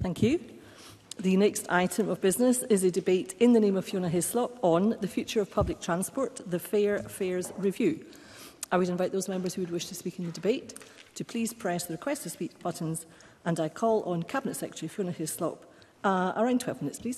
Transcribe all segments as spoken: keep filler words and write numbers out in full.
Thank you. The next item of business is a debate in the name of Fiona Hislop on the future of public transport, the Fair Fares Review. I would invite those members who would wish to speak in the debate to please press the request to speak buttons, and I call on Cabinet Secretary Fiona Hislop. Uh, around twelve minutes, please.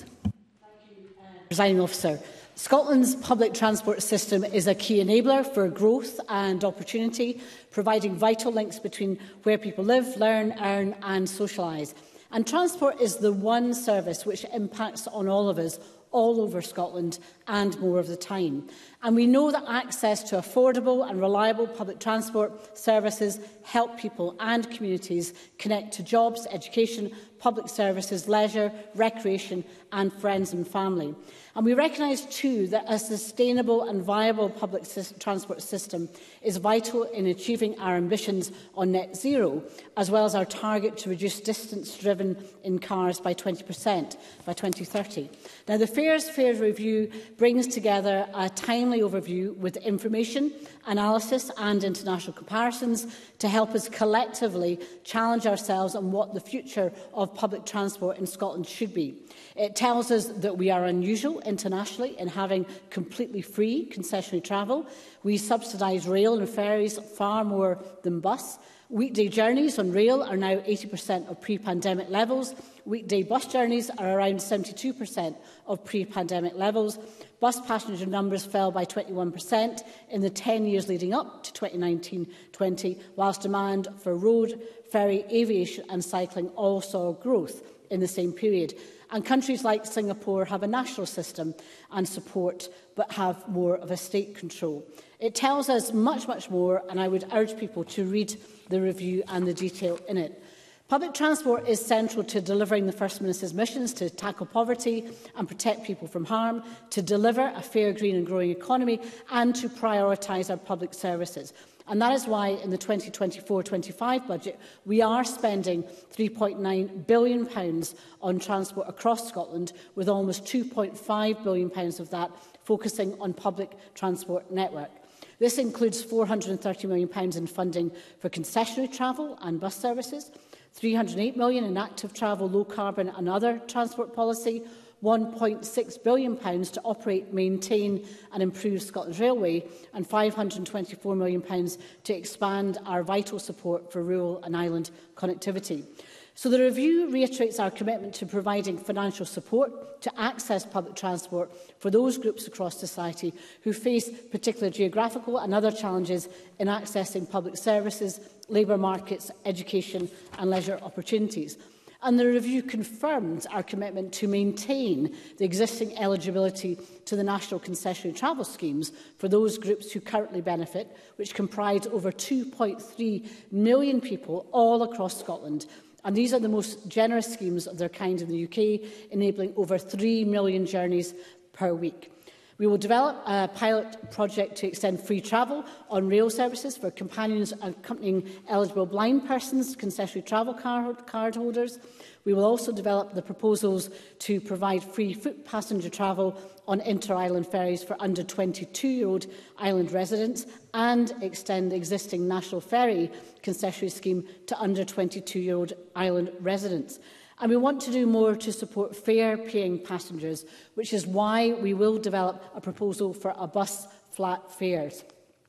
Presiding Officer, Scotland's public transport system is a key enabler for growth and opportunity, providing vital links between where people live, learn, earn and socialise. And transport is the one service which impacts on all of us all over Scotland and more of the time. And we know that access to affordable and reliable public transport services help people and communities connect to jobs, education, public services, leisure, recreation and friends and family. And we recognise too that a sustainable and viable public transport system is vital in achieving our ambitions on net zero, as well as our target to reduce distance driven in cars by twenty percent by twenty thirty. Now, the Fares Fares Review brings together a timely overview with information, analysis and international comparisons to help us collectively challenge ourselves on what the future of public transport in Scotland should be. It tells us that we are unusual internationally in having completely free concessionary travel. We subsidise rail and ferries far more than bus. Weekday journeys on rail are now eighty percent of pre-pandemic levels. Weekday bus journeys are around seventy-two percent of pre-pandemic levels. Bus passenger numbers fell by twenty-one percent in the ten years leading up to twenty nineteen twenty, whilst demand for road, ferry, aviation and cycling all saw growth in the same period. And countries like Singapore have a national system and support, but have more of a state control. It tells us much, much more, and I would urge people to read the review and the detail in it. Public transport is central to delivering the First Minister's missions to tackle poverty and protect people from harm, to deliver a fair, green and growing economy, and to prioritise our public services. And that is why in the twenty twenty-four twenty-five budget we are spending three point nine billion pounds on transport across Scotland, with almost two point five billion pounds of that focusing on public transport network. This includes four hundred and thirty million pounds in funding for concessionary travel and bus services, three hundred and eight million pounds in active travel, low carbon and other transport policy, one point six billion pounds to operate, maintain and improve Scotland's railway, and five hundred and twenty-four million pounds to expand our vital support for rural and island connectivity. So the review reiterates our commitment to providing financial support to access public transport for those groups across society who face particular geographical and other challenges in accessing public services, labour markets, education and leisure opportunities. And the review confirms our commitment to maintain the existing eligibility to the national concessionary travel schemes for those groups who currently benefit, which comprise over two point three million people all across Scotland. And these are the most generous schemes of their kind in the U K, enabling over three million journeys per week. We will develop a pilot project to extend free travel on rail services for companions accompanying eligible blind persons, concessionary travel card, card holders. We will also develop the proposals to provide free foot passenger travel on inter-island ferries for under twenty-two-year-old island residents and extend the existing national ferry concessionary scheme to under twenty-two-year-old island residents. And we want to do more to support fare-paying passengers, which is why we will develop a proposal for a bus flat fares.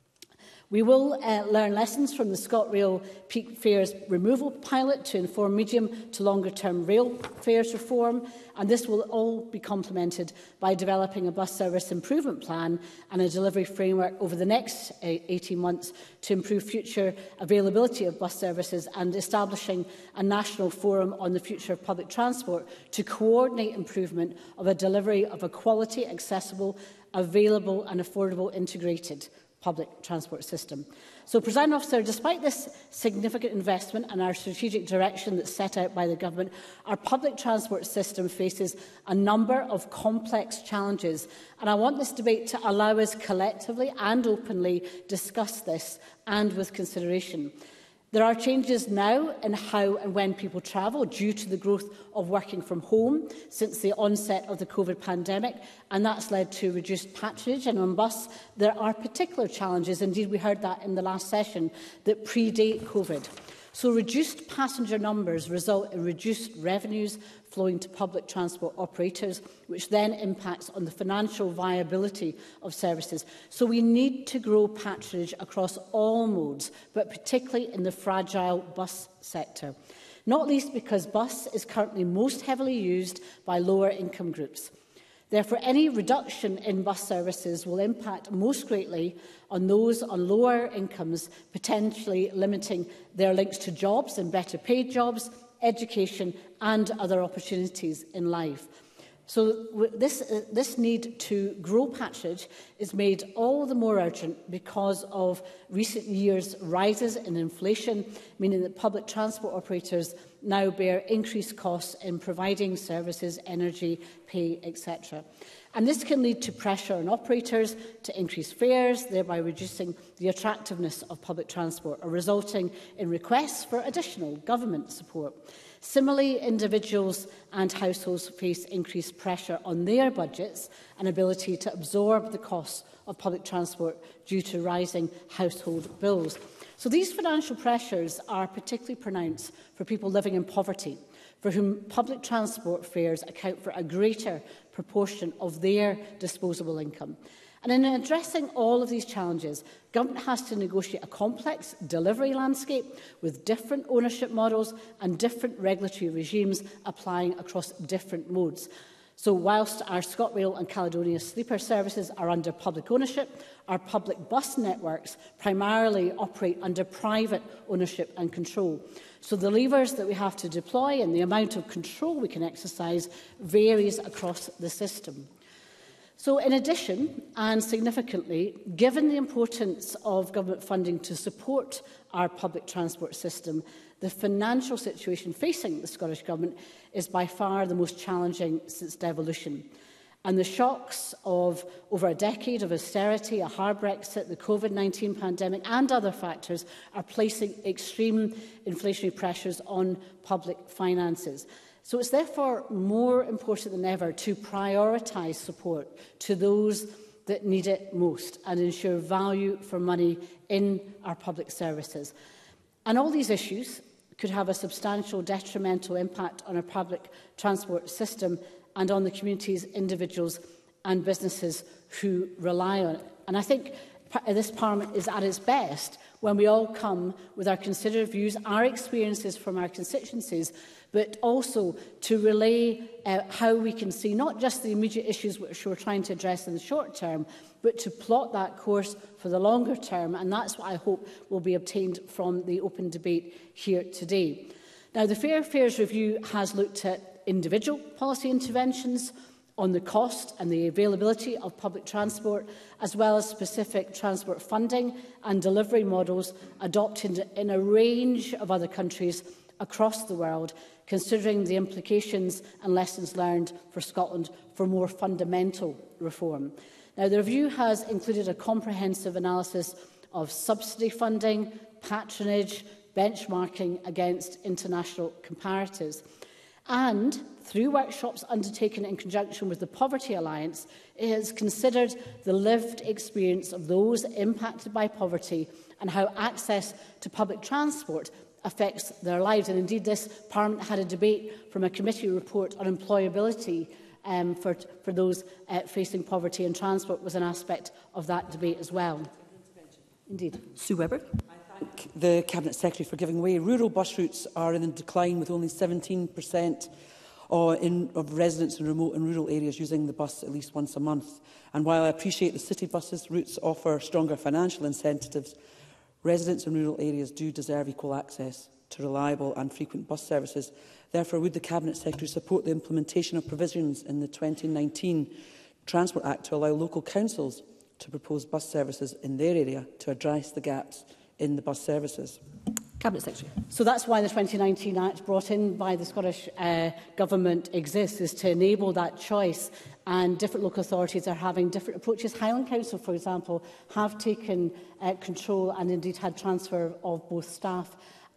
We will uh, learn lessons from the ScotRail peak fares removal pilot to inform medium to longer term rail fares reform, and this will all be complemented by developing a bus service improvement plan and a delivery framework over the next uh, eighteen months to improve future availability of bus services and establishing a national forum on the future of public transport to coordinate improvement of a delivery of a quality, accessible, available and affordable integrated public transport system. So, Presiding Officer, despite this significant investment and our strategic direction that's set out by the Government, our public transport system faces a number of complex challenges. And I want this debate to allow us collectively and openly discuss this and with consideration. There are changes now in how and when people travel due to the growth of working from home since the onset of the COVID pandemic, and that's led to reduced patronage. And on bus, there are particular challenges, indeed we heard that in the last session, that predate COVID. So reduced passenger numbers result in reduced revenues flowing to public transport operators, which then impacts on the financial viability of services. So we need to grow patronage across all modes, but particularly in the fragile bus sector. Not least because bus is currently most heavily used by lower income groups. Therefore, any reduction in bus services will impact most greatly on those on lower incomes, potentially limiting their links to jobs and better paid jobs, education and other opportunities in life. So this, uh, this need to grow patronage is made all the more urgent because of recent years' rises in inflation, meaning that public transport operators now bear increased costs in providing services, energy, pay, et cetera. And this can lead to pressure on operators to increase fares, thereby reducing the attractiveness of public transport, or resulting in requests for additional government support. Similarly, individuals and households face increased pressure on their budgets and ability to absorb the costs of public transport due to rising household bills. So these financial pressures are particularly pronounced for people living in poverty, for whom public transport fares account for a greater proportion of their disposable income. And in addressing all of these challenges, government has to negotiate a complex delivery landscape with different ownership models and different regulatory regimes applying across different modes. So whilst our ScotRail and Caledonia sleeper services are under public ownership, our public bus networks primarily operate under private ownership and control. So the levers that we have to deploy and the amount of control we can exercise varies across the system. So in addition, and significantly, given the importance of government funding to support our public transport system, the financial situation facing the Scottish Government is by far the most challenging since devolution. And the shocks of over a decade of austerity, a hard Brexit, the COVID nineteen pandemic and other factors are placing extreme inflationary pressures on public finances. So it's therefore more important than ever to prioritise support to those that need it most and ensure value for money in our public services. And all these issues could have a substantial detrimental impact on our public transport system and on the communities, individuals and businesses who rely on it. And I think this Parliament is at its best when we all come with our considered views, our experiences from our constituencies, but also to relay uh, how we can see not just the immediate issues which we're trying to address in the short term, but to plot that course for the longer term. And that's what I hope will be obtained from the open debate here today. Now, the Fair Fares Review has looked at individual policy interventions on the cost and the availability of public transport, as well as specific transport funding and delivery models adopted in a range of other countries across the world, considering the implications and lessons learned for Scotland for more fundamental reform. Now, the review has included a comprehensive analysis of subsidy funding, patronage, benchmarking against international comparatives. And through workshops undertaken in conjunction with the Poverty Alliance, it has considered the lived experience of those impacted by poverty and how access to public transport affects their lives. And indeed, this Parliament had a debate from a committee report on employability um, for, for those uh, facing poverty, and transport was an aspect of that debate as well. Indeed. Sue Webber. I thank the Cabinet Secretary for giving way. Rural bus routes are in decline, with only seventeen percent of residents in remote and rural areas using the bus at least once a month. And while I appreciate the city buses routes offer stronger financial incentives, residents in rural areas do deserve equal access to reliable and frequent bus services. Therefore, would the Cabinet Secretary support the implementation of provisions in the twenty nineteen Transport Act to allow local councils to propose bus services in their area to address the gaps in the bus services? Cabinet Secretary. So that's why the twenty nineteen Act brought in by the Scottish uh, Government exists, is to enable that choice. And different local authorities are having different approaches. Highland Council, for example, have taken uh, control and indeed had transfer of both staff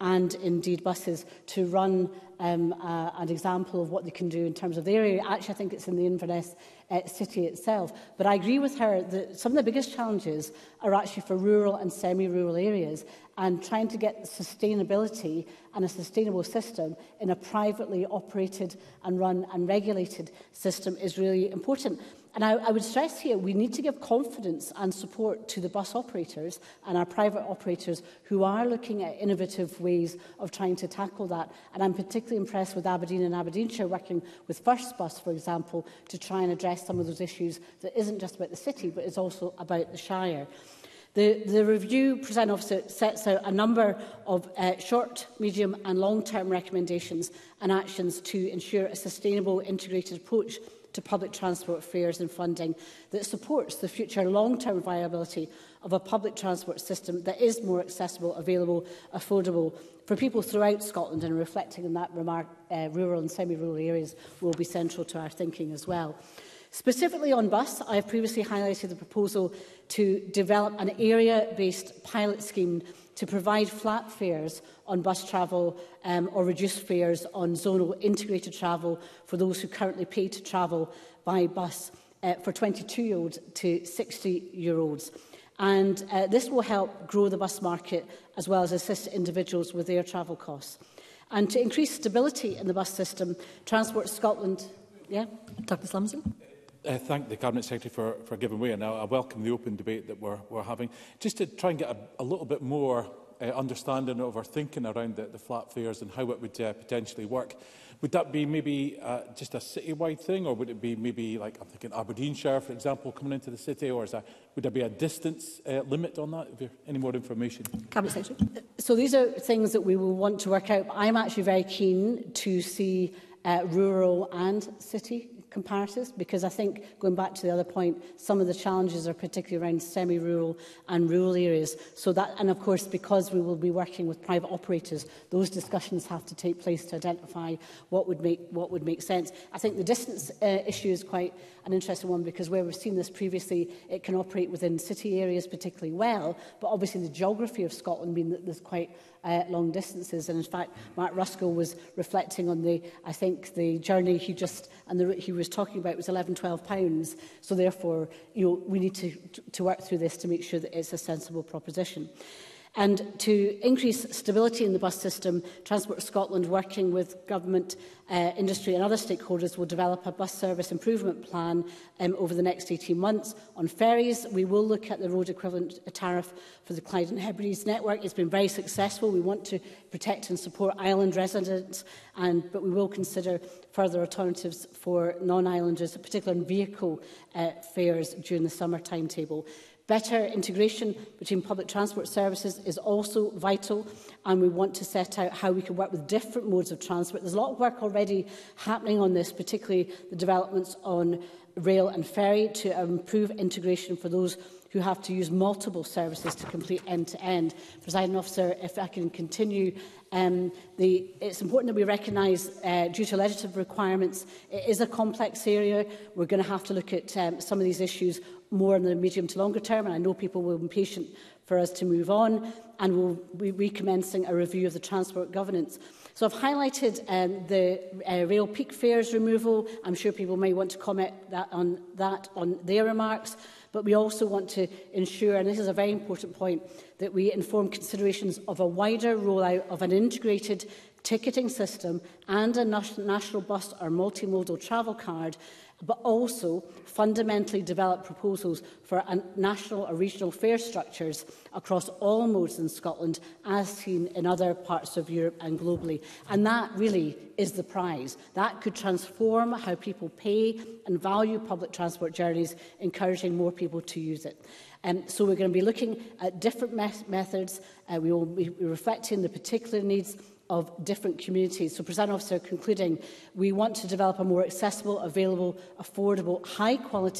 and indeed buses to run um, uh, an example of what they can do in terms of their area. Actually, I think it's in the Inverness uh, city itself. But I agree with her that some of the biggest challenges are actually for rural and semi-rural areas, and trying to get sustainability and a sustainable system in a privately operated and run and regulated system is really important. And I, I would stress here, we need to give confidence and support to the bus operators and our private operators who are looking at innovative ways of trying to tackle that. And I'm particularly impressed with Aberdeen and Aberdeenshire working with First Bus, for example, to try and address some of those issues that isn't just about the city, but is also about the Shire. The, the review, President Officer, sets out a number of uh, short, medium and long-term recommendations and actions to ensure a sustainable, integrated approach to public transport fares and funding that supports the future long-term viability of a public transport system that is more accessible, available, affordable for people throughout Scotland, and reflecting on that remark, uh, rural and semi-rural areas will be central to our thinking as well. Specifically on bus, I have previously highlighted the proposal to develop an area-based pilot scheme to provide flat fares on bus travel um, or reduced fares on zonal integrated travel for those who currently pay to travel by bus uh, for twenty-two-year-olds to sixty-year-olds. And uh, this will help grow the bus market as well as assist individuals with their travel costs. And to increase stability in the bus system, Transport Scotland... Yeah? Doctor Slimson. I thank the Cabinet Secretary for, for giving way, and I, I welcome the open debate that we're, we're having. Just to try and get a, a little bit more uh, understanding of our thinking around the, the flat fares and how it would uh, potentially work. Would that be maybe uh, just a citywide thing, or would it be maybe, like, I'm thinking Aberdeenshire, for example, coming into the city, or is that, would there be a distance uh, limit on that? If you have any more information. Cabinet Secretary. So these are things that we will want to work out. I'm actually very keen to see uh, rural and city comparatives, because I think, going back to the other point, some of the challenges are particularly around semi-rural and rural areas. So that, and of course, because we will be working with private operators, those discussions have to take place to identify what would make what would make sense. I think the distance uh, issue is quite an interesting one, because where we've seen this previously, it can operate within city areas particularly well, but obviously the geography of Scotland means that there's quite uh, long distances. And in fact, Mark Ruskell was reflecting on the, I think, the journey he just and the route he was talking about was eleven, twelve pounds. So therefore, you know, we need to to work through this to make sure that it's a sensible proposition. And to increase stability in the bus system, Transport Scotland, working with government, uh, industry and other stakeholders, will develop a bus service improvement plan um, over the next eighteen months. On ferries, we will look at the road equivalent tariff for the Clyde and Hebrides network. It's been very successful. We want to protect and support island residents, and, but we will consider further alternatives for non-islanders, particularly on vehicle uh, fares during the summer timetable. Better integration between public transport services is also vital, and we want to set out how we can work with different modes of transport. There's a lot of work already happening on this, particularly the developments on rail and ferry, to improve integration for those who have to use multiple services to complete end-to-end. Presiding Officer, if I can continue, um, the, it's important that we recognise, uh, due to legislative requirements, it is a complex area. We're going to have to look at um, some of these issues more in the medium to longer term, and I know people will be patient for us to move on, and we'll be recommencing a review of the transport governance. So I've highlighted um, the uh, rail peak fares removal. I'm sure people may want to comment that on that on their remarks, but we also want to ensure, and this is a very important point, that we inform considerations of a wider rollout of an integrated ticketing system and a national bus or multimodal travel card, but also fundamentally develop proposals for a national or regional fare structures across all modes in Scotland, as seen in other parts of Europe and globally. And that really is the prize. That could transform how people pay and value public transport journeys, encouraging more people to use it. Um, so we're going to be looking at different me methods. Uh, we will be reflecting the particular needs of different communities. So, Presiding Officer, concluding, we want to develop a more accessible, available, affordable, high-quality,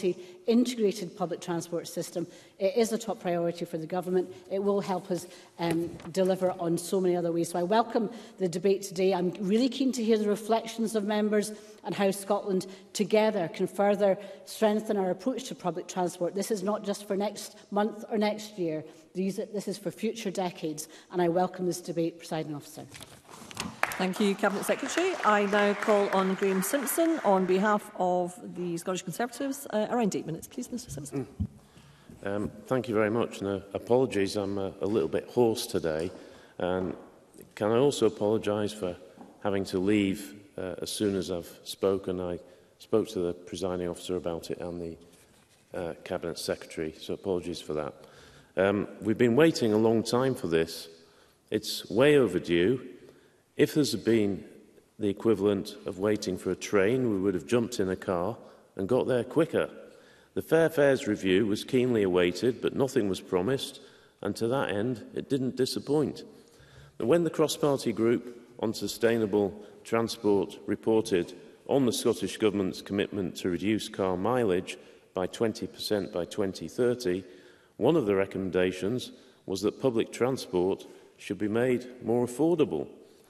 integrated public transport system. It is a top priority for the Government. It will help us um, deliver on so many other ways. So I welcome the debate today. I'm really keen to hear the reflections of members and how Scotland together can further strengthen our approach to public transport. This is not just for next month or next year. These, this is for future decades, and I welcome this debate, Presiding Officer. Thank you, Cabinet Secretary. I now call on Graham Simpson on behalf of the Scottish Conservatives. Uh, around eight minutes, please, Mr Simpson. Mm. Um, thank you very much. And, uh, apologies, I'm uh, a little bit hoarse today. And can I also apologise for having to leave uh, as soon as I've spoken? I spoke to the Presiding Officer about it and the uh, Cabinet Secretary, so apologies for that. Um, we've been waiting a long time for this. It's way overdue. If there's been the equivalent of waiting for a train, we would have jumped in a car and got there quicker. The Fair Fares review was keenly awaited, but nothing was promised, and to that end, it didn't disappoint. And when the cross-party group on sustainable transport reported on the Scottish Government's commitment to reduce car mileage by twenty percent by twenty thirty, one of the recommendations was that public transport should be made more affordable.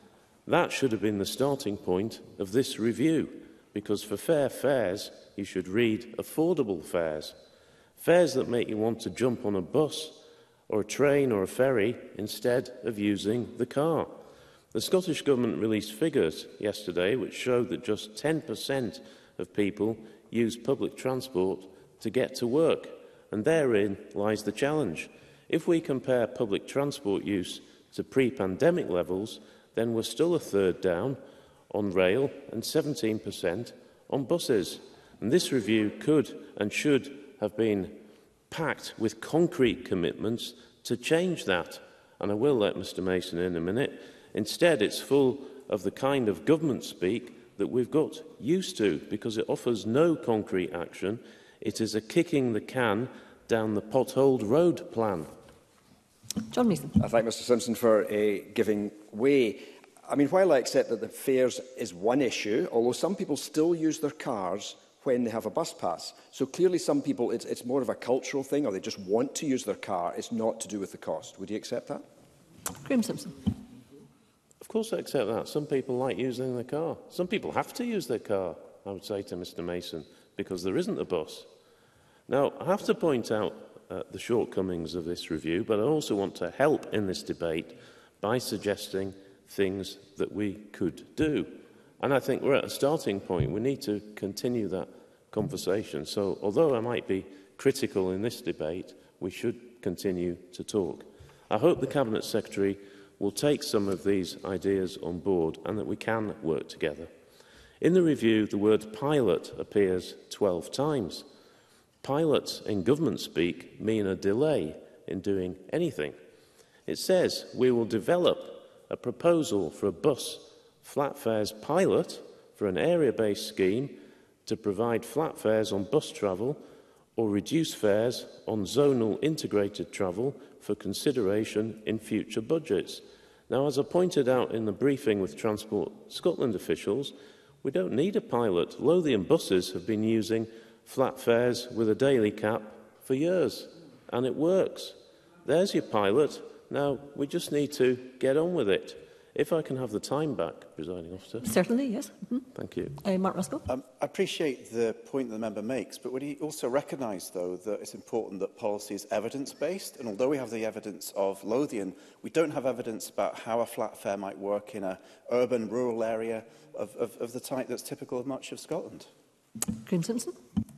That should have been the starting point of this review, because for fair fares, you should read affordable fares. Fares that make you want to jump on a bus or a train or a ferry instead of using the car. The Scottish Government released figures yesterday which showed that just ten percent of people use public transport to get to work, and therein lies the challenge. If we compare public transport use to pre-pandemic levels, then we're still a third down on rail and seventeen percent on buses. And this review could and should have been packed with concrete commitments to change that. And I will let Mr Mason in a minute. Instead, it's full of the kind of government speak that we've got used to, because it offers no concrete action. It is a kicking the can down the potholed road plan. John Mason. I thank Mr Simpson for uh, giving way. I mean, while I accept that the fares is one issue, although some people still use their cars when they have a bus pass. So clearly some people, it's, it's more of a cultural thing, or they just want to use their car. It's not to do with the cost. Would you accept that? Graham Simpson. Of course I accept that. Some people like using their car. Some people have to use their car, I would say to Mr Mason, because there isn't a bus. Now, I have to point out Uh, the shortcomings of this review, but I also want to help in this debate by suggesting things that we could do. And I think we're at a starting point. We need to continue that conversation. So although I might be critical in this debate, we should continue to talk. I hope the Cabinet Secretary will take some of these ideas on board and that we can work together. In the review, the word pilot appears twelve times. Pilots in government speak mean a delay in doing anything. It says we will develop a proposal for a bus flat fares pilot for an area-based scheme to provide flat fares on bus travel or reduce fares on zonal integrated travel for consideration in future budgets. Now, as I pointed out in the briefing with Transport Scotland officials, we don't need a pilot. Lothian buses have been using flat fares with a daily cap for years, and it works. There's your pilot. Now, we just need to get on with it. If I can have the time back, Presiding Officer. Certainly, yes. Mm-hmm. Thank you. Uh, Mark Ruskell. Um, I appreciate the point that the member makes, but would he also recognise, though, that it's important that policy is evidence-based? And although we have the evidence of Lothian, we don't have evidence about how a flat fare might work in an urban, rural area of, of, of the type that's typical of much of Scotland. Graham Simpson.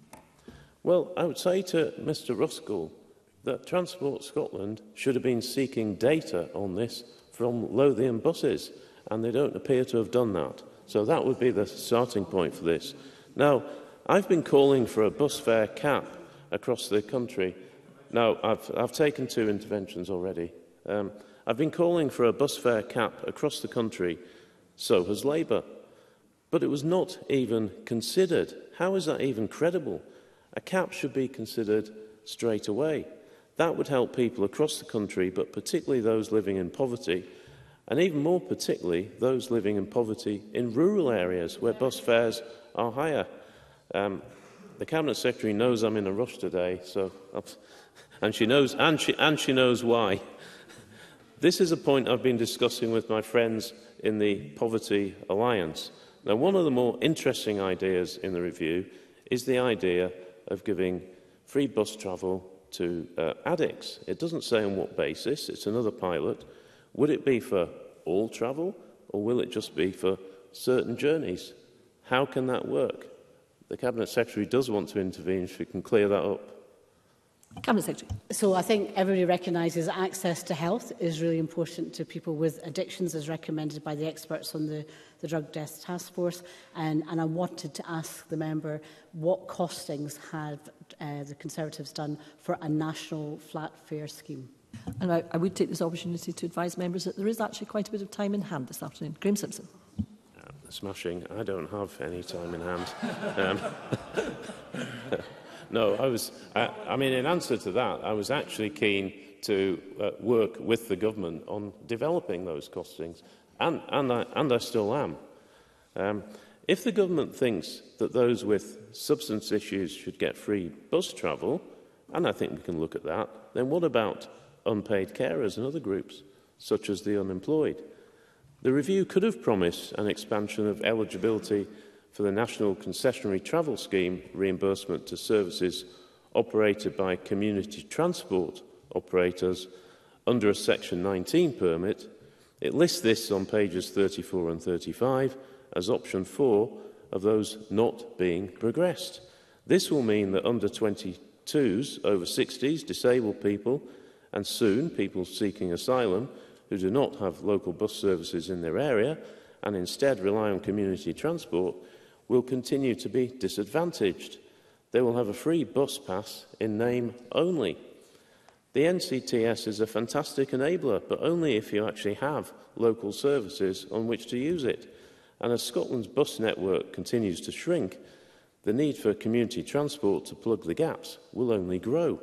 Well, I would say to Mr Ruskell that Transport Scotland should have been seeking data on this from Lothian buses, and they don't appear to have done that. So that would be the starting point for this. Now, I've been calling for a bus fare cap across the country. Now, I've, I've taken two interventions already. Um, I've been calling for a bus fare cap across the country. So has Labour. But it was not even considered. How is that even credible? A cap should be considered straight away. That would help people across the country, but particularly those living in poverty, and even more particularly those living in poverty in rural areas where bus fares are higher. Um, the Cabinet Secretary knows I'm in a rush today, so and she knows, and she and she knows why. This is a point I've been discussing with my friends in the Poverty Alliance. Now, one of the more interesting ideas in the review is the idea of giving free bus travel to uh, addicts. It doesn't say on what basis. It's another pilot. Would it be for all travel, or will it just be for certain journeys? How can that work? The Cabinet Secretary does want to intervene if we can clear that up. Cabinet Secretary. So I think everybody recognises access to health is really important to people with addictions, as recommended by the experts on the, the Drug Death Task Force. And, and I wanted to ask the member what costings have uh, the Conservatives done for a national flat fare scheme. And I, I would take this opportunity to advise members that there is actually quite a bit of time in hand this afternoon. Graham Simpson. Uh, smashing. I don't have any time in hand. Um, No, I was. I, I mean, in answer to that, I was actually keen to uh, work with the government on developing those costings, and and I, and I still am. Um, if the government thinks that those with substance issues should get free bus travel, and I think we can look at that, then what about unpaid carers and other groups, such as the unemployed? The review could have promised an expansion of eligibility for the National Concessionary Travel Scheme reimbursement to services operated by community transport operators under a Section nineteen permit. It lists this on pages thirty-four and thirty-five as option four of those not being progressed. This will mean that under twenty-twos, over sixties, disabled people, and soon people seeking asylum who do not have local bus services in their area and instead rely on community transport will continue to be disadvantaged. They will have a free bus pass in name only. The N C T S is a fantastic enabler, but only if you actually have local services on which to use it. And as Scotland's bus network continues to shrink, the need for community transport to plug the gaps will only grow.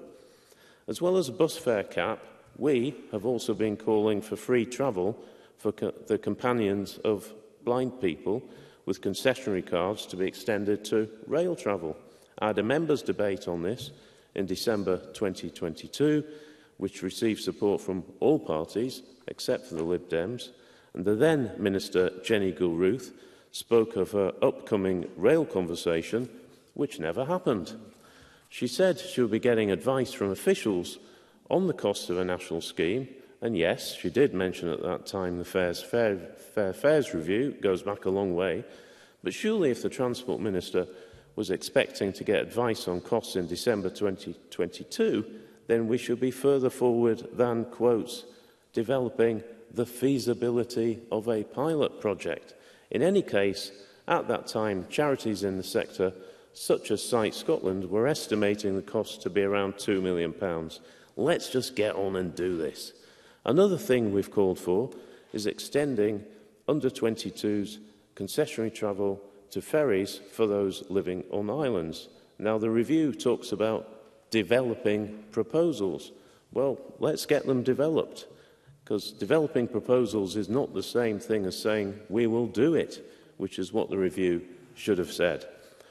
As well as a bus fare cap, we have also been calling for free travel for co the companions of blind people with concessionary cards to be extended to rail travel. I had a members' debate on this in December twenty twenty-two, which received support from all parties except for the Lib Dems, and the then Minister Jenny Gilruth spoke of her upcoming rail conversation, which never happened. She said she would be getting advice from officials on the cost of a national scheme, and yes, she did mention at that time the Fares, Fair, Fair Fares review, goes back a long way, but surely if the Transport Minister was expecting to get advice on costs in December twenty twenty-two, then we should be further forward than, quotes, developing the feasibility of a pilot project. In any case, at that time, charities in the sector, such as Sight Scotland, were estimating the cost to be around two million pounds. Let's just get on and do this. Another thing we've called for is extending under twenty-twos concessionary travel to ferries for those living on islands. Now, the review talks about developing proposals. Well, let's get them developed, because developing proposals is not the same thing as saying we will do it, which is what the review should have said.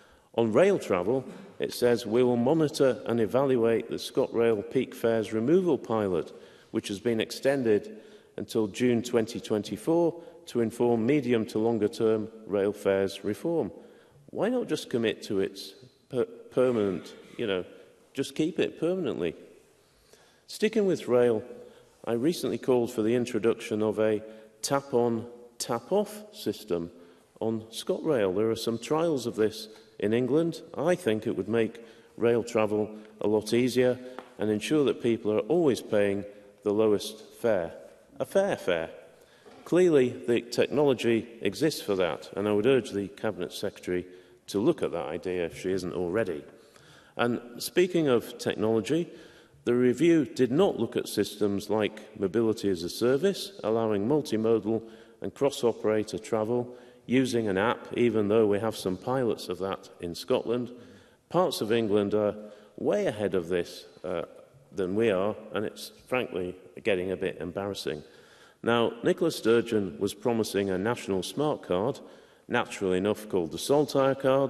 On rail travel, it says we will monitor and evaluate the ScotRail peak fares removal pilot, which has been extended until June twenty twenty-four to inform medium to longer term rail fares reform. Why not just commit to its per permanent, you know, just keep it permanently? Sticking with rail, I recently called for the introduction of a tap-on, tap-off system on ScotRail. There are some trials of this in England. I think it would make rail travel a lot easier and ensure that people are always paying the lowest fare, a fair fare. Clearly, the technology exists for that, and I would urge the Cabinet Secretary to look at that idea if she isn't already. And speaking of technology, the review did not look at systems like mobility as a service, allowing multimodal and cross-operator travel using an app, even though we have some pilots of that in Scotland. Parts of England are way ahead of this uh, than we are, and it's frankly getting a bit embarrassing. Now, Nicola Sturgeon was promising a national smart card, naturally enough called the Saltire card.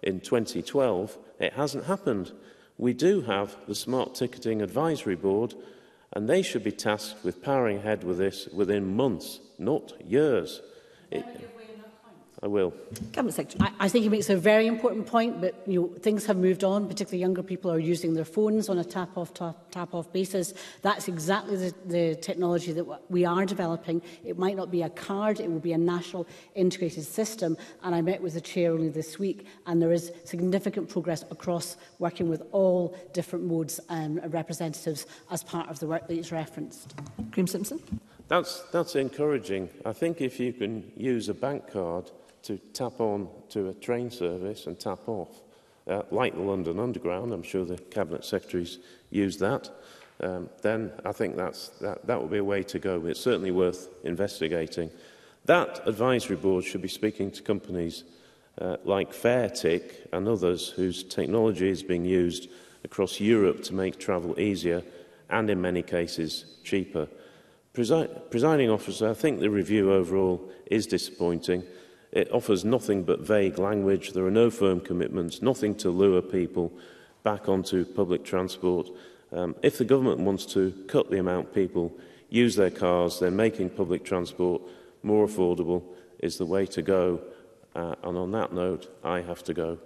in twenty twelve, it hasn't happened. We do have the Smart Ticketing Advisory Board, and they should be tasked with powering ahead with this within months, not years. It, I will. Cabinet Secretary. I, I think he makes a very important point, but you know, things have moved on, particularly younger people are using their phones on a tap-off, tap, tap-off basis. That's exactly the, the technology that we are developing. It might not be a card, it will be a national integrated system. And I met with the Chair only this week, and there is significant progress across working with all different modes and representatives as part of the work that is referenced. Graeme Simpson. That's, that's encouraging. I think if you can use a bank card to tap on to a train service and tap off, uh, like the London Underground, I'm sure the Cabinet Secretaries use that, um, then I think that's, that, that would be a way to go. It's certainly worth investigating. That advisory board should be speaking to companies uh, like Fairtick and others whose technology is being used across Europe to make travel easier and, in many cases, cheaper. Presi Presiding officer, I think the review overall is disappointing. It offers nothing but vague language. There are no firm commitments, nothing to lure people back onto public transport. Um, if the government wants to cut the amount people use their cars, then making public transport more affordable is the way to go. Uh, and on that note, I have to go.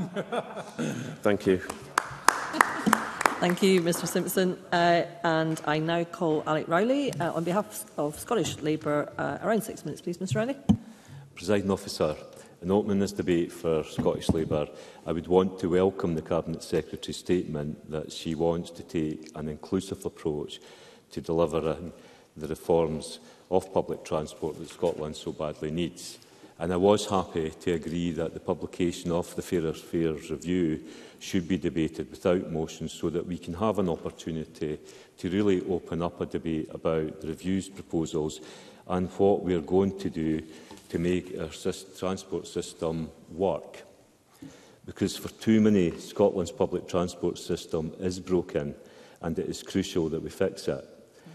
Thank you. Thank you, Mr Simpson. Uh, and I now call Alec Rowley uh, on behalf of Scottish Labour. Uh, around six minutes, please, Mr Rowley. Presiding Officer, in opening this debate for Scottish Labour, I would want to welcome the Cabinet Secretary's statement that she wants to take an inclusive approach to delivering the reforms of public transport that Scotland so badly needs. And I was happy to agree that the publication of the Fairer Fares Review should be debated without motion so that we can have an opportunity to really open up a debate about the review's proposals and what we are going to do to make our transport system work. Because for too many, Scotland's public transport system is broken and it is crucial that we fix it.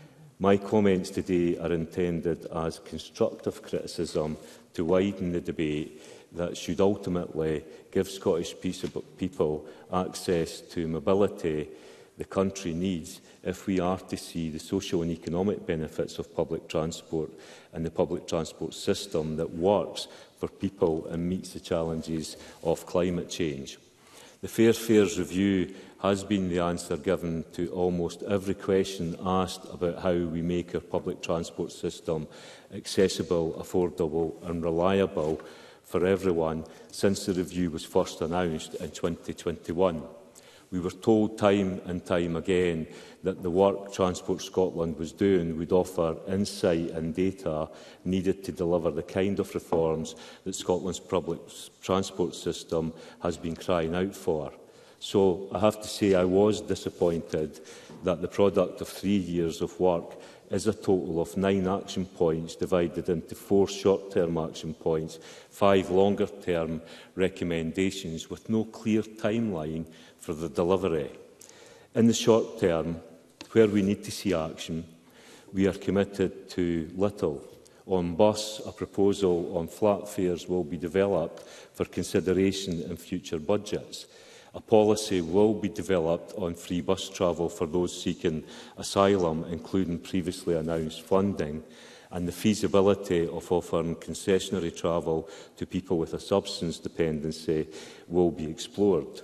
My comments today are intended as constructive criticism to widen the debate that should ultimately give Scottish people access to mobility the country needs if we are to see the social and economic benefits of public transport and the public transport system that works for people and meets the challenges of climate change. The Fair Fares Review has been the answer given to almost every question asked about how we make our public transport system accessible, affordable and reliable for everyone since the review was first announced in twenty twenty-one. We were told time and time again that the work Transport Scotland was doing would offer insight and data needed to deliver the kind of reforms that Scotland's public transport system has been crying out for. So I have to say I was disappointed that the product of three years of work is a total of nine action points divided into four short-term action points, five longer-term recommendations with no clear timeline for the delivery. In the short term, where we need to see action, we are committed to little. On bus, a proposal on flat fares will be developed for consideration in future budgets. A policy will be developed on free bus travel for those seeking asylum, including previously announced funding, and the feasibility of offering concessionary travel to people with a substance dependency will be explored.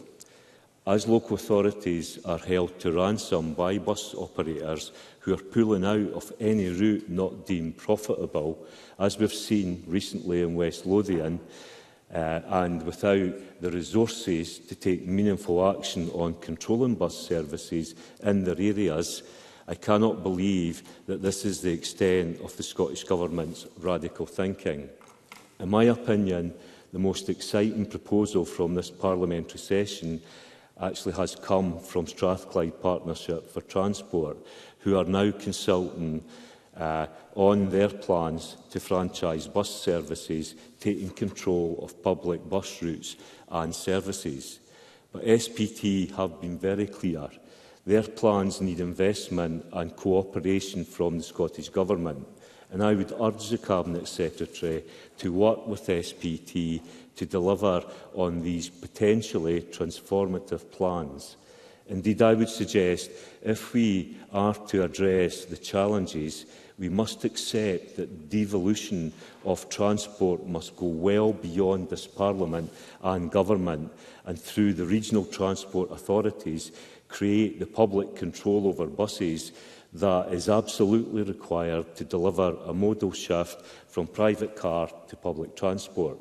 As local authorities are held to ransom by bus operators who are pulling out of any route not deemed profitable, as we've seen recently in West Lothian, uh, and without the resources to take meaningful action on controlling bus services in their areas, I cannot believe that this is the extent of the Scottish Government's radical thinking. In my opinion, the most exciting proposal from this parliamentary session actually has come from Strathclyde Partnership for Transport, who are now consulting uh, on their plans to franchise bus services, taking control of public bus routes and services. But S P T have been very clear. Their plans need investment and cooperation from the Scottish Government. And I would urge the Cabinet Secretary to work with S P T to deliver on these potentially transformative plans. Indeed, I would suggest if we are to address the challenges, we must accept that devolution of transport must go well beyond this Parliament and Government, and through the regional transport authorities create the public control over buses that is absolutely required to deliver a modal shift from private car to public transport.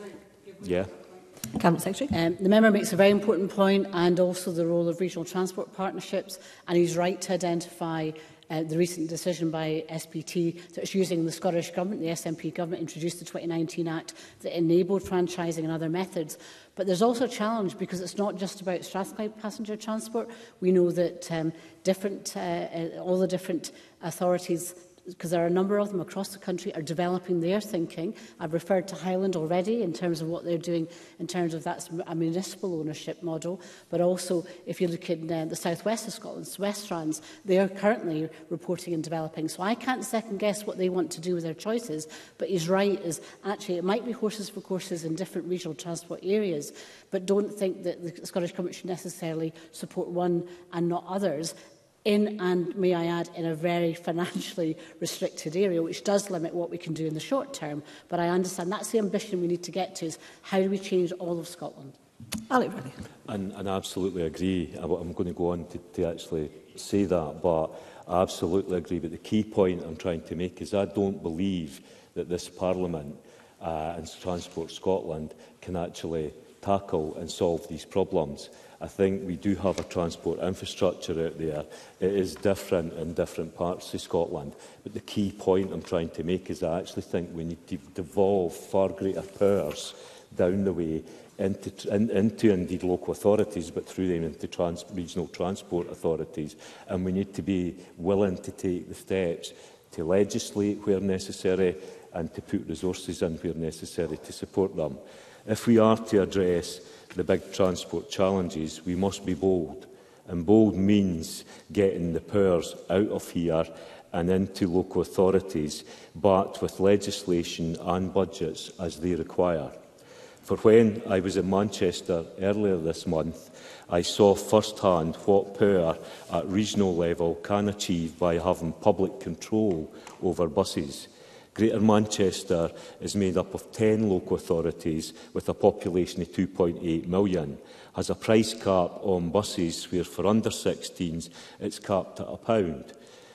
Yeah. Cabinet Secretary. Um, the member makes a very important point, and also the role of regional transport partnerships, and he's right to identify uh, the recent decision by S P T that it's using the Scottish Government, the S N P Government introduced the twenty nineteen Act that enabled franchising and other methods. But there's also a challenge because it's not just about Strathclyde passenger transport. We know that um, different, uh, uh, all the different authorities, because there are a number of them across the country, are developing their thinking. I've referred to Highland already in terms of what they're doing in terms of that's a municipal ownership model, but also if you look in uh, the southwest of Scotland, West Strands, they are currently reporting and developing. So I can't second guess what they want to do with their choices, but he's right, is actually it might be horses for courses in different regional transport areas, but don't think that the Scottish Government should necessarily support one and not others. In, and may I add, in a very financially restricted area, which does limit what we can do in the short term. But I understand that's the ambition we need to get to, is how do we change all of Scotland? Alec Riley. And, and I absolutely agree. I, I'm going to go on to, to actually say that, but I absolutely agree. But the key point I'm trying to make is I don't believe that this Parliament uh, and Transport Scotland can actually tackle and solve these problems. I think we do have a transport infrastructure out there. It is different in different parts of Scotland. But the key point I'm trying to make is I actually think we need to devolve far greater powers down the way into, in, into indeed local authorities, but through them into trans, regional transport authorities. And we need to be willing to take the steps to legislate where necessary and to put resources in where necessary to support them. If we are to address the big transport challenges, we must be bold. And bold means getting the powers out of here and into local authorities, but with legislation and budgets as they require. For when I was in Manchester earlier this month, I saw firsthand what power at regional level can achieve by having public control over buses. Greater Manchester is made up of ten local authorities with a population of two point eight million, has a price cap on buses where for under sixteens it's capped at a pound.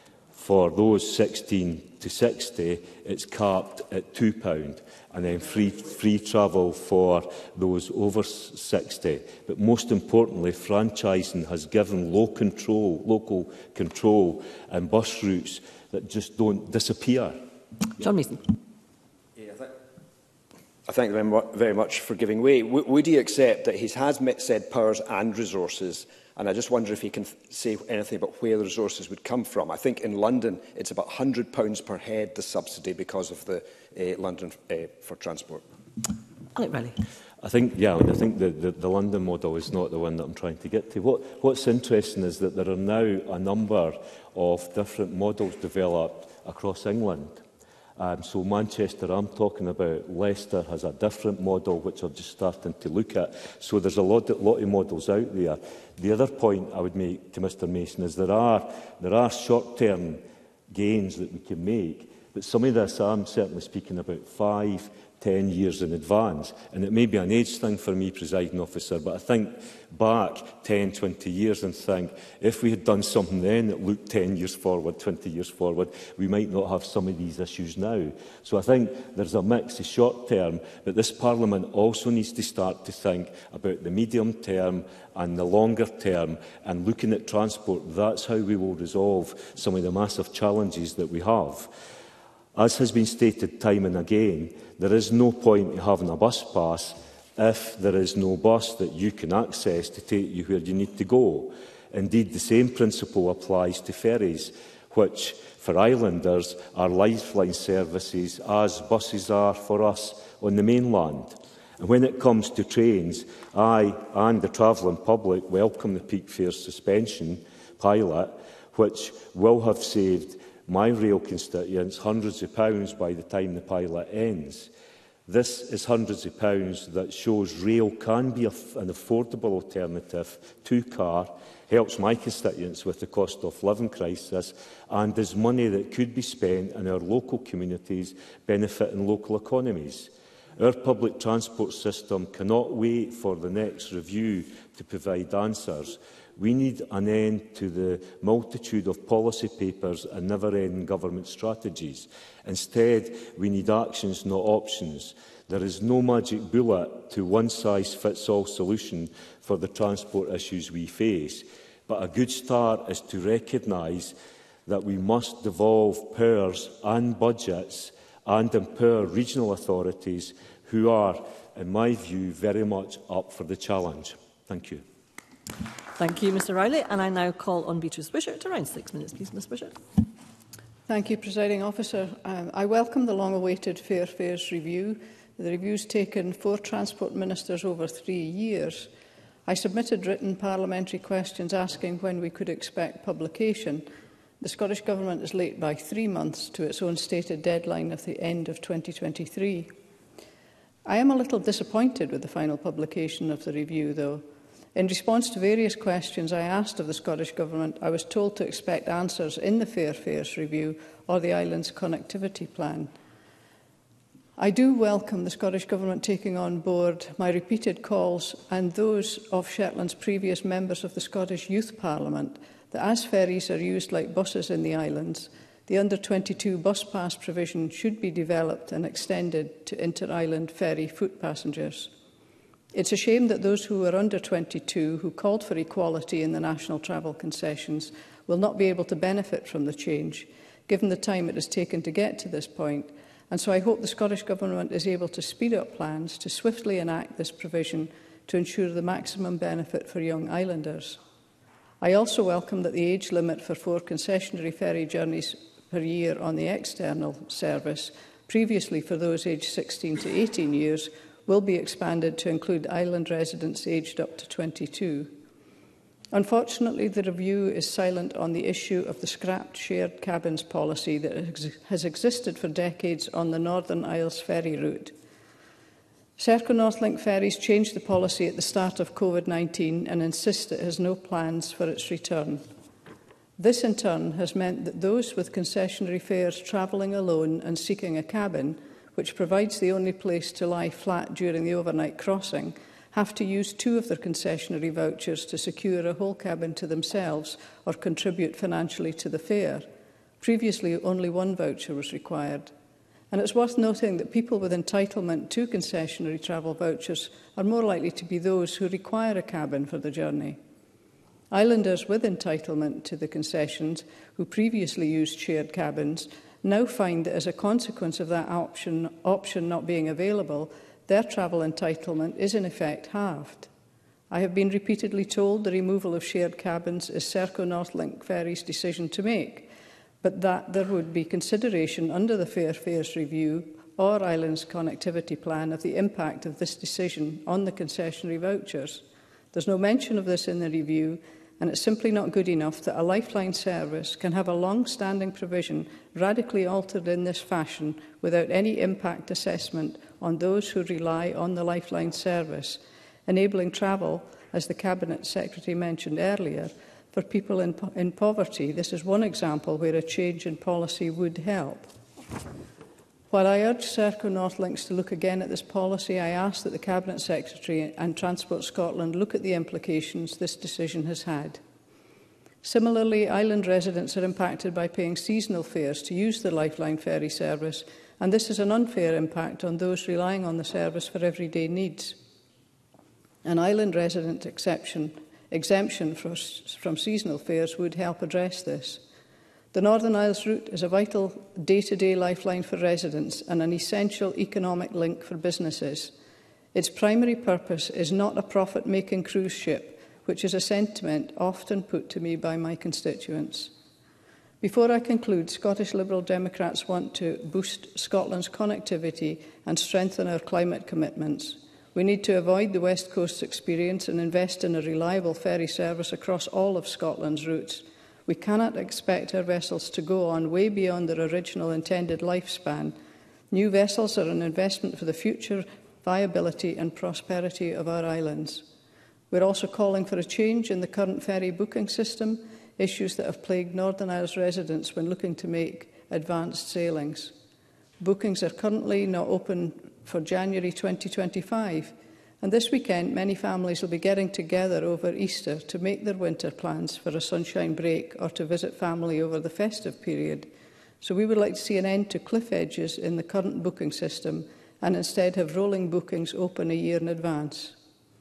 For those sixteen to sixty, it's capped at two pounds, and then free, free travel for those over sixty. But most importantly, franchising has given low control, local control and bus routes that just don't disappear. John Mason. Yeah, I, th I thank them very much for giving way. W would he accept that he has said powers and resources? And I just wonder if he can say anything about where the resources would come from. I think in London it's about one hundred pounds per head, the subsidy, because of the uh, London uh, for transport. Alec Riley. I think, yeah, I think the, the, the London model is not the one that I'm trying to get to. What, what's interesting is that there are now a number of different models developed across England. Um, so Manchester, I'm talking about, Leicester has a different model which I'm just starting to look at. So there's a lot, lot of models out there. The other point I would make to Mr Mason is there are, there are short-term gains that we can make, but some of this I'm certainly speaking about five, ten years in advance. And it may be an age thing for me, presiding officer, but I think back ten, twenty years and think, if we had done something then that looked ten years forward, twenty years forward, we might not have some of these issues now. So I think there's a mix of short term, but this Parliament also needs to start to think about the medium term and the longer term, and looking at transport. That's how we will resolve some of the massive challenges that we have. As has been stated time and again, there is no point in having a bus pass if there is no bus that you can access to take you where you need to go. Indeed, the same principle applies to ferries, which for islanders are lifeline services as buses are for us on the mainland. And when it comes to trains, I and the travelling public welcome the peak fare suspension pilot, which will have saved my rail constituents hundreds of pounds by the time the pilot ends. This is hundreds of pounds that shows rail can be an affordable alternative to car, helps my constituents with the cost of living crisis, and is money that could be spent in our local communities, benefiting local economies. Our public transport system cannot wait for the next review to provide answers. We need an end to the multitude of policy papers and never-ending government strategies. Instead, we need actions, not options. There is no magic bullet to one-size-fits-all solution for the transport issues we face. But a good start is to recognise that we must devolve powers and budgets and empower regional authorities who are, in my view, very much up for the challenge. Thank you. Thank you, Mr Riley. And I now call on Beatrice Wishart. Around six minutes, please, Miz Wishart. Thank you, Presiding Officer. Um, I welcome the long-awaited Fair Fares review. The review's taken four Transport Ministers over three years. I submitted written parliamentary questions asking when we could expect publication. The Scottish Government is late by three months to its own stated deadline of the end of twenty twenty-three. I am a little disappointed with the final publication of the review, though. In response to various questions I asked of the Scottish Government, I was told to expect answers in the Fair Fares review or the island's connectivity plan. I do welcome the Scottish Government taking on board my repeated calls and those of Shetland's previous members of the Scottish Youth Parliament that as ferries are used like buses in the islands, the under twenty-two bus pass provision should be developed and extended to inter-island ferry foot passengers. It's a shame that those who are under twenty-two, who called for equality in the national travel concessions, will not be able to benefit from the change, given the time it has taken to get to this point. And so I hope the Scottish Government is able to speed up plans to swiftly enact this provision to ensure the maximum benefit for young islanders. I also welcome that the age limit for four concessionary ferry journeys per year on the external service, previously for those aged sixteen to eighteen years, will be expanded to include island residents aged up to twenty-two. Unfortunately, the review is silent on the issue of the scrapped shared cabins policy that ex has existed for decades on the Northern Isles ferry route. Serco Northlink Ferries changed the policy at the start of COVID nineteen and insist it has no plans for its return. This, in turn, has meant that those with concessionary fares travelling alone and seeking a cabin, which provides the only place to lie flat during the overnight crossing, have to use two of their concessionary vouchers to secure a whole cabin to themselves or contribute financially to the fare. Previously, only one voucher was required. And it's worth noting that people with entitlement to concessionary travel vouchers are more likely to be those who require a cabin for the journey. Islanders with entitlement to the concessions, who previously used shared cabins, now find that as a consequence of that option, option not being available, their travel entitlement is in effect halved. I have been repeatedly told the removal of shared cabins is Serco Northlink Ferries' decision to make, but that there would be consideration under the Fair Fares review or Islands Connectivity Plan of the impact of this decision on the concessionary vouchers. There's no mention of this in the review, and it's simply not good enough that a lifeline service can have a long-standing provision radically altered in this fashion without any impact assessment on those who rely on the lifeline service, enabling travel, as the Cabinet Secretary mentioned earlier, for people in, po in poverty. This is one example where a change in policy would help. While I urge Serco Northlinks to look again at this policy, I ask that the Cabinet Secretary and Transport Scotland look at the implications this decision has had. Similarly, island residents are impacted by paying seasonal fares to use the Lifeline ferry service, and this is an unfair impact on those relying on the service for everyday needs. An island resident exception, exemption for, from seasonal fares would help address this. The Northern Isles route is a vital day-to-day lifeline for residents and an essential economic link for businesses. Its primary purpose is not a profit-making cruise ship, which is a sentiment often put to me by my constituents. Before I conclude, Scottish Liberal Democrats want to boost Scotland's connectivity and strengthen our climate commitments. We need to avoid the West Coast's experience and invest in a reliable ferry service across all of Scotland's routes. We cannot expect our vessels to go on way beyond their original intended lifespan. New vessels are an investment for the future viability and prosperity of our islands. We're also calling for a change in the current ferry booking system, issues that have plagued Northern Irish residents when looking to make advanced sailings. Bookings are currently not open for January twenty twenty-five, and this weekend many families will be getting together over Easter to make their winter plans for a sunshine break or to visit family over the festive period. So we would like to see an end to cliff edges in the current booking system and instead have rolling bookings open a year in advance.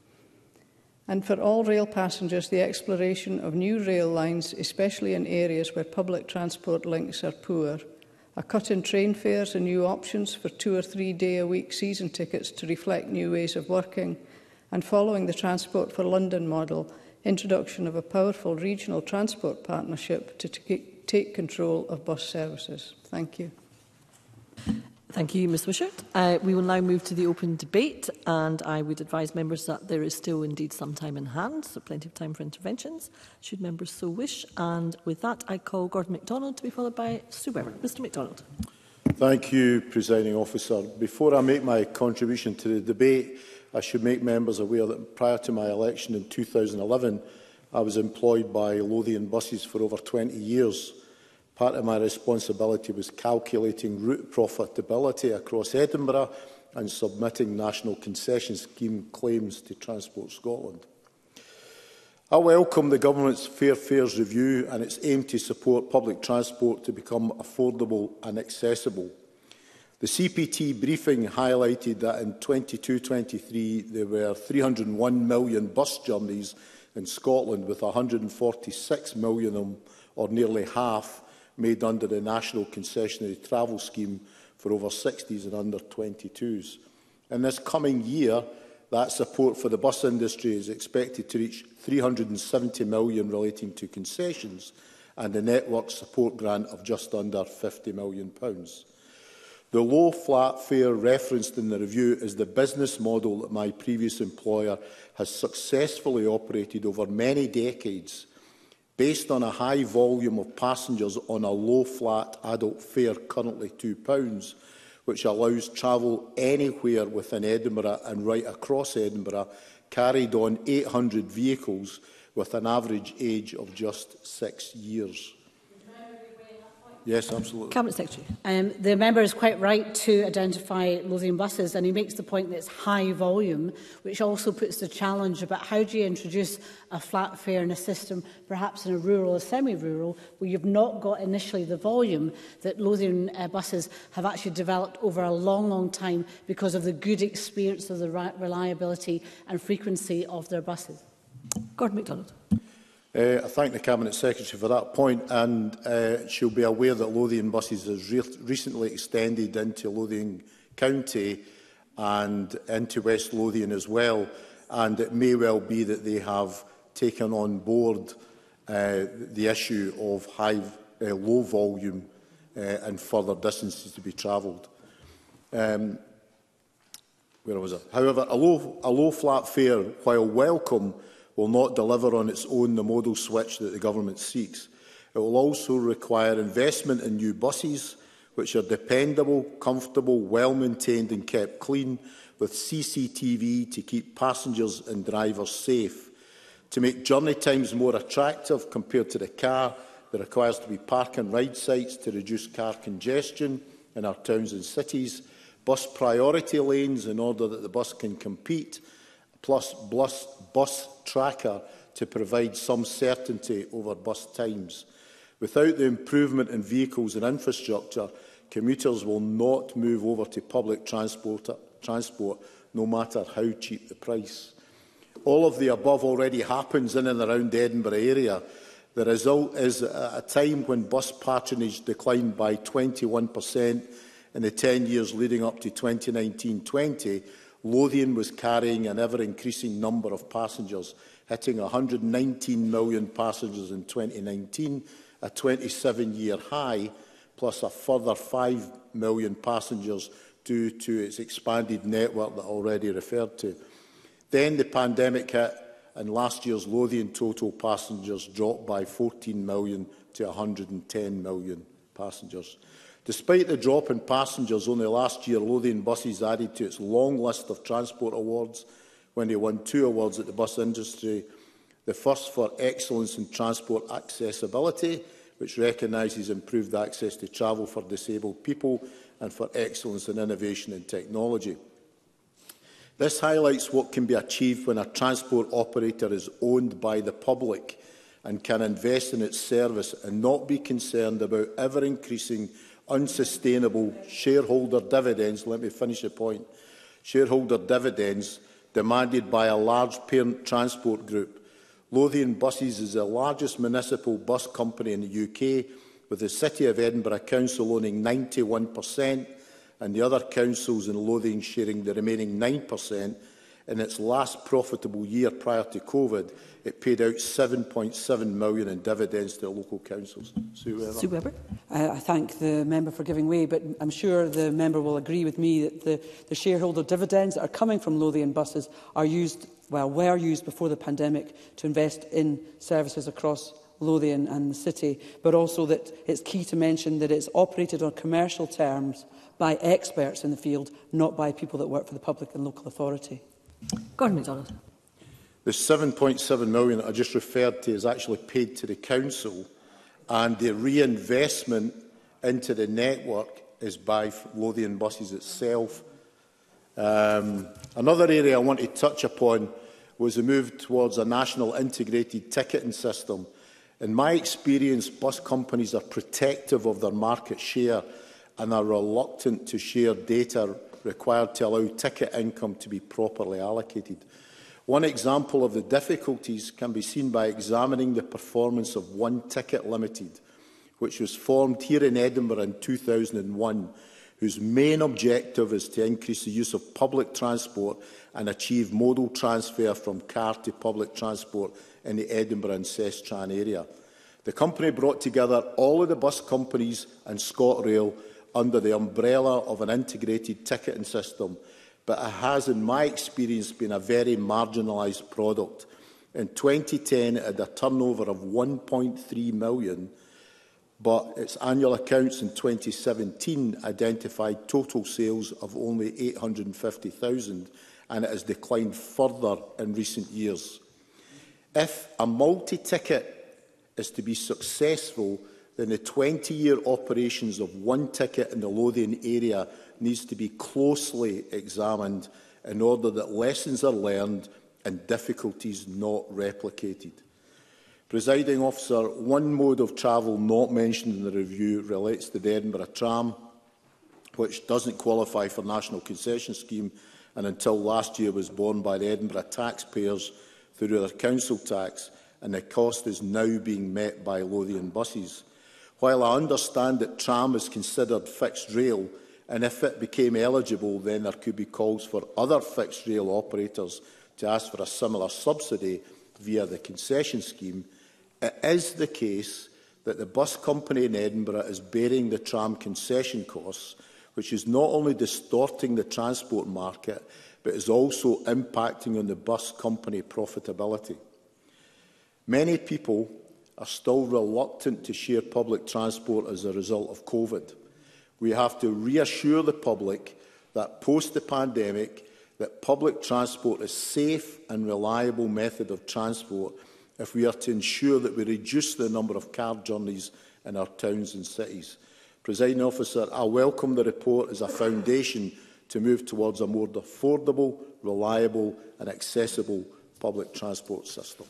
And for all rail passengers, the exploration of new rail lines, especially in areas where public transport links are poor. A cut in train fares and new options for two or three day a week season tickets to reflect new ways of working. And following the Transport for London model, introduction of a powerful regional transport partnership to take control of bus services. Thank you. Thank you, Miz Wishart. Uh, we will now move to the open debate, and I would advise members that there is still indeed some time in hand, so plenty of time for interventions, should members so wish. And with that, I call Gordon MacDonald to be followed by Sue Weber. Mr MacDonald. Thank you, Presiding Officer. Before I make my contribution to the debate, I should make members aware that prior to my election in two thousand eleven, I was employed by Lothian Buses for over twenty years. Part of my responsibility was calculating route profitability across Edinburgh and submitting National Concession Scheme claims to Transport Scotland. I welcome the Government's Fair Fares review and its aim to support public transport to become affordable and accessible. The C P T briefing highlighted that in twenty-two twenty-three there were three hundred and one million bus journeys in Scotland, with one hundred and forty-six million of them, or nearly half, made under the National Concessionary Travel Scheme for over sixties and under twenty-twos. In this coming year, that support for the bus industry is expected to reach three hundred and seventy million pounds relating to concessions and a network support grant of just under fifty million pounds. The low flat fare referenced in the review is the business model that my previous employer has successfully operated over many decades, based on a high volume of passengers on a low-flat adult fare, currently two pounds, which allows travel anywhere within Edinburgh and right across Edinburgh, carried on eight hundred vehicles with an average age of just six years. Yes, absolutely. Cabinet Secretary. Um, the member is quite right to identify Lothian buses, and he makes the point that it's high volume, which also puts the challenge about how do you introduce a flat fare in a system, perhaps in a rural or semi-rural, where you've not got initially the volume that Lothian uh, buses have actually developed over a long, long time because of the good experience of the reliability and frequency of their buses. Gordon MacDonald. Uh, I thank the Cabinet Secretary for that point, and uh, she'll be aware that Lothian Buses has re recently extended into Lothian County and into West Lothian as well, and it may well be that they have taken on board uh, the issue of high, uh, low volume uh, and further distances to be travelled. Um, where was it? However, a low, a low flat fare, while welcome, will not deliver on its own the modal switch that the Government seeks. It will also require investment in new buses, which are dependable, comfortable, well-maintained and kept clean, with C C T V to keep passengers and drivers safe. To make journey times more attractive compared to the car, there requires to be park and ride sites to reduce car congestion in our towns and cities, bus priority lanes in order that the bus can compete, plus bus, bus tracker to provide some certainty over bus times. Without the improvement in vehicles and infrastructure, commuters will not move over to public transport, transport no matter how cheap the price. All of the above already happens in and around the Edinburgh area. The result is at a time when bus patronage declined by twenty-one percent in the ten years leading up to twenty nineteen twenty, Lothian was carrying an ever-increasing number of passengers, hitting one hundred and nineteen million passengers in twenty nineteen, a twenty-seven year high, plus a further five million passengers due to its expanded network that I already referred to. Then the pandemic hit, and last year's Lothian total passengers dropped by fourteen million to one hundred and ten million passengers. Despite the drop in passengers, only last year Lothian Buses added to its long list of transport awards when they won two awards at the bus industry. The first for excellence in transport accessibility, which recognises improved access to travel for disabled people, and for excellence in innovation and technology. This highlights what can be achieved when a transport operator is owned by the public and can invest in its service and not be concerned about ever-increasing unsustainable shareholder dividends. Let me finish the point. Shareholder dividends demanded by a large parent transport group. Lothian Buses is the largest municipal bus company in the U K, with the City of Edinburgh Council owning ninety-one percent and the other councils in Lothian sharing the remaining nine percent. In its last profitable year prior to COVID, it paid out seven point seven million pounds in dividends to local councils. Sue Webber. Sue Webber. Uh, I thank the member for giving way, but I'm sure the member will agree with me that the, the shareholder dividends that are coming from Lothian Buses are used, well, were used before the pandemic to invest in services across Lothian and the city, but also that it's key to mention that it's operated on commercial terms by experts in the field, not by people that work for the public and local authority. Gordon MacDonald. The seven point seven million pounds that I just referred to is actually paid to the council, and the reinvestment into the network is by Lothian Buses itself. Um, another area I want to touch upon was the move towards a national integrated ticketing system. In my experience, bus companies are protective of their market share and are reluctant to share data required to allow ticket income to be properly allocated. One example of the difficulties can be seen by examining the performance of One Ticket Limited, which was formed here in Edinburgh in two thousand one, whose main objective is to increase the use of public transport and achieve modal transfer from car to public transport in the Edinburgh and Sestran area. The company brought together all of the bus companies and ScotRail under the umbrella of an integrated ticketing system, but it has, in my experience, been a very marginalised product. In twenty ten, it had a turnover of one point three million pounds, but its annual accounts in twenty seventeen identified total sales of only eight hundred and fifty thousand, and it has declined further in recent years. If a multi-ticket is to be successful, then the twenty-year operations of One Ticket in the Lothian area needs to be closely examined in order that lessons are learned and difficulties not replicated. Presiding Officer, one mode of travel not mentioned in the review relates to the Edinburgh Tram, which doesn't qualify for National Concession Scheme and until last year was borne by the Edinburgh taxpayers through their council tax, and the cost is now being met by Lothian Buses. While I understand that tram is considered fixed rail, and if it became eligible, then there could be calls for other fixed rail operators to ask for a similar subsidy via the concession scheme, it is the case that the bus company in Edinburgh is bearing the tram concession costs, which is not only distorting the transport market, but is also impacting on the bus company profitability. Many people are still reluctant to share public transport as a result of COVID. We have to reassure the public that post the pandemic, that public transport is a safe and reliable method of transport if we are to ensure that we reduce the number of car journeys in our towns and cities. Presiding Officer, I welcome the report as a foundation to move towards a more affordable, reliable and accessible public transport system.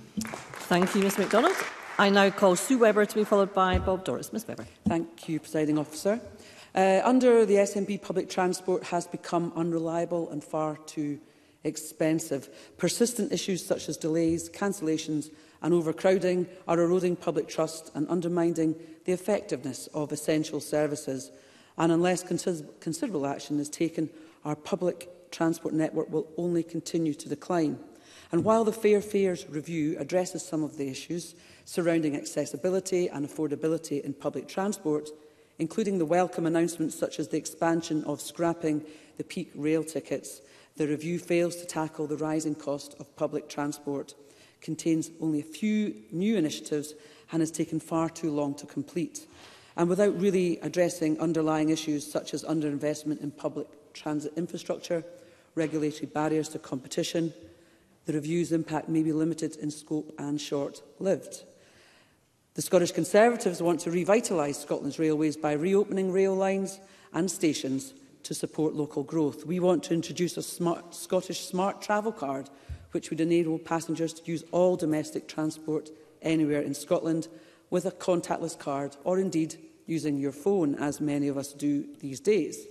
Thank you, Ms MacDonald. I now call Sue Webber to be followed by Bob Doris. Ms Webber. Thank you, Presiding Officer. Uh, under the S N P, public transport has become unreliable and far too expensive. Persistent issues such as delays, cancellations and overcrowding are eroding public trust and undermining the effectiveness of essential services. And unless consider considerable action is taken, our public transport network will only continue to decline. And while the Fair Fares Review addresses some of the issues surrounding accessibility and affordability in public transport, including the welcome announcements such as the expansion of scrapping the peak rail tickets, The review fails to tackle the rising cost of public transport, contains only a few new initiatives and has taken far too long to complete. And without really addressing underlying issues such as underinvestment in public transit infrastructure, regulatory barriers to competition, the review's impact may be limited in scope and short-lived. The Scottish Conservatives want to revitalise Scotland's railways by reopening rail lines and stations to support local growth. We want to introduce a smart, Scottish Smart Travel Card, which would enable passengers to use all domestic transport anywhere in Scotland with a contactless card, or indeed using your phone, as many of us do these days.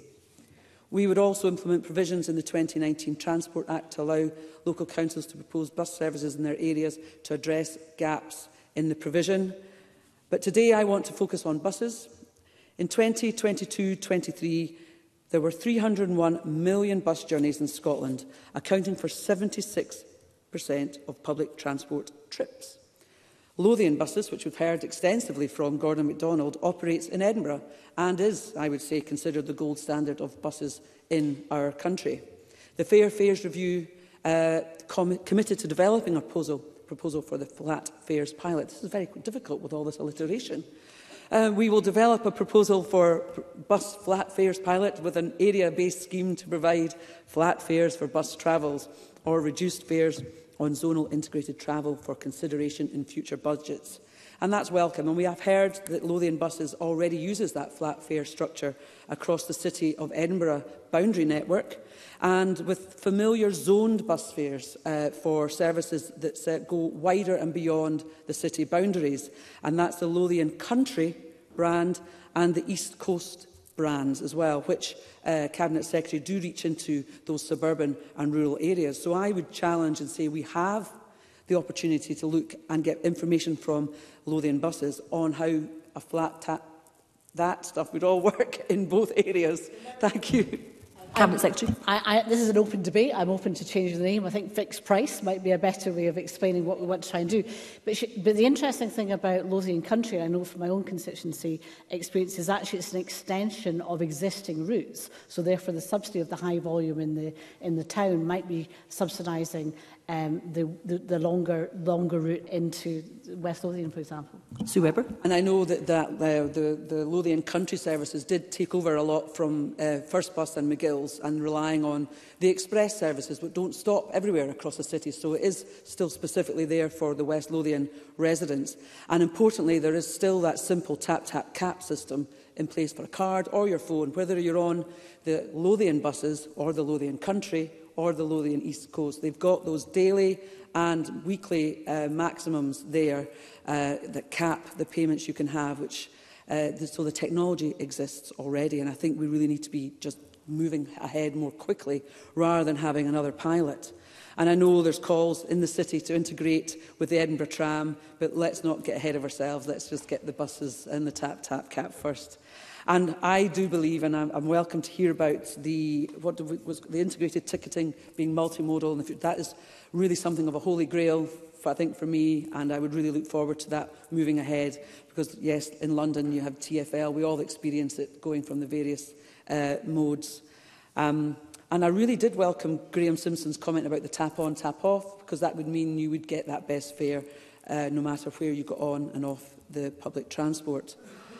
We would also implement provisions in the twenty nineteen Transport Act to allow local councils to propose bus services in their areas to address gaps in the provision. But today I want to focus on buses. In twenty twenty-two twenty-three, there were three hundred and one million bus journeys in Scotland, accounting for seventy-six percent of public transport trips. Lothian Buses, which we've heard extensively from Gordon MacDonald, operates in Edinburgh and is, I would say, considered the gold standard of buses in our country. The Fair Fares Review uh, com committed to developing a proposal, proposal for the flat fares pilot. This is very difficult with all this alliteration. Uh, we will develop a proposal for bus flat fares pilot with an area-based scheme to provide flat fares for bus travels or reduced fares on zonal integrated travel for consideration in future budgets. And that's welcome. And we have heard that Lothian Buses already uses that flat fare structure across the City of Edinburgh boundary network, and with familiar zoned bus fares uh, for services that uh, go wider and beyond the city boundaries. And that's the Lothian Country brand and the East Coast brands as well, which uh, Cabinet Secretary do reach into those suburban and rural areas. So I would challenge and say we have the opportunity to look and get information from Lothian Buses on how a flat tap, that stuff would all work in both areas. Thank you. Cabinet um, Secretary. I, I, this is an open debate. I'm open to changing the name. I think fixed price might be a better way of explaining what we want to try and do. But, sh but the interesting thing about Lothian Country, I know from my own constituency experience, is actually it's an extension of existing routes. So therefore the subsidy of the high volume in the, in the town might be subsidising um, the, the, the longer, longer route into West Lothian, for example. Sue Webber. And I know that, that uh, the, the Lothian Country services did take over a lot from uh, First Bus and McGill's, and relying on the express services, but don't stop everywhere across the city. So it is still specifically there for the West Lothian residents. And importantly, there is still that simple tap-tap-cap system in place for a card or your phone, whether you're on the Lothian buses or the Lothian Country or the Lothian East Coast. They've got those daily and weekly uh, maximums there uh, that cap the payments you can have, which uh, the, so the technology exists already. And I think we really need to be just moving ahead more quickly rather than having another pilot. And I know there's calls in the city to integrate with the Edinburgh tram, but let's not get ahead of ourselves. Let's just get the buses and the tap-tap-cap first. And I do believe, and I'm, I'm welcome to hear about the, what was the integrated ticketing being multimodal. And that is really something of a holy grail, for, I think, for me, and I would really look forward to that moving ahead. Because, yes, in London you have T F L. We all experience it going from the various uh, modes. Um, and I really did welcome Graham Simpson's comment about the tap-on, tap-off, because that would mean you would get that best fare uh, no matter where you got on and off the public transport.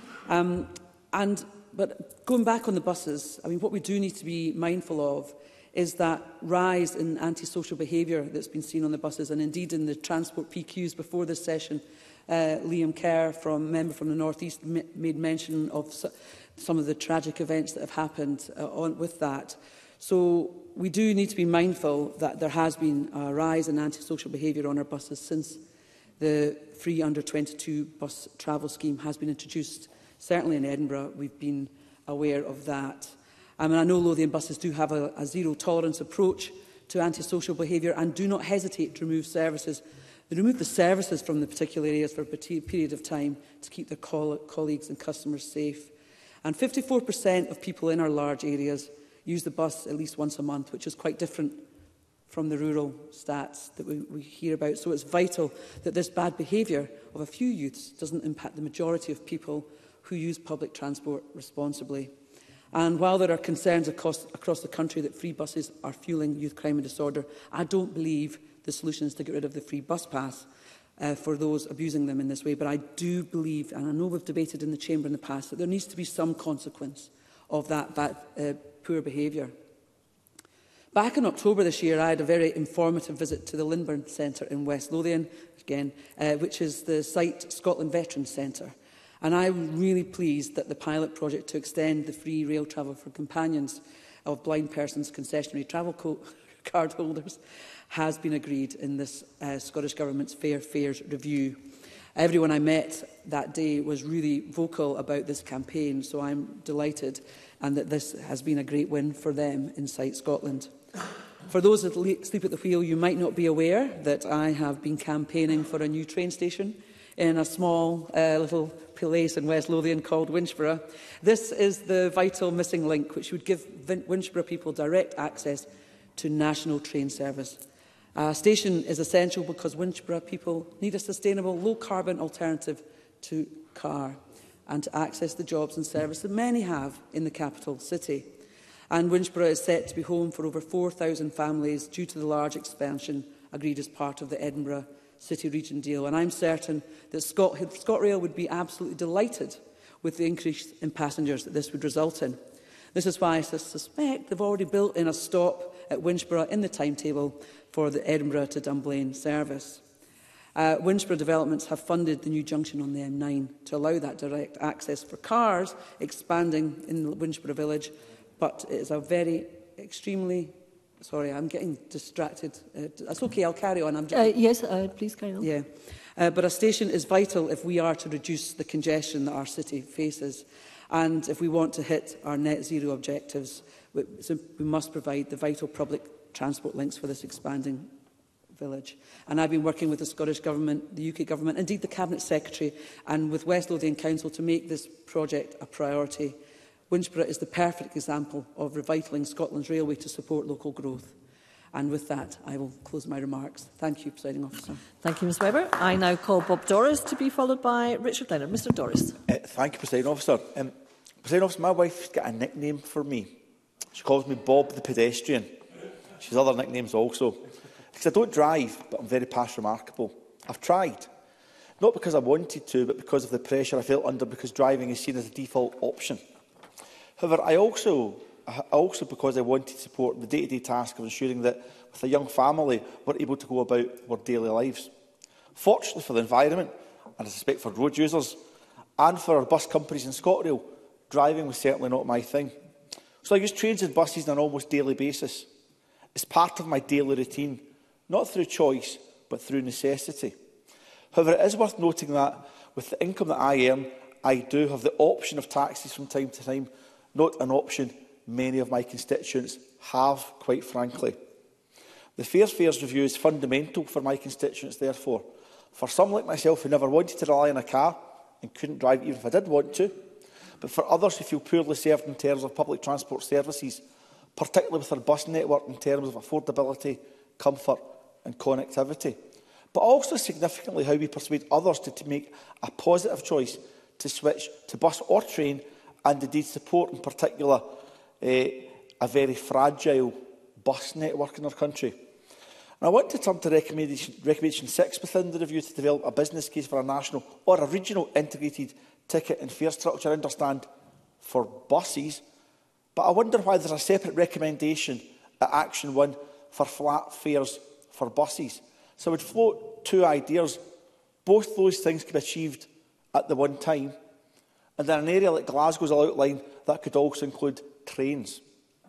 Um, And, but going back on the buses, I mean, what we do need to be mindful of is that rise in antisocial behaviour that's been seen on the buses, and indeed in the transport P Qs before this session. Uh, Liam Kerr, from member from the North East, made mention of so, some of the tragic events that have happened uh, on, with that. So we do need to be mindful that there has been a rise in antisocial behaviour on our buses since the free under twenty-two bus travel scheme has been introduced. Certainly in Edinburgh, we've been aware of that. I mean, I know Lothian Buses do have a, a zero-tolerance approach to antisocial behaviour and do not hesitate to remove services. They remove the services from the particular areas for a period of time to keep their coll colleagues and customers safe. And fifty-four percent of people in our large areas use the bus at least once a month, which is quite different from the rural stats that we, we hear about. So it's vital that this bad behaviour of a few youths doesn't impact the majority of people who use public transport responsibly. And while there are concerns across, across the country that free buses are fuelling youth crime and disorder, I don't believe the solution is to get rid of the free bus pass uh, for those abusing them in this way. But I do believe, and I know we've debated in the Chamber in the past, that there needs to be some consequence of that bad, uh, poor behaviour. Back in October this year, I had a very informative visit to the Lindburn Centre in West Lothian, again, uh, which is the site Scotland Veterans Centre. And I'm really pleased that the pilot project to extend the free rail travel for companions of blind persons concessionary travel co card holders has been agreed in this uh, Scottish Government's Fair Fares review. Everyone I met that day was really vocal about this campaign, so I'm delighted and that this has been a great win for them in Sight Scotland. For those that sleep at the wheel, you might not be aware that I have been campaigning for a new train station in a small uh, little place in West Lothian called Winchborough. This is the vital missing link which would give Vin Winchborough people direct access to national train service. A station is essential because Winchborough people need a sustainable, low-carbon alternative to car and to access the jobs and service that many have in the capital city. And Winchborough is set to be home for over four thousand families due to the large expansion agreed as part of the Edinburgh City Region deal. And I'm certain that Scot ScotRail would be absolutely delighted with the increase in passengers that this would result in. This is why I suspect they've already built in a stop at Winchborough in the timetable for the Edinburgh to Dunblane service. Uh, Winchborough Developments have funded the new junction on the M nine to allow that direct access for cars expanding in Winchborough Village, but it is a very extremely... Sorry, I'm getting distracted. Uh, that's okay, I'll carry on. I'm just... uh, yes, uh, please carry on. Yeah. Uh, but a station is vital if we are to reduce the congestion that our city faces. And if we want to hit our net zero objectives, we, so we must provide the vital public transport links for this expanding village. And I've been working with the Scottish Government, the U K Government, indeed the Cabinet Secretary, and with West Lothian Council to make this project a priority. Winchborough is the perfect example of revitalising Scotland's railway to support local growth. And with that, I will close my remarks. Thank you, Presiding Officer. Thank you, Miz Webber. I now call Bob Doris to be followed by Richard Leonard. Mister Doris. Uh, thank you, Presiding Officer. Um, Presiding Officer, my wife's got a nickname for me. She calls me Bob the Pedestrian. She has other nicknames also. Because I don't drive, but I'm very past remarkable. I've tried. Not because I wanted to, but because of the pressure I felt under because driving is seen as a default option. However, I also, also because I wanted to support the day-to-day task of ensuring that with a young family we're able to go about our daily lives. Fortunately for the environment, and I suspect for road users, and for our bus companies in ScotRail, driving was certainly not my thing. So I use trains and buses on an almost daily basis. It's part of my daily routine, not through choice, but through necessity. However, it is worth noting that with the income that I earn, I do have the option of taxis from time to time, not an option many of my constituents have, quite frankly. The Fair Fares review is fundamental for my constituents, therefore. For some like myself who never wanted to rely on a car and couldn't drive even if I did want to, but for others who feel poorly served in terms of public transport services, particularly with our bus network in terms of affordability, comfort and connectivity, but also significantly how we persuade others to, to make a positive choice to switch to bus or train, and indeed support in particular eh, a very fragile bus network in our country. And I want to turn to recommendation, recommendation six within the review to develop a business case for a national or a regional integrated ticket and fare structure, I understand, for buses. But I wonder why there's a separate recommendation at Action one for flat fares for buses. So I would float two ideas. Both those things could be achieved at the one time. And then an area like Glasgow's outline that could also include trains.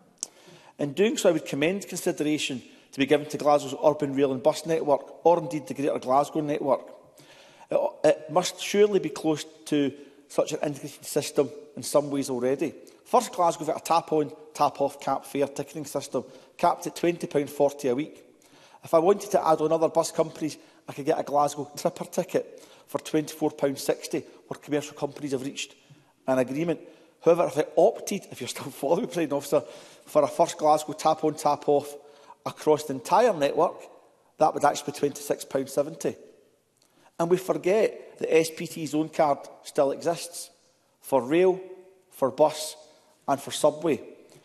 In doing so, I would commend consideration to be given to Glasgow's urban rail and bus network, or indeed the Greater Glasgow network. It, it must surely be close to such an integrated system in some ways already. First, Glasgow got a tap-on, tap-off cap fare ticketing system, capped at twenty pounds forty a week. If I wanted to add on other bus companies, I could get a Glasgow Tripper ticket for twenty-four pounds sixty, where commercial companies have reached an agreement. However, if I opted, if you're still following, Presiding Officer, for a First Glasgow tap-on, tap-off across the entire network, that would actually be twenty-six pounds seventy. And we forget that S P T's own card still exists for rail, for bus and for subway.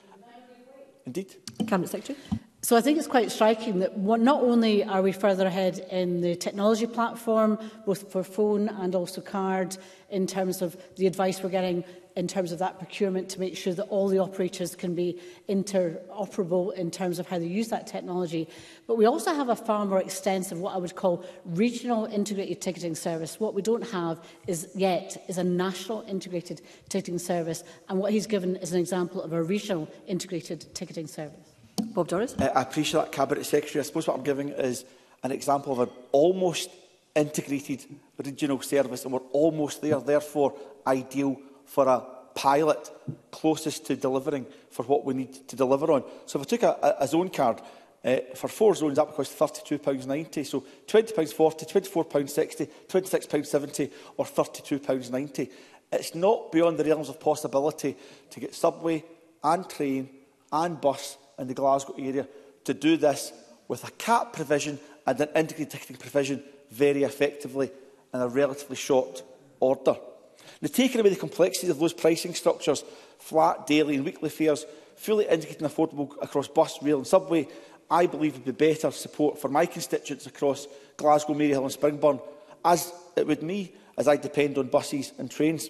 Indeed. Cabinet Secretary. So I think it's quite striking that one, not only are we further ahead in the technology platform, both for phone and also card, in terms of the advice we're getting in terms of that procurement to make sure that all the operators can be interoperable in terms of how they use that technology. But we also have a far more extensive, what I would call regional integrated ticketing service. What we don't have is yet is a national integrated ticketing service. And what he's given is an example of a regional integrated ticketing service. Bob Doris. Uh, I appreciate that, Cabinet Secretary. I suppose what I'm giving is an example of an almost integrated regional service, and we're almost there, therefore ideal for a pilot closest to delivering for what we need to deliver on. So if I took a, a, a zone card, uh, for four zones that would cost thirty-two pounds ninety, so twenty pounds forty, twenty-four pounds sixty, twenty-six pounds seventy or thirty-two pounds ninety. It's not beyond the realms of possibility to get subway and train and bus in the Glasgow area to do this with a cap provision and an integrated ticketing provision very effectively in a relatively short order. Now, taking away the complexities of those pricing structures, flat, daily and weekly fares, fully integrated and affordable across bus, rail and subway, I believe would be better support for my constituents across Glasgow, Maryhill and Springburn, as it would me, as I depend on buses and trains.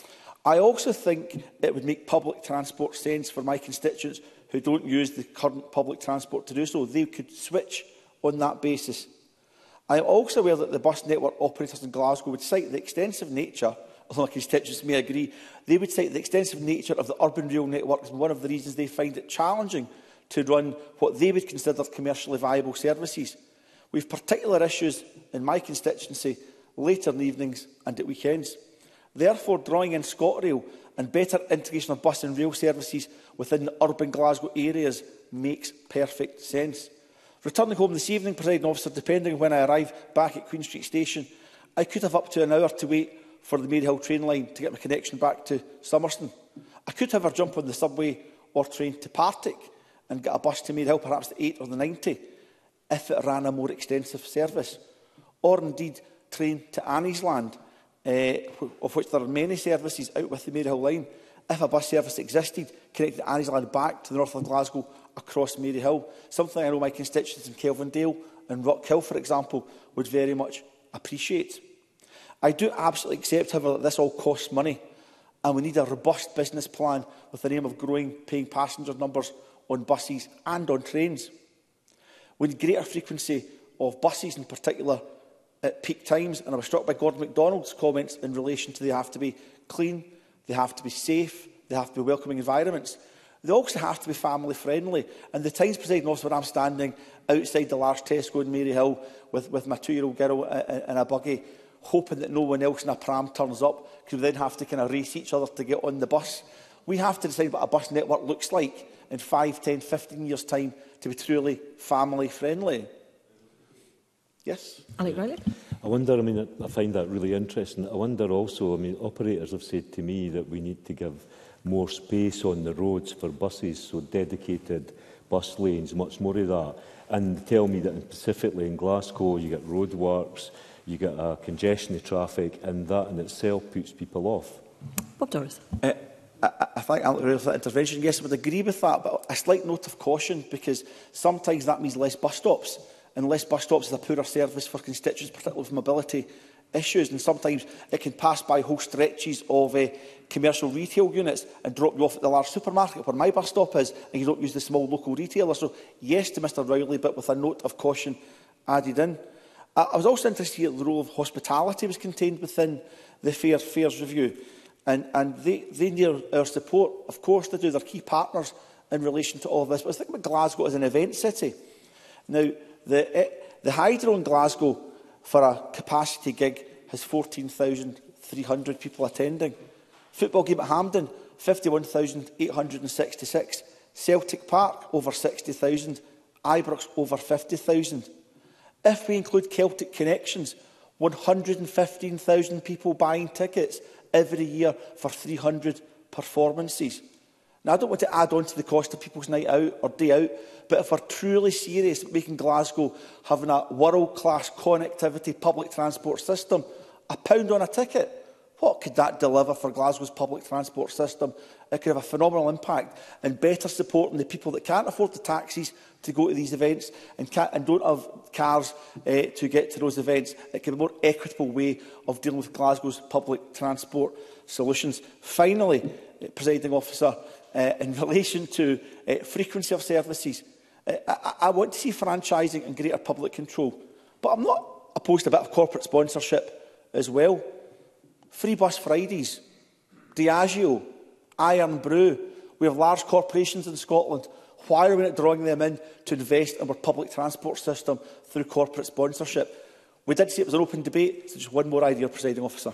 I also think it would make public transport sense for my constituents who don't use the current public transport to do so. They could switch on that basis. I am also aware that the bus network operators in Glasgow would cite the extensive nature, although my constituents may agree, they would cite the extensive nature of the urban rail network as one of the reasons they find it challenging to run what they would consider commercially viable services. We have particular issues in my constituency later in the evenings and at weekends. Therefore, drawing in ScotRail and better integration of bus and rail services within the urban Glasgow areas makes perfect sense. Returning home this evening, Presiding Officer, depending on when I arrive back at Queen Street Station, I could have up to an hour to wait for the Maryhill train line to get my connection back to Summerston. I could, however, jump on the subway or train to Partick and get a bus to Maryhill, perhaps the eight or the ninety, if it ran a more extensive service. Or indeed, train to Anniesland, uh, of which there are many services out with the Maryhill line, if a bus service existed connecting Anniesland back to the north of Glasgow across Maryhill, something I know my constituents in Kelvindale and Rockhill, for example, would very much appreciate. I do absolutely accept, however, that this all costs money, and we need a robust business plan with the aim of growing paying passenger numbers on buses and on trains. We need greater frequency of buses, in particular at peak times, and I was struck by Gordon MacDonald's comments in relation to they have to be clean, they have to be safe, they have to be welcoming environments. They also have to be family friendly. And the times, Presiding Officer, when I'm standing outside the large Tesco in Maryhill with, with my two-year-old girl in a buggy, hoping that no one else in a pram turns up, because we then have to kind of race each other to get on the bus. We have to decide what a bus network looks like in five, ten, fifteen years' time to be truly family friendly. Yes? Alec Riley. I wonder, I mean, I find that really interesting. I wonder also, I mean, operators have said to me that we need to give more space on the roads for buses, so dedicated bus lanes, much more of that. And tell me that specifically in Glasgow, you get roadworks, you get a congestion of traffic, and that in itself puts people off. Bob Doris. Uh, I, I thank Alec Riley for that intervention. Yes, I would agree with that, but a slight note of caution, because sometimes that means less bus stops. And less bus stops is a poorer service for constituents, particularly with mobility issues. And sometimes it can pass by whole stretches of uh, commercial retail units and drop you off at the large supermarket where my bus stop is, and you don't use the small local retailer. So yes to Mr Rowley, but with a note of caution added in. I, I was also interested to hear the role of hospitality was contained within the Fair Fares Review. And, and they, they need our support. Of course they do. They're key partners in relation to all of this. But I think about Glasgow as an event city. Now, The, it, the Hydro in Glasgow for a capacity gig has fourteen thousand three hundred people attending. Football game at Hampden, fifty-one thousand eight hundred sixty-six. Celtic Park, over sixty thousand. Ibrox, over fifty thousand. If we include Celtic Connections, one hundred fifteen thousand people buying tickets every year for three hundred performances. Now, I don't want to add on to the cost of people's night out or day out, but if we're truly serious about making Glasgow having a world-class connectivity public transport system, a pound on a ticket What could that deliver for Glasgow's public transport system? It could have a phenomenal impact and better supporting the people that can't afford the taxis to go to these events and, can't, and don't have cars uh, to get to those events. It could be a more equitable way of dealing with Glasgow's public transport solutions. Finally, uh, Presiding Officer, uh, in relation to uh, frequency of services, uh, I, I want to see franchising and greater public control. But I'm not opposed to a bit of corporate sponsorship as well. Free Bus Fridays, Diageo, Iron Brew. We have large corporations in Scotland. Why are we not drawing them in to invest in our public transport system through corporate sponsorship? We did say it was an open debate, so just one more idea, Presiding Officer.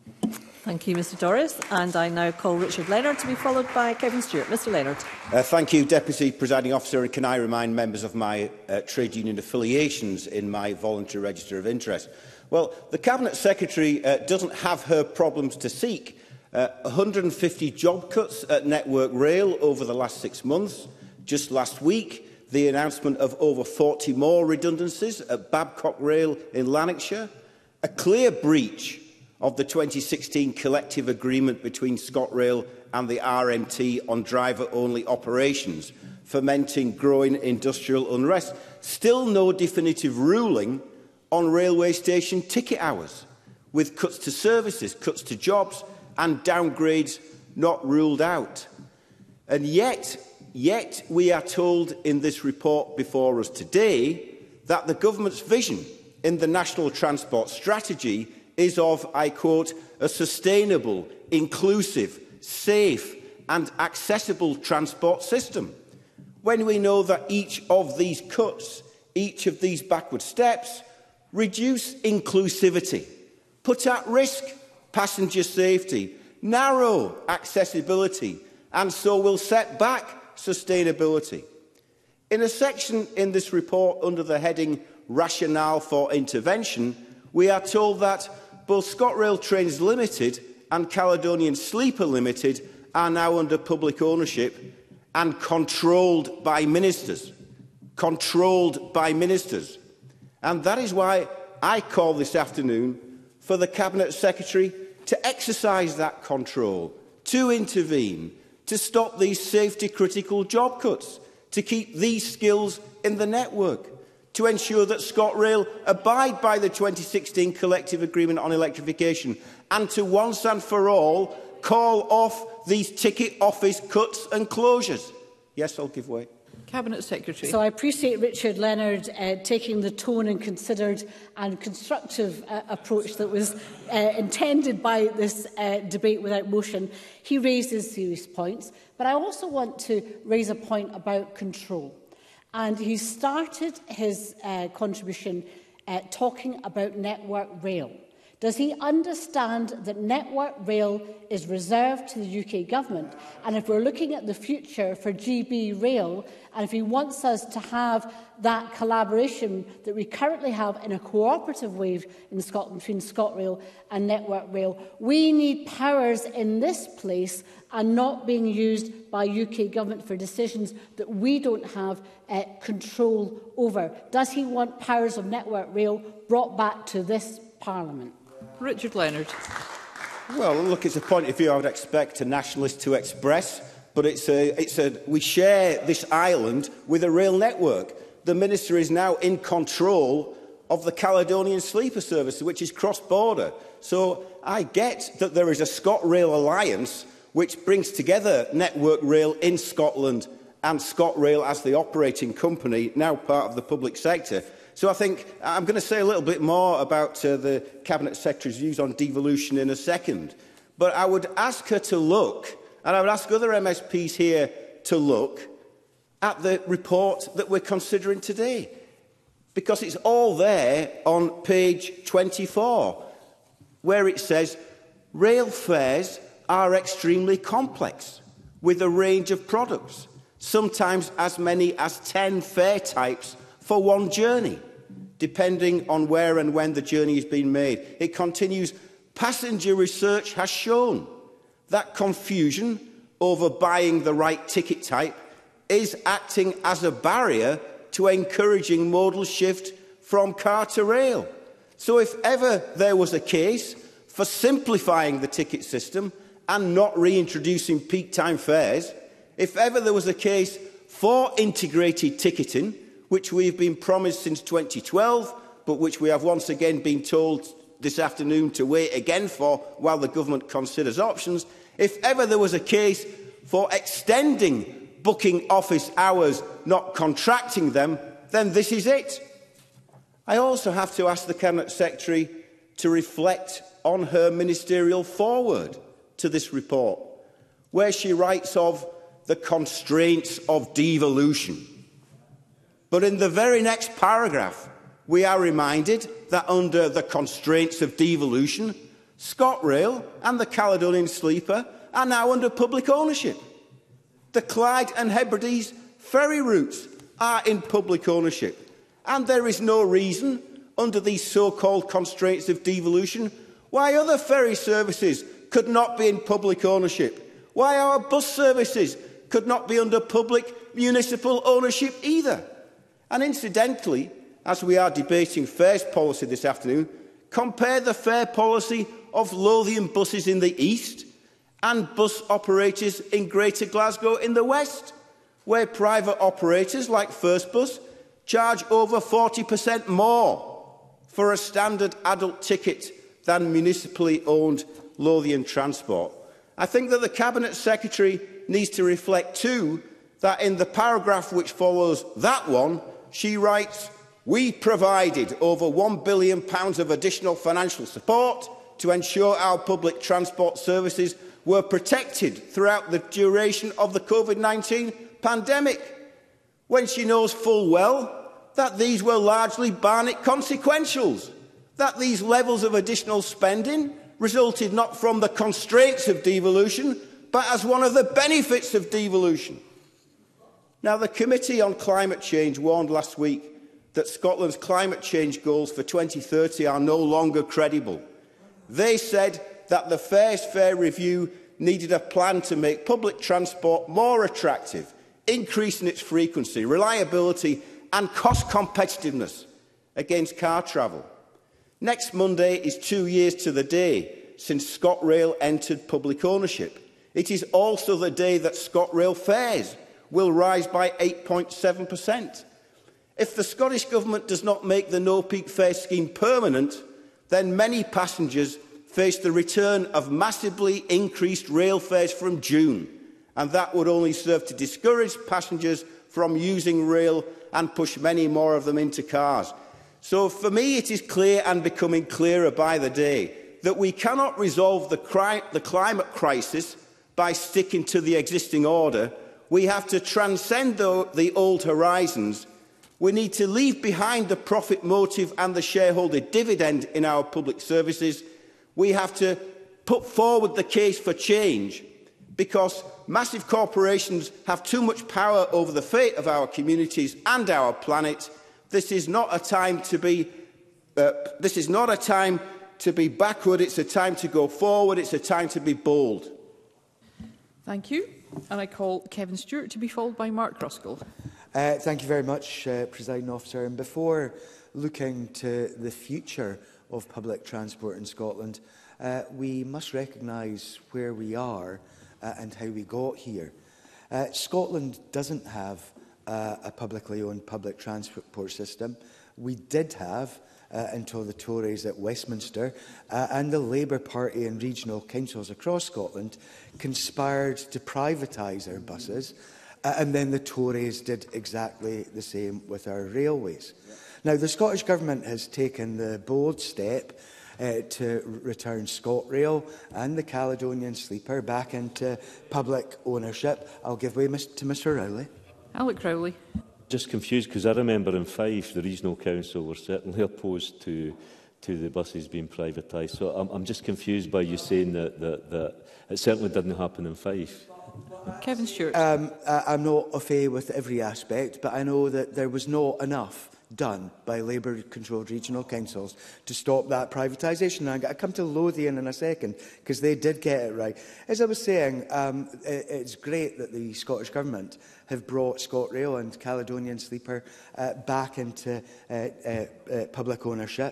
Thank you, Mr Doris. And I now call Richard Leonard to be followed by Kevin Stewart. Mr Leonard. Uh, thank you, Deputy Presiding Officer. And can I remind members of my uh, trade union affiliations in my voluntary register of interest? Well, the Cabinet Secretary uh, doesn't have her problems to seek. Uh, one hundred and fifty job cuts at Network Rail over the last six months. Just last week, the announcement of over forty more redundancies at Babcock Rail in Lanarkshire. A clear breach of the twenty sixteen collective agreement between ScotRail and the R M T on driver-only operations, fomenting growing industrial unrest. Still no definitive ruling on railway station ticket hours, with cuts to services, cuts to jobs and downgrades not ruled out. And yet, yet we are told in this report before us today that the government's vision in the National Transport Strategy is of, I quote, a sustainable, inclusive, safe and accessible transport system, when we know that each of these cuts, each of these backward steps, reduce inclusivity, put at risk passenger safety, narrow accessibility, and so will set back sustainability. In a section in this report under the heading Rationale for Intervention, we are told that both ScotRail Trains Limited and Caledonian Sleeper Limited are now under public ownership and controlled by ministers. Controlled by ministers. And that is why I call this afternoon for the Cabinet Secretary to exercise that control, to intervene, to stop these safety-critical job cuts, to keep these skills in the network, to ensure that ScotRail abide by the twenty sixteen collective agreement on electrification, and to once and for all call off these ticket office cuts and closures. Yes, I'll give way. Cabinet Secretary. So I appreciate Richard Leonard uh, taking the tone and considered and constructive uh, approach that was uh, intended by this uh, debate without motion. He raises serious points, but I also want to raise a point about control. And he started his uh, contribution uh, talking about Network Rail. Does he understand that Network Rail is reserved to the U K Government? And if we're looking at the future for G B Rail, and if he wants us to have that collaboration that we currently have in a cooperative way in Scotland between ScotRail and Network Rail, we need powers in this place and not being used by U K Government for decisions that we don't have uh, control over. Does he want powers of Network Rail brought back to this Parliament? Richard Leonard. Well, look, it's a point of view I would expect a nationalist to express, but it's a, it's a, we share this island with a rail network. The Minister is now in control of the Caledonian Sleeper Service, which is cross-border. So I get that there is a ScotRail alliance which brings together Network Rail in Scotland and ScotRail as the operating company, now part of the public sector. So I think I'm going to say a little bit more about uh, the Cabinet Secretary's views on devolution in a second. But I would ask her to look, and I would ask other M S Ps here to look, at the report that we're considering today. Because it's all there on page twenty-four, where it says, rail fares are extremely complex, with a range of products, sometimes as many as ten fare types for one journey, depending on where and when the journey has been made. It continues, passenger research has shown that confusion over buying the right ticket type is acting as a barrier to encouraging modal shift from car to rail. So if ever there was a case for simplifying the ticket system and not reintroducing peak time fares, if ever there was a case for integrated ticketing, which we have been promised since twenty twelve, but which we have once again been told this afternoon to wait again for while the government considers options, if ever there was a case for extending booking office hours, not contracting them, then this is it. I also have to ask the Cabinet Secretary to reflect on her ministerial foreword to this report, where she writes of the constraints of devolution. But in the very next paragraph, we are reminded that under the constraints of devolution, ScotRail and the Caledonian Sleeper are now under public ownership. The Clyde and Hebrides ferry routes are in public ownership, and there is no reason, under these so-called constraints of devolution, why other ferry services could not be in public ownership, why our bus services could not be under public municipal ownership either. And incidentally, as we are debating fares policy this afternoon, compare the fare policy of Lothian buses in the east and bus operators in Greater Glasgow in the west, where private operators like First Bus charge over forty percent more for a standard adult ticket than municipally owned Lothian Transport. I think that the Cabinet Secretary needs to reflect too that in the paragraph which follows that one, she writes, "We provided over one billion pounds of additional financial support to ensure our public transport services were protected throughout the duration of the COVID nineteen pandemic," when she knows full well that these were largely Barnett consequentials, that these levels of additional spending resulted not from the constraints of devolution, but as one of the benefits of devolution. Now, the Committee on Climate Change warned last week that Scotland's climate change goals for twenty thirty are no longer credible. They said that the Fares Fair review needed a plan to make public transport more attractive, increasing its frequency, reliability and cost competitiveness against car travel. Next Monday is two years to the day since ScotRail entered public ownership. It is also the day that ScotRail fares will rise by eight point seven percent. If the Scottish Government does not make the no-peak fare scheme permanent, then many passengers face the return of massively increased rail fares from June, and that would only serve to discourage passengers from using rail and push many more of them into cars. So for me, it is clear and becoming clearer by the day that we cannot resolve the, cri the climate crisis by sticking to the existing order. We have to transcend the, the old horizons. We need to leave behind the profit motive and the shareholder dividend in our public services. We have to put forward the case for change, because massive corporations have too much power over the fate of our communities and our planet. This is not a time to be, uh, this is not a time to be backward. It's a time to go forward. It's a time to be bold. Thank you. And I call Kevin Stewart to be followed by Mark Ruskell. Uh, thank you very much, uh, Presiding Officer. And before looking to the future of public transport in Scotland, uh, we must recognise where we are uh, and how we got here. Uh, Scotland doesn't have uh, a publicly owned public transport system. We did have, uh, until the Tories at Westminster uh, and the Labour Party and regional councils across Scotland conspired to privatise our buses, uh, and then the Tories did exactly the same with our railways. Now, the Scottish Government has taken the bold step uh, to return ScotRail and the Caledonian Sleeper back into public ownership. I'll give way to Mr Rowley. Alec Rowley. Just confused, because I remember in Fife, the regional council were certainly opposed to to the buses being privatised. So I'm, I'm just confused by you saying that, that, that it certainly didn't happen in Fife. Kevin Stewart. Um, I, I'm not au fait with every aspect, but I know that there was not enough done by Labour-controlled regional councils to stop that privatisation. And I'll come to Lothian in a second, because they did get it right. As I was saying, um, it, it's great that the Scottish Government have brought ScotRail and Caledonian Sleeper uh, back into uh, uh, uh, public ownership.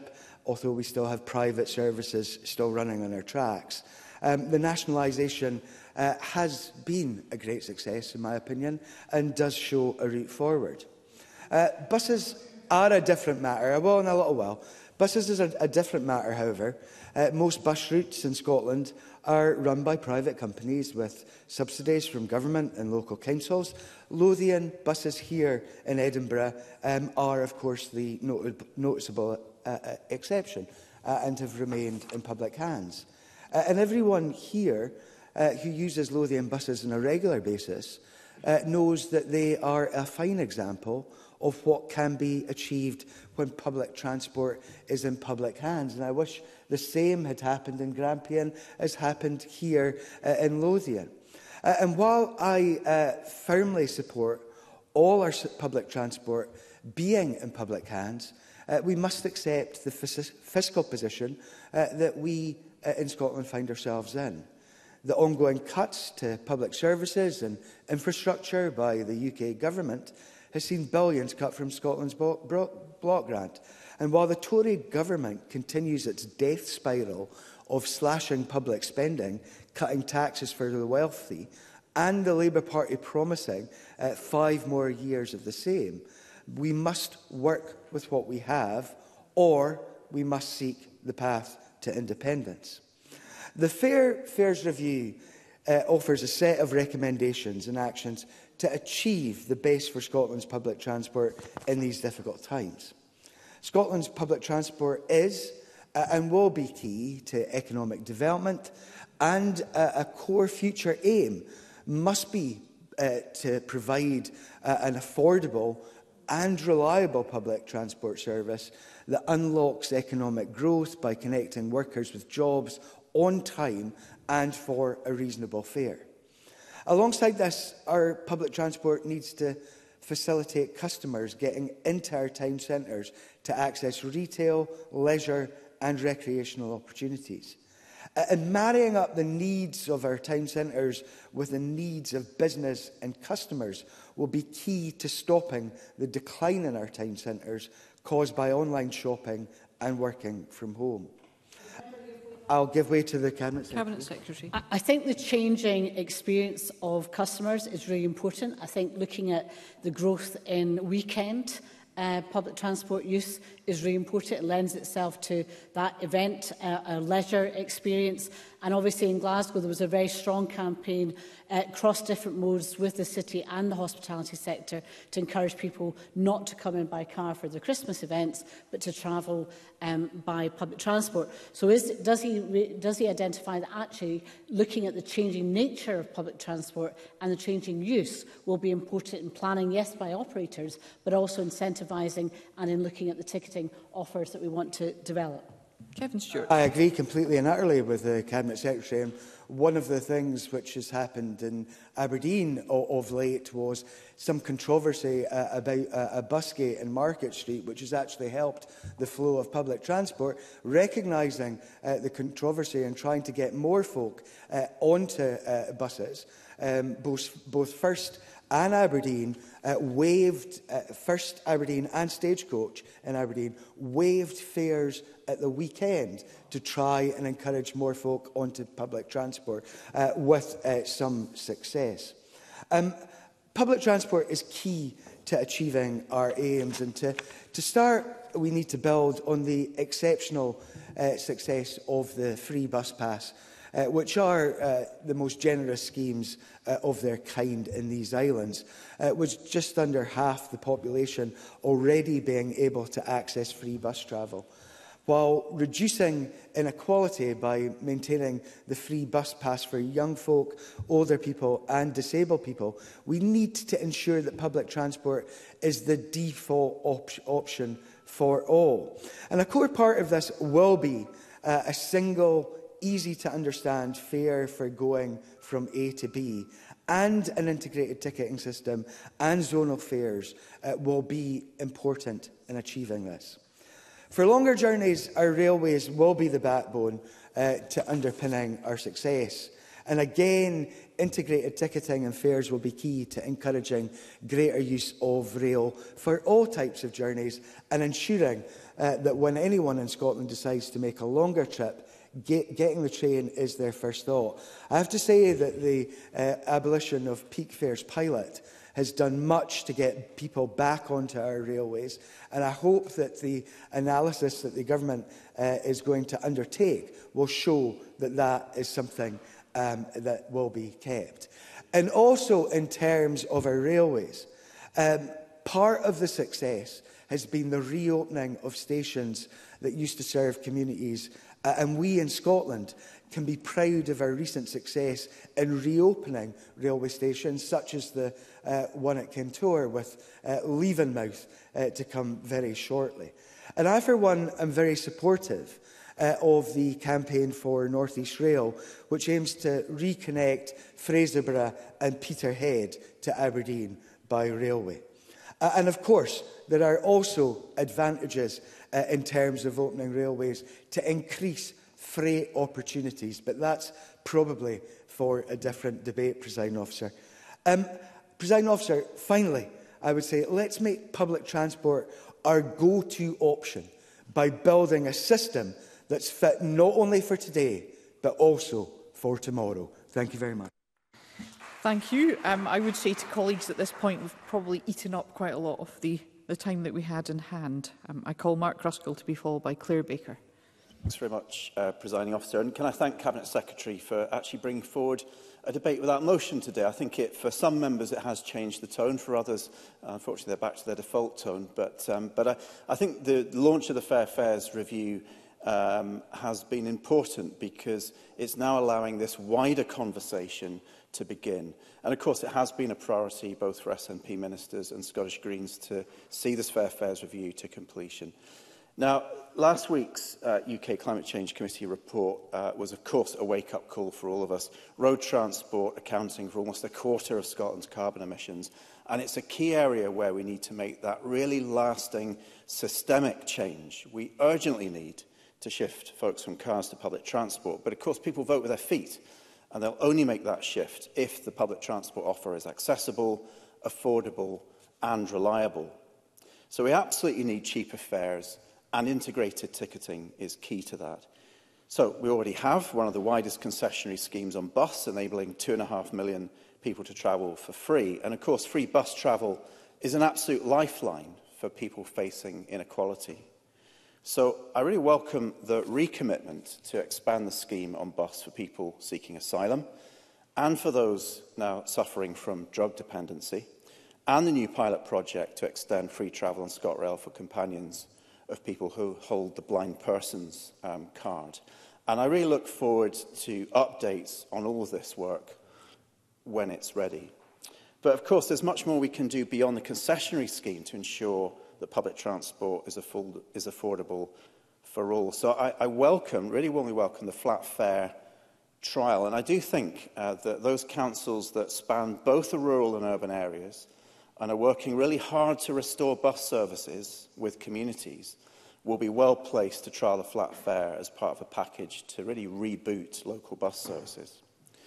although we still have private services still running on our tracks. Um, the nationalisation uh, has been a great success, in my opinion, and does show a route forward. Uh, buses are a different matter. I will in a little while. Buses is a, a different matter, however. Uh, most bus routes in Scotland are run by private companies with subsidies from government and local councils. Lothian buses here in Edinburgh um, are, of course, the not noticeable uh, uh, exception uh, and have remained in public hands. Uh, and everyone here uh, who uses Lothian buses on a regular basis uh, knows that they are a fine example of what can be achieved when public transport is in public hands. And I wish the same had happened in Grampian as happened here uh, in Lothian. Uh, and while I uh, firmly support all our public transport being in public hands, uh, we must accept the fis fiscal position uh, that we uh, in Scotland find ourselves in. The ongoing cuts to public services and infrastructure by the U K government has seen billions cut from Scotland's block grant. And while the Tory government continues its death spiral of slashing public spending, cutting taxes for the wealthy, and the Labour Party promising uh, five more years of the same, we must work with what we have, or we must seek the path to independence. The Fair Fares Review uh, offers a set of recommendations and actions to achieve the best for Scotland's public transport in these difficult times. Scotland's public transport is uh, and will be key to economic development, and uh, a core future aim must be uh, to provide uh, an affordable and reliable public transport service that unlocks economic growth by connecting workers with jobs on time and for a reasonable fare. Alongside this, our public transport needs to facilitate customers getting into our town centres to access retail, leisure and recreational opportunities. And marrying up the needs of our town centres with the needs of business and customers will be key to stopping the decline in our town centres caused by online shopping and working from home. I'll give way to the Cabinet Secretary. Cabinet Secretary. I, I think the changing experience of customers is really important. I think looking at the growth in weekend uh, public transport use is really important. It lends itself to that event, uh, a leisure experience. And obviously in Glasgow there was a very strong campaign uh, across different modes with the city and the hospitality sector to encourage people not to come in by car for the Christmas events, but to travel um, by public transport. So is, does, he re, does he identify that actually looking at the changing nature of public transport and the changing use will be important in planning, yes, by operators, but also incentivising and in looking at the ticketing offers that we want to develop? Kevin Stewart. I agree completely and utterly with the Cabinet Secretary. And one of the things which has happened in Aberdeen of, of late was some controversy uh, about uh, a bus gate in Market Street, which has actually helped the flow of public transport, recognising uh, the controversy and trying to get more folk uh, onto uh, buses, um, both, both First and Aberdeen uh, waived, uh, First Aberdeen and Stagecoach in Aberdeen waived fares at the weekend to try and encourage more folk onto public transport uh, with uh, some success. Um, public transport is key to achieving our aims, and to, to start we need to build on the exceptional uh, success of the free bus pass, Uh, which are uh, the most generous schemes uh, of their kind in these islands, uh, with just under half the population already being able to access free bus travel. While reducing inequality by maintaining the free bus pass for young folk, older people and disabled people, we need to ensure that public transport is the default op option for all. And a core part of this will be uh, a single easy-to-understand fare for going from A to B, and an integrated ticketing system and zonal fares uh, will be important in achieving this. For longer journeys, our railways will be the backbone uh, to underpinning our success. And again, integrated ticketing and fares will be key to encouraging greater use of rail for all types of journeys and ensuring uh, that when anyone in Scotland decides to make a longer trip, get, getting the train is their first thought. I have to say that the uh, abolition of peak fares pilot has done much to get people back onto our railways, and I hope that the analysis that the government uh, is going to undertake will show that that is something um, that will be kept. And also in terms of our railways, um, part of the success has been the reopening of stations that used to serve communities, uh, and we in Scotland can be proud of our recent success in reopening railway stations, such as the uh, one at Kintore, with uh, Leavenmouth uh, to come very shortly. And I, for one, am very supportive uh, of the campaign for North East Rail, which aims to reconnect Fraserburgh and Peterhead to Aberdeen by railway. Uh, and of course, there are also advantages uh, in terms of opening railways to increase freight opportunities, but that's probably for a different debate, Presiding Officer. Um, Presiding Officer, finally, I would say let's make public transport our go-to option by building a system that's fit not only for today, but also for tomorrow. Thank you very much. Thank you. Um, I would say to colleagues at this point, we've probably eaten up quite a lot of the, the time that we had in hand. Um, I call Mark Ruskell to be followed by Claire Baker. Thanks very much, uh, Presiding Officer. And can I thank Cabinet Secretary for actually bringing forward a debate without motion today. I think it, for some members it has changed the tone. For others, uh, unfortunately, they're back to their default tone. But, um, but I, I think the launch of the Fair Fares review um, has been important because it's now allowing this wider conversation to begin. And of course, it has been a priority both for S N P ministers and Scottish Greens to see this Fair Fares review to completion. Now, last week's uh, U K Climate Change Committee report uh, was, of course, a wake-up call for all of us. Road transport accounting for almost a quarter of Scotland's carbon emissions. And it's a key area where we need to make that really lasting, systemic change. We urgently need to shift folks from cars to public transport. But, of course, people vote with their feet. And they'll only make that shift if the public transport offer is accessible, affordable and reliable. So we absolutely need cheaper fares, and integrated ticketing is key to that. So we already have one of the widest concessionary schemes on bus, enabling two and a half million people to travel for free. And of course, free bus travel is an absolute lifeline for people facing inequality. So I really welcome the recommitment to expand the scheme on bus for people seeking asylum and for those now suffering from drug dependency, and the new pilot project to extend free travel on ScotRail for companions of people who hold the blind person's um, card. And I really look forward to updates on all of this work when it's ready. But of course, there's much more we can do beyond the concessionary scheme to ensure that public transport is, afford is affordable for all. So I, I welcome, really warmly welcome, the flat fare trial. And I do think uh, that those councils that span both the rural and urban areas and are working really hard to restore bus services with communities will be well placed to trial the flat fare as part of a package to really reboot local bus services.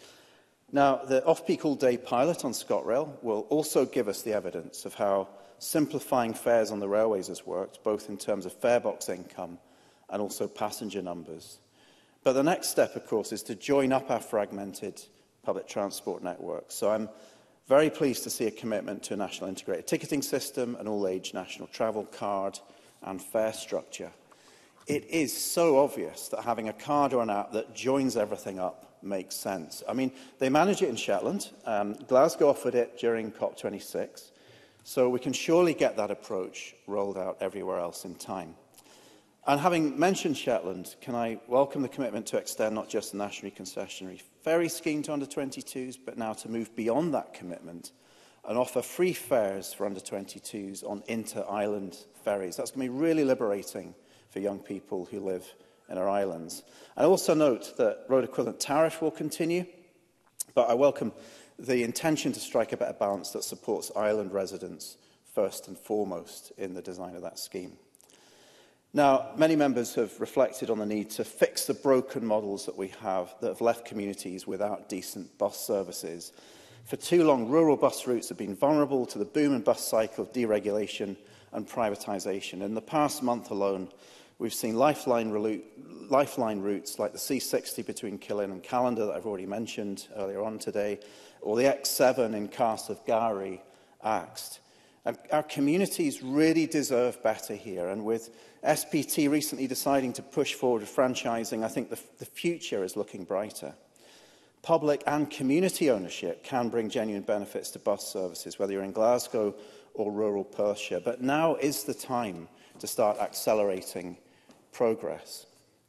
Now, the off-peak all-day pilot on ScotRail will also give us the evidence of how simplifying fares on the railways has worked, both in terms of fare box income and also passenger numbers. But the next step, of course, is to join up our fragmented public transport network. So I'm very pleased to see a commitment to a national integrated ticketing system, an all-age national travel card and fare structure. It is so obvious that having a card or an app that joins everything up makes sense. I mean, they manage it in Shetland. Um, Glasgow offered it during COP twenty-six. So we can surely get that approach rolled out everywhere else in time. And having mentioned Shetland, can I welcome the commitment to extend not just the national concessionary ferry scheme to under twenty-twos, but now to move beyond that commitment and offer free fares for under twenty-twos on inter-island ferries. That's going to be really liberating for young people who live in our islands. I also note that road equivalent tariff will continue, but I welcome the intention to strike a better balance that supports island residents first and foremost in the design of that scheme. Now, many members have reflected on the need to fix the broken models that we have that have left communities without decent bus services. For too long, rural bus routes have been vulnerable to the boom and bust cycle of deregulation and privatisation. In the past month alone, we've seen lifeline, lifeline routes like the C sixty between Killin and Callander that I've already mentioned earlier on today, or the X seven in Cardiff Gowrie axed. And our communities really deserve better here, and with S P T recently deciding to push forward with franchising, I think the, the future is looking brighter. Public and community ownership can bring genuine benefits to bus services, whether you're in Glasgow or rural Perthshire. But now is the time to start accelerating progress.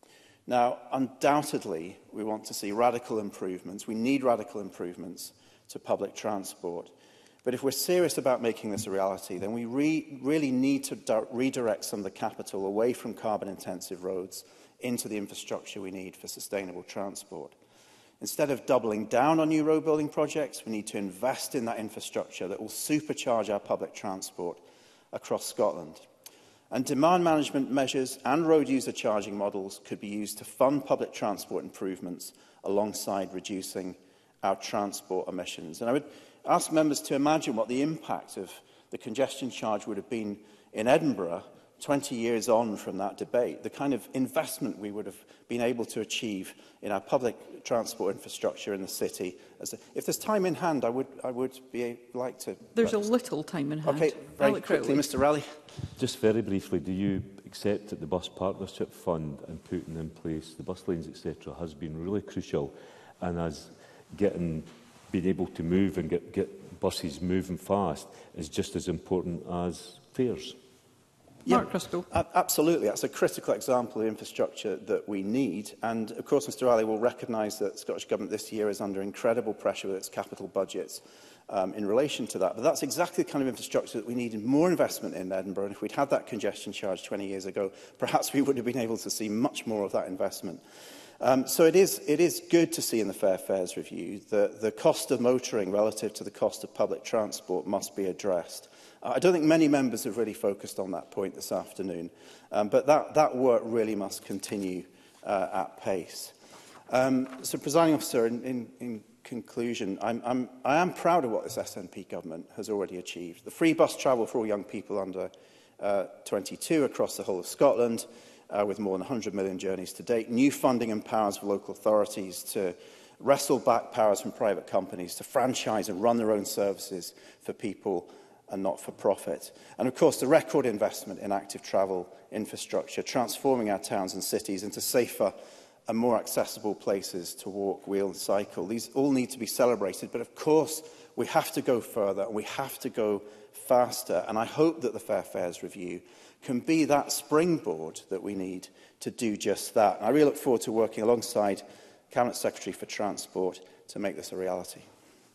Now, undoubtedly, we want to see radical improvements. We need radical improvements to public transport. But if we're serious about making this a reality, then we re really need to redirect some of the capital away from carbon-intensive roads into the infrastructure we need for sustainable transport. Instead of doubling down on new road building projects, we need to invest in that infrastructure that will supercharge our public transport across Scotland. And demand management measures and road user charging models could be used to fund public transport improvements alongside reducing our transport emissions. And I would ask members to imagine what the impact of the congestion charge would have been in Edinburgh twenty years on from that debate, the kind of investment we would have been able to achieve in our public transport infrastructure in the city. As a, if there's time in hand, I would, I would be like to... There's a little time in hand. Okay, very quickly, Mr Rowley. Just very briefly, do you accept that the Bus Partnership Fund and putting in place the bus lanes, et cetera, has been really crucial, and as getting being able to move and get, get buses moving fast is just as important as fares? Yeah, Mark Ruskell. Absolutely. That's a critical example of infrastructure that we need. And, of course, Mr Rowley will recognise that the Scottish Government this year is under incredible pressure with its capital budgets um, in relation to that. But that's exactly the kind of infrastructure that we need more investment in Edinburgh. And if we'd had that congestion charge twenty years ago, perhaps we would have been able to see much more of that investment. Um, so it is, it is good to see in the Fair Fares Review that the cost of motoring relative to the cost of public transport must be addressed. I don't think many members have really focused on that point this afternoon, um, but that, that work really must continue uh, at pace. Um, so, Presiding Officer, in, in, in conclusion, I'm, I'm, I am proud of what this S N P government has already achieved. The free bus travel for all young people under uh, twenty-two across the whole of Scotland, uh, with more than one hundred million journeys to date. New funding empowers for local authorities to wrestle back powers from private companies to franchise and run their own services for people and not for profit. And of course, the record investment in active travel infrastructure, transforming our towns and cities into safer and more accessible places to walk, wheel and cycle. These all need to be celebrated, but of course, we have to go further and we have to go faster. And I hope that the Fair Fares Review can be that springboard that we need to do just that. And I really look forward to working alongside Cabinet Secretary for Transport to make this a reality.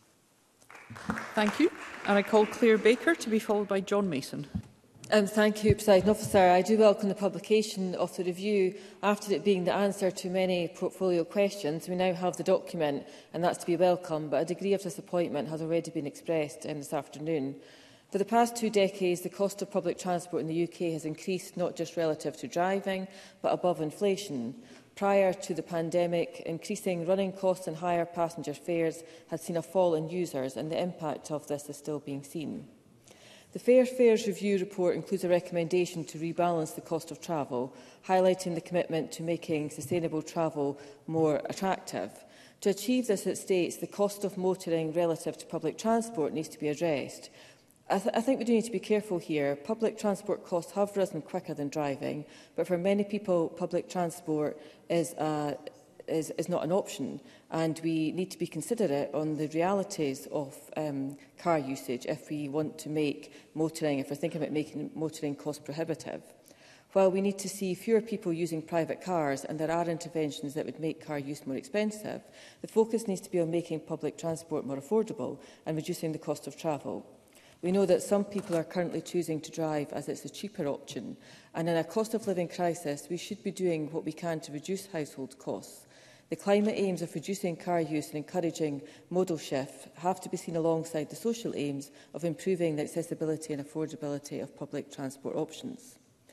Thank you. And I call Claire Baker to be followed by John Mason. Um, thank you, Presiding Officer. I do welcome the publication of the review. After it being the answer to many portfolio questions, we now have the document, and that's to be welcome, but a degree of disappointment has already been expressed um, this afternoon. For the past two decades, the cost of public transport in the U K has increased not just relative to driving, but above inflation. Prior to the pandemic, increasing running costs and higher passenger fares had seen a fall in users, and the impact of this is still being seen. The Fair Fares Review report includes a recommendation to rebalance the cost of travel, highlighting the commitment to making sustainable travel more attractive. To achieve this, it states the cost of motoring relative to public transport needs to be addressed. I, th I think we do need to be careful here. Public transport costs have risen quicker than driving, but for many people, public transport is, uh, is, is not an option, and we need to be considerate on the realities of um, car usage if we want to make motoring, if we're thinking about making motoring cost prohibitive. While we need to see fewer people using private cars, and there are interventions that would make car use more expensive, the focus needs to be on making public transport more affordable and reducing the cost of travel. We know that some people are currently choosing to drive as it's a cheaper option, and in a cost of living crisis, we should be doing what we can to reduce household costs. The climate aims of reducing car use and encouraging modal shift have to be seen alongside the social aims of improving the accessibility and affordability of public transport options.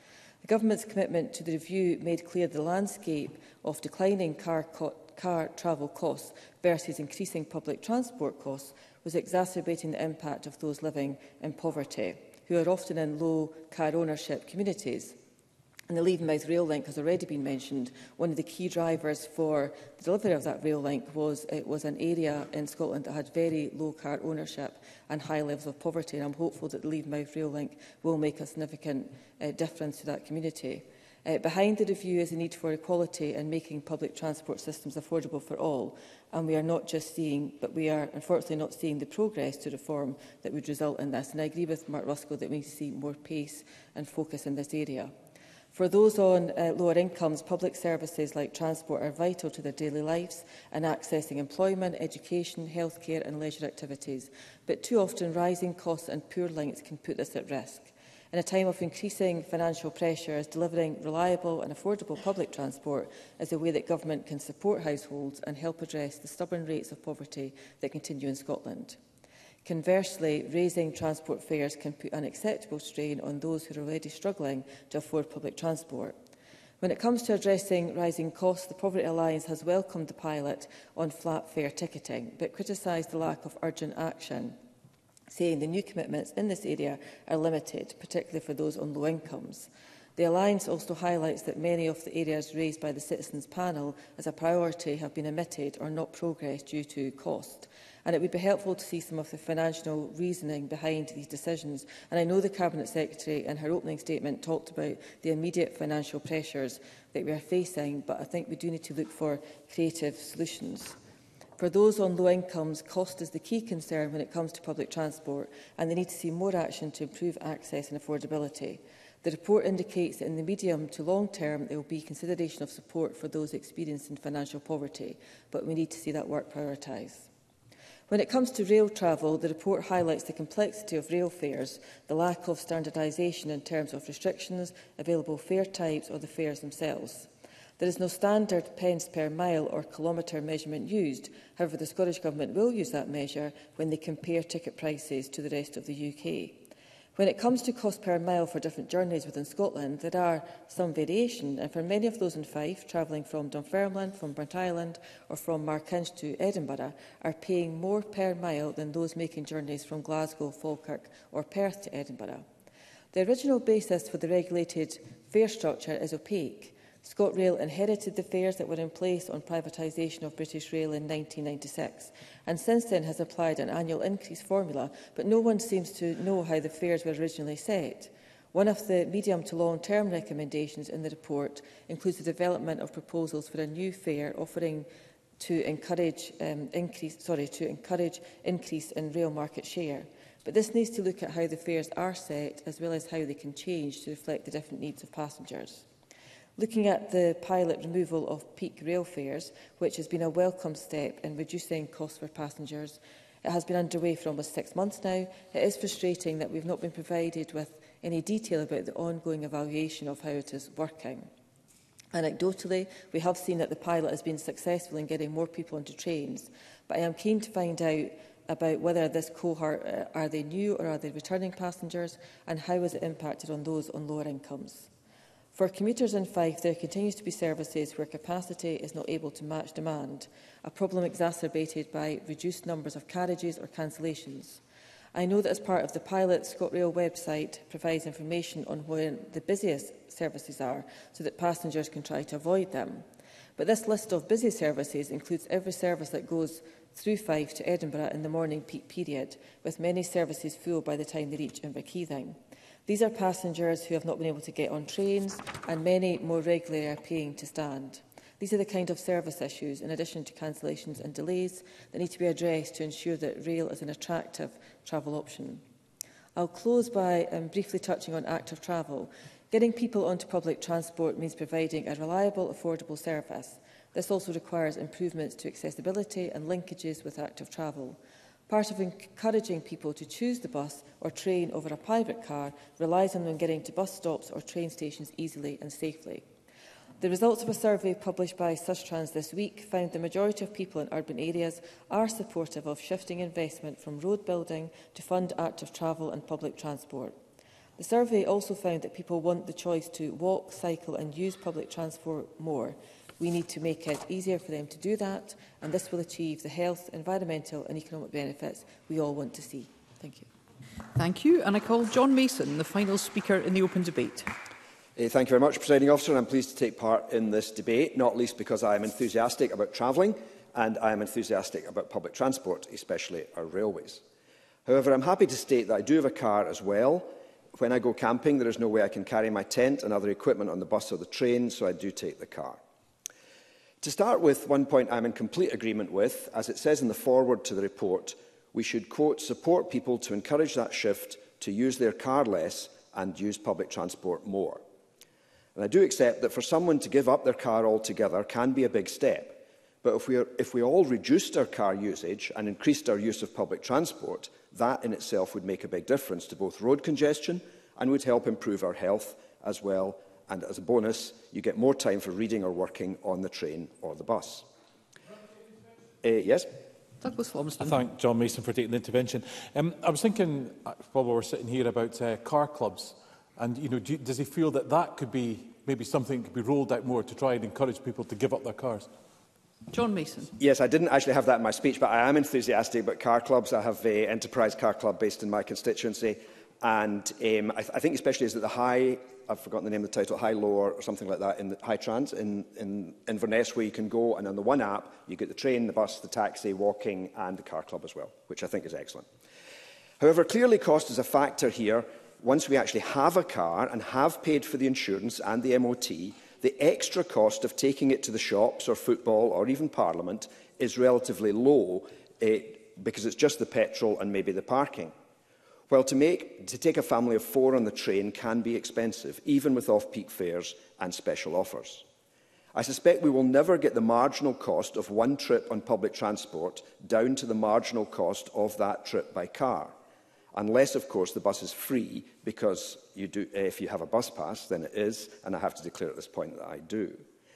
The Government's commitment to the review made clear the landscape of declining car, co car travel costs versus increasing public transport costs was exacerbating the impact of those living in poverty, who are often in low car ownership communities. And the Leavenmouth rail link has already been mentioned. One of the key drivers for the delivery of that rail link was it was an area in Scotland that had very low car ownership and high levels of poverty. And I'm hopeful that the Leavenmouth rail link will make a significant uh, difference to that community. Uh, behind the review is a need for equality and making public transport systems affordable for all. And we are not just seeing, but we are unfortunately not seeing the progress to reform that would result in this. And I agree with Mark Ruskell that we need to see more pace and focus in this area. For those on uh, lower incomes, public services like transport are vital to their daily lives and accessing employment, education, healthcare and leisure activities. But too often, rising costs and poor links can put this at risk. In a time of increasing financial pressures, delivering reliable and affordable public transport is a way that government can support households and help address the stubborn rates of poverty that continue in Scotland. Conversely, raising transport fares can put unacceptable strain on those who are already struggling to afford public transport. When it comes to addressing rising costs, the Poverty Alliance has welcomed the pilot on flat fare ticketing, but criticised the lack of urgent action, saying the new commitments in this area are limited, particularly for those on low incomes. The Alliance also highlights that many of the areas raised by the Citizens Panel as a priority have been omitted or not progressed due to cost. And it would be helpful to see some of the financial reasoning behind these decisions. And I know the Cabinet Secretary in her opening statement talked about the immediate financial pressures that we are facing, but I think we do need to look for creative solutions. For those on low incomes, cost is the key concern when it comes to public transport, and they need to see more action to improve access and affordability. The report indicates that in the medium to long term there will be consideration of support for those experiencing financial poverty, but we need to see that work prioritised. When it comes to rail travel, the report highlights the complexity of rail fares, the lack of standardisation in terms of restrictions, available fare types or the fares themselves. There is no standard pence per mile or kilometre measurement used. However, the Scottish Government will use that measure when they compare ticket prices to the rest of the U K. When it comes to cost per mile for different journeys within Scotland, there are some variation, and for many of those in Fife travelling from Dunfermline, from Burnt Island or from Markinch to Edinburgh are paying more per mile than those making journeys from Glasgow, Falkirk or Perth to Edinburgh. The original basis for the regulated fare structure is opaque. ScotRail inherited the fares that were in place on privatisation of British Rail in nineteen ninety-six, and since then has applied an annual increase formula, but no one seems to know how the fares were originally set. One of the medium to long-term recommendations in the report includes the development of proposals for a new fare offering to encourage, um, increase, sorry, to encourage increase in rail market share. But this needs to look at how the fares are set, as well as how they can change to reflect the different needs of passengers. Looking at the pilot removal of peak rail fares, which has been a welcome step in reducing costs for passengers, it has been underway for almost six months now. It is frustrating that we have not been provided with any detail about the ongoing evaluation of how it is working. Anecdotally, we have seen that the pilot has been successful in getting more people onto trains, but I am keen to find out about whether this cohort, uh, are they new or are they returning passengers, and how has it impacted on those on lower incomes. For commuters in Fife, there continues to be services where capacity is not able to match demand, a problem exacerbated by reduced numbers of carriages or cancellations. I know that as part of the pilot, ScotRail website provides information on where the busiest services are so that passengers can try to avoid them. But this list of busy services includes every service that goes through Fife to Edinburgh in the morning peak period, with many services full by the time they reach Inverkeithing. These are passengers who have not been able to get on trains, and many more regularly are paying to stand. These are the kind of service issues, in addition to cancellations and delays, that need to be addressed to ensure that rail is an attractive travel option. I'll close by um, briefly touching on active travel. Getting people onto public transport means providing a reliable, affordable service. This also requires improvements to accessibility and linkages with active travel. Part of encouraging people to choose the bus or train over a private car relies on them getting to bus stops or train stations easily and safely. The results of a survey published by Sustrans this week found the majority of people in urban areas are supportive of shifting investment from road building to fund active travel and public transport. The survey also found that people want the choice to walk, cycle and use public transport more. We need to make it easier for them to do that, and this will achieve the health, environmental and economic benefits we all want to see. Thank you. Thank you. And I call John Mason, the final speaker in the open debate. Uh, thank you very much, Presiding Officer. I'm pleased to take part in this debate, not least because I am enthusiastic about travelling and I am enthusiastic about public transport, especially our railways. However, I'm happy to state that I do have a car as well. When I go camping, there is no way I can carry my tent and other equipment on the bus or the train, so I do take the car. To start with, one point I'm in complete agreement with. As it says in the foreword to the report, we should, quote, support people to encourage that shift to use their car less and use public transport more. And I do accept that for someone to give up their car altogether can be a big step. But if we, are, if we all reduced our car usage and increased our use of public transport, that in itself would make a big difference to both road congestion and would help improve our health as well. And as a bonus, you get more time for reading or working on the train or the bus. Uh, yes? Douglas Lumsden. I thank John Mason for taking the intervention. Um, I was thinking, while we were sitting here, about uh, car clubs. And you know, do, does he feel that that could be maybe something that could be rolled out more to try and encourage people to give up their cars? John Mason. Yes, I didn't actually have that in my speech, but I am enthusiastic about car clubs. I have an enterprise car club based in my constituency. And um, I, th I think especially is at the high, I've forgotten the name of the title, High Lower or something like that, in the High Trans in, in Inverness, where you can go and on the one app you get the train, the bus, the taxi, walking and the car club as well, which I think is excellent. However, clearly cost is a factor here. Once we actually have a car and have paid for the insurance and the M O T, the extra cost of taking it to the shops or football or even Parliament is relatively low eh, because it's just the petrol and maybe the parking. Well, to, make, to take a family of four on the train can be expensive, even with off-peak fares and special offers. I suspect we will never get the marginal cost of one trip on public transport down to the marginal cost of that trip by car. Unless, of course, the bus is free, because you do, if you have a bus pass, then it is, and I have to declare at this point that I do.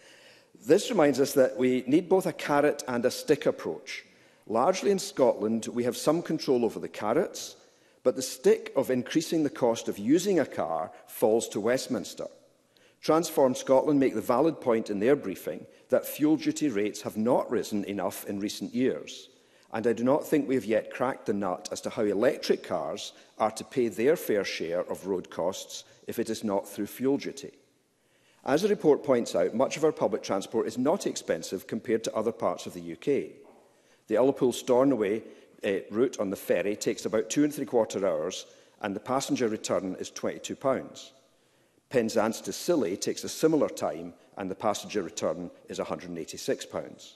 This reminds us that we need both a carrot and a stick approach. Largely in Scotland, we have some control over the carrots, but the stick of increasing the cost of using a car falls to Westminster. Transform Scotland make the valid point in their briefing that fuel duty rates have not risen enough in recent years. And I do not think we have yet cracked the nut as to how electric cars are to pay their fair share of road costs if it is not through fuel duty. As the report points out, much of our public transport is not expensive compared to other parts of the U K. The Ullapool-Stornoway uh, route on the ferry takes about two and three quarter hours, and the passenger return is twenty-two pounds. Penzance to Scilly takes a similar time, and the passenger return is one hundred and eighty-six pounds.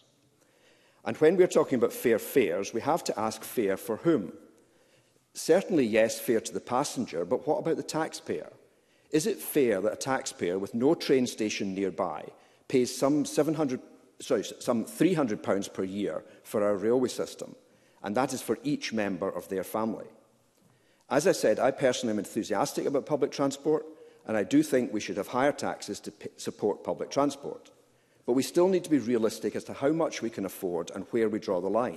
And when we are talking about fair fares, we have to ask fair for whom? Certainly, yes, fair to the passenger, but what about the taxpayer? Is it fair that a taxpayer with no train station nearby pays some, seven hundred, sorry, some three hundred pounds per year for our railway system, and that is for each member of their family? As I said, I personally am enthusiastic about public transport, and I do think we should have higher taxes to support public transport. But we still need to be realistic as to how much we can afford and where we draw the line.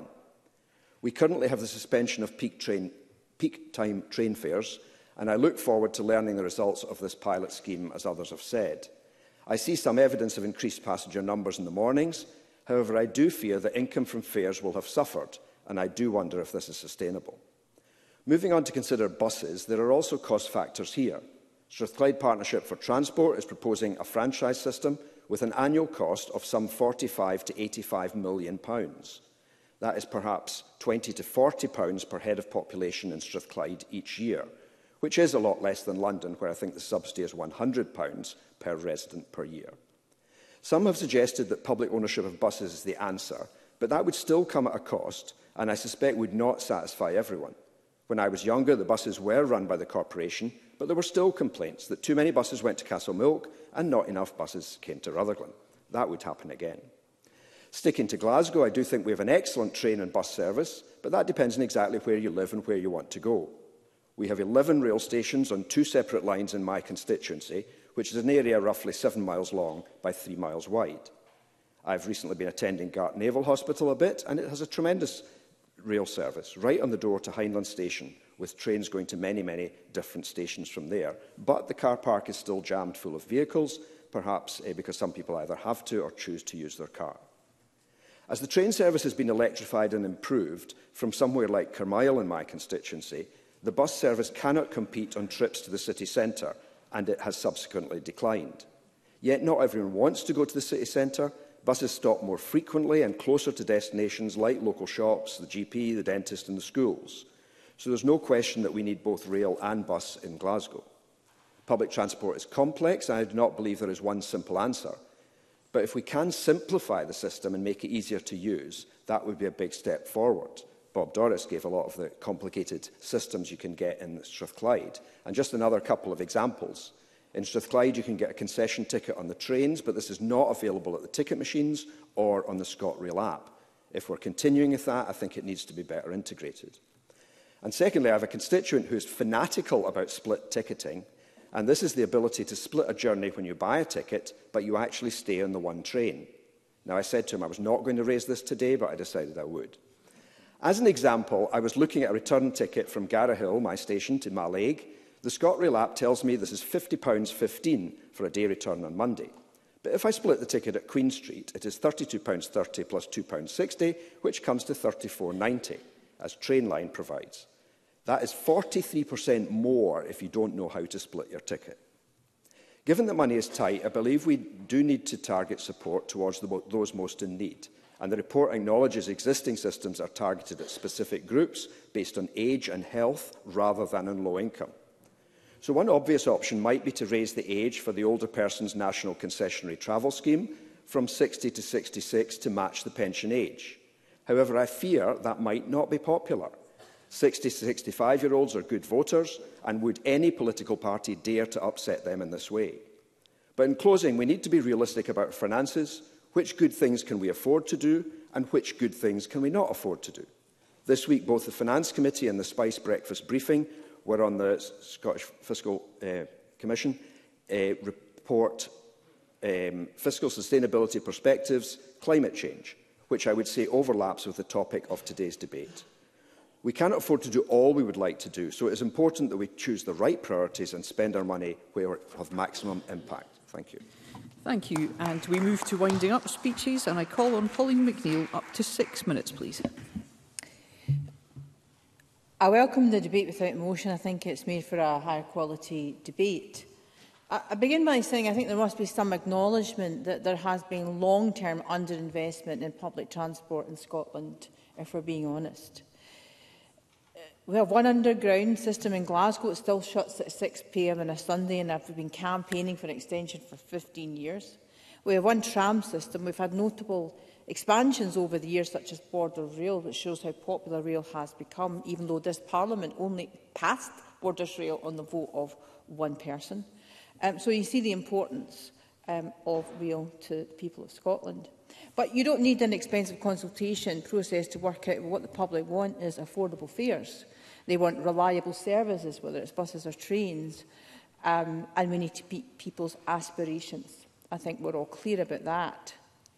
We currently have the suspension of peak, train, peak time train fares, and I look forward to learning the results of this pilot scheme, as others have said. I see some evidence of increased passenger numbers in the mornings. However, I do fear that income from fares will have suffered, and I do wonder if this is sustainable. Moving on to consider buses, there are also cost factors here. Strathclyde Partnership for Transport is proposing a franchise system with an annual cost of some forty-five to eighty-five million pounds. That is perhaps twenty to forty pounds per head of population in Strathclyde each year, which is a lot less than London, where I think the subsidy is one hundred pounds per resident per year. Some have suggested that public ownership of buses is the answer, but that would still come at a cost, and I suspect would not satisfy everyone. When I was younger, the buses were run by the corporation, but there were still complaints that too many buses went to Castlemilk and not enough buses came to Rutherglen. That would happen again. Sticking to Glasgow, I do think we have an excellent train and bus service, but that depends on exactly where you live and where you want to go. We have eleven rail stations on two separate lines in my constituency, which is an area roughly seven miles long by three miles wide. I've recently been attending Gart Naval Hospital a bit, and it has a tremendous rail service, right on the door to Hindland Station, with trains going to many, many different stations from there. But the car park is still jammed full of vehicles, perhaps uh, because some people either have to or choose to use their car. As the train service has been electrified and improved from somewhere like Carmyle in my constituency, the bus service cannot compete on trips to the city centre, and it has subsequently declined. Yet not everyone wants to go to the city centre. Buses stop more frequently and closer to destinations like local shops, the G P, the dentist and the schools. So there's no question that we need both rail and bus in Glasgow. Public transport is complex, and I do not believe there is one simple answer. But if we can simplify the system and make it easier to use, that would be a big step forward. Bob Doris gave a lot of the complicated systems you can get in Strathclyde. And just another couple of examples. In Strathclyde, you can get a concession ticket on the trains, but this is not available at the ticket machines or on the ScotRail app. If we're continuing with that, I think it needs to be better integrated. And secondly, I have a constituent who is fanatical about split ticketing, and this is the ability to split a journey when you buy a ticket, but you actually stay on the one train. Now, I said to him I was not going to raise this today, but I decided I would. As an example, I was looking at a return ticket from Garrahill, my station, to Mallaig. The ScotRail app tells me this is fifty pounds fifteen for a day return on Monday. But if I split the ticket at Queen Street, it is thirty-two pounds thirty plus two pounds sixty, which comes to thirty-four pounds ninety, as Trainline provides. That is forty-three percent more if you don't know how to split your ticket. Given that money is tight, I believe we do need to target support towards the, those most in need. And the report acknowledges existing systems are targeted at specific groups based on age and health rather than on low income. So one obvious option might be to raise the age for the Older Persons National Concessionary Travel Scheme from sixty to sixty-six to match the pension age. However, I fear that might not be popular. sixty to sixty-five-year-olds are good voters, and would any political party dare to upset them in this way? But in closing, we need to be realistic about finances. Which good things can we afford to do, and which good things can we not afford to do? This week, both the Finance Committee and the Spice Breakfast briefing were on the Scottish Fiscal uh, Commission uh, report um, Fiscal Sustainability Perspectives, Climate Change, which I would say overlaps with the topic of today's debate. We cannot afford to do all we would like to do, so it is important that we choose the right priorities and spend our money where we have maximum impact. Thank you. Thank you. And we move to winding up speeches, and I call on Pauline McNeill up to six minutes, please. I welcome the debate without emotion. I think it's made for a higher quality debate. I, I begin by saying I think there must be some acknowledgement that there has been long-term underinvestment in public transport in Scotland, if we're being honest. We have one underground system in Glasgow. It still shuts at six p m on a Sunday, and I've been campaigning for an extension for fifteen years. We have one tram system. We've had notable expansions over the years, such as Border Rail, which shows how popular rail has become, even though this Parliament only passed Borders Rail on the vote of one person. Um, so you see the importance um, of rail to the people of Scotland. But you don't need an expensive consultation process to work out what the public want is affordable fares. They want reliable services, whether it's buses or trains, um, and we need to meet people's aspirations. I think we're all clear about that.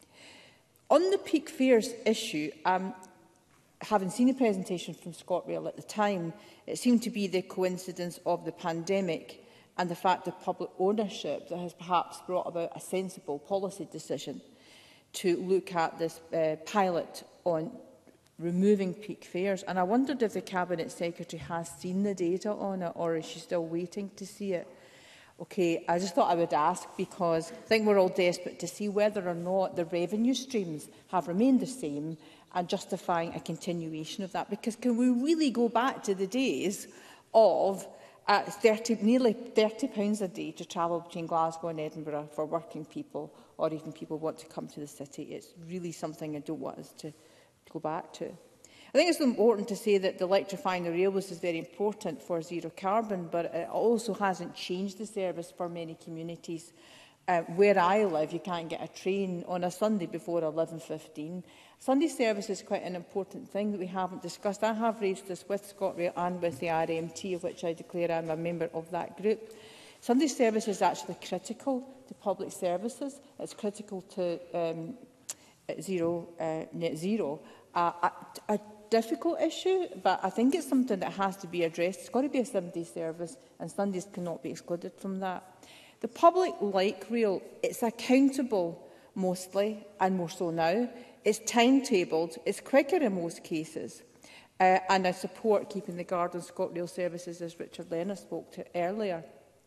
On the peak fares issue, um, having seen a presentation from ScotRail at the time, it seemed to be the coincidence of the pandemic and the fact of public ownership that has perhaps brought about a sensible policy decision to look at this uh, pilot on removing peak fares. And I wondered if the Cabinet Secretary has seen the data on it, or is she still waiting to see it? Okay, I just thought I would ask because I think we're all desperate to see whether or not the revenue streams have remained the same and justifying a continuation of that. Because can we really go back to the days of uh, thirty, nearly thirty pounds a day to travel between Glasgow and Edinburgh for working people, or even people who want to come to the city? It's really something I don't want us to go back to. I think it's important to say that the electrifying the railways is very important for zero carbon, but it also hasn't changed the service for many communities. Uh, where I live, you can't get a train on a Sunday before eleven fifteen. Sunday service is quite an important thing that we haven't discussed. I have raised this with ScotRail and with the R M T, of which I declare I'm a member of that group. Sunday service is actually critical to public services. It's critical to um, zero, uh, net zero. Uh, a, a difficult issue, but I think it's something that has to be addressed. It's got to be a seven-day service, and Sundays cannot be excluded from that. The public like rail. It's accountable mostly, and more so now. It's timetabled. It's quicker in most cases. Uh, and I support keeping the guard on ScotRail services, as Richard Leonard spoke to earlier.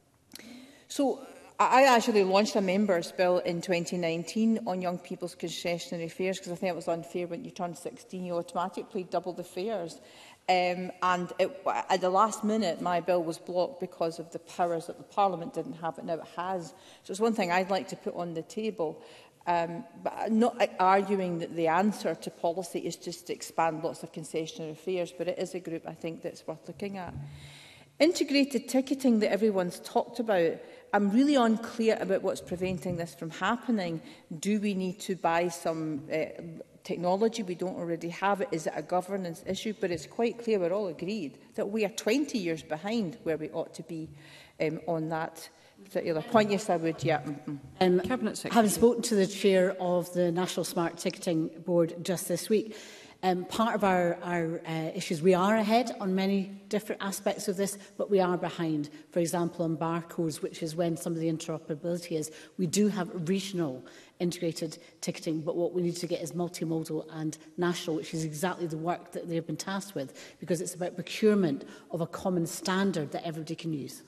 So I actually launched a members' bill in twenty nineteen on young people's concessionary fares, because I think it was unfair when you turn sixteen, you automatically double the fares. Um, and it, at the last minute, my bill was blocked because of the powers that the Parliament didn't have, it now it has. So it's one thing I'd like to put on the table. Um, but I'm not arguing that the answer to policy is just to expand lots of concessionary fares, but it is a group I think that's worth looking at. Integrated ticketing that everyone's talked about, I'm really unclear about what's preventing this from happening. Do we need to buy some uh, technology we don't already have? It? Is it a governance issue? But it's quite clear, we're all agreed, that we are twenty years behind where we ought to be um, on that particular point. Yes, I would, yeah. Mm-hmm. um, Cabinet Secretary. Having spoken to the chair of the National Smart Ticketing Board just this week, Um, part of our, our uh, issues, we are ahead on many different aspects of this, but we are behind. For example, on barcodes, which is when some of the interoperability is. We do have regional integrated ticketing, but what we need to get is multimodal and national, which is exactly the work that they have been tasked with, because it's about procurement of a common standard that everybody can use.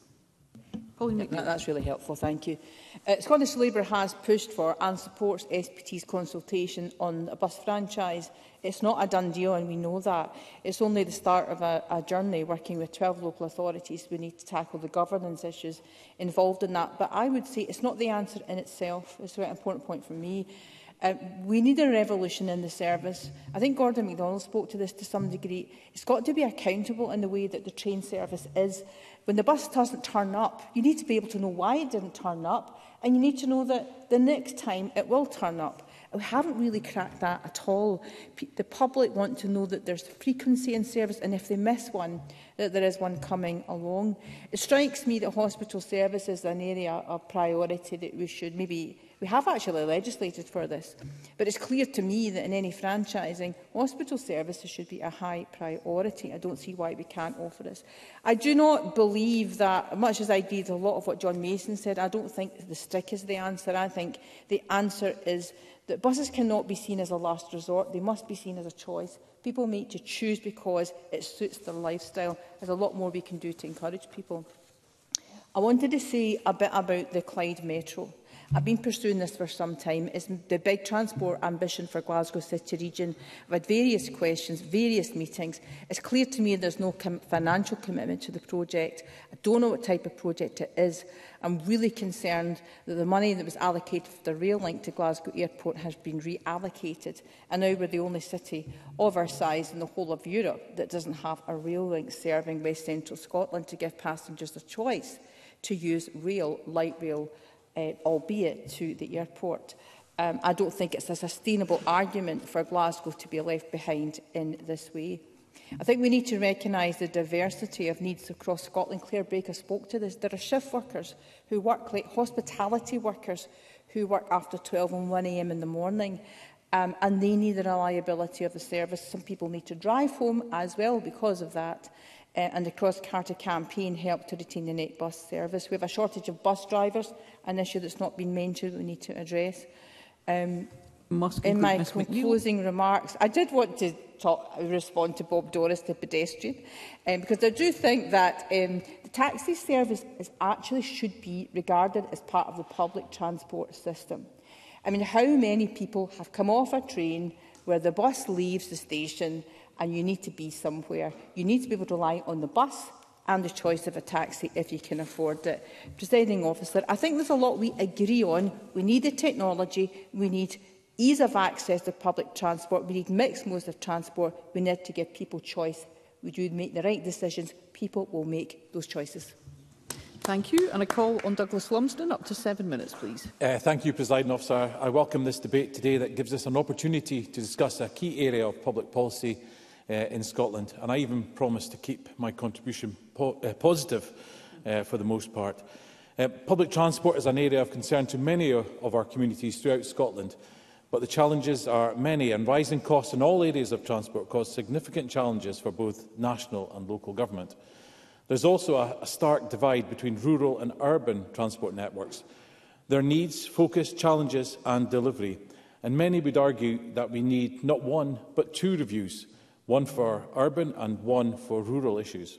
Yeah, that's really helpful, thank you. Uh, Scottish Labour has pushed for and supports S P T's consultation on a bus franchise. It's not a done deal, and we know that. It's only the start of a, a journey working with twelve local authorities. We need to tackle the governance issues involved in that. But I would say it's not the answer in itself. It's a very important point for me. Uh, we need a revolution in the service. I think Gordon MacDonald spoke to this to some degree. It's got to be accountable in the way that the train service is. When the bus doesn't turn up, you need to be able to know why it didn't turn up, and you need to know that the next time it will turn up. We haven't really cracked that at all. P the public want to know that there's frequency in service, and if they miss one, that there is one coming along. It strikes me that hospital service is an area of priority that we should maybe... We have actually legislated for this, but it's clear to me that in any franchising, hospital services should be a high priority. I don't see why we can't offer this. I do not believe that, much as I agree with a lot of what John Mason said, I don't think the stick is the answer. I think the answer is that buses cannot be seen as a last resort. They must be seen as a choice. People make to choose because it suits their lifestyle. There's a lot more we can do to encourage people. I wanted to say a bit about the Clyde Metro. I've been pursuing this for some time. It's the big transport ambition for Glasgow City region. I've had various questions, various meetings. It's clear to me there's no com financial commitment to the project. I don't know what type of project it is. I'm really concerned that the money that was allocated for the rail link to Glasgow Airport has been reallocated. And now we're the only city of our size in the whole of Europe that doesn't have a rail link serving West Central Scotland to give passengers a choice to use rail, light rail, Uh, albeit to the airport. Um, I don't think it's a sustainable argument for Glasgow to be left behind in this way. I think we need to recognise the diversity of needs across Scotland. Claire Baker spoke to this. There are shift workers who work late, hospitality workers who work after twelve and one a m in the morning, um, and they need the reliability of the service. Some people need to drive home as well because of that. Uh, and the Cross Carter campaign helped to retain the net bus service. We have a shortage of bus drivers, an issue that's not been mentioned we need to address. Um, in my closing remarks, I did want to talk, respond to Bob Doris, the pedestrian, um, because I do think that um, the taxi service is actually should be regarded as part of the public transport system. I mean, how many people have come off a train where the bus leaves the station and you need to be somewhere? You need to be able to rely on the bus and the choice of a taxi if you can afford it. Presiding officer, I think there's a lot we agree on. We need the technology, we need ease of access to public transport, we need mixed modes of transport, we need to give people choice. We do make the right decisions, people will make those choices. Thank you. And a call on Douglas Lumsden, up to seven minutes, please. Uh, thank you, Presiding Officer. I welcome this debate today that gives us an opportunity to discuss a key area of public policy uh, in Scotland, and I even promise to keep my contribution po uh, positive uh, for the most part. Uh, public transport is an area of concern to many of our communities throughout Scotland, But the challenges are many, and rising costs in all areas of transport cause significant challenges for both national and local government. There's also a, a stark divide between rural and urban transport networks. Their needs, focus, challenges and delivery. And many would argue that we need not one, but two reviews, one for urban and one for rural issues.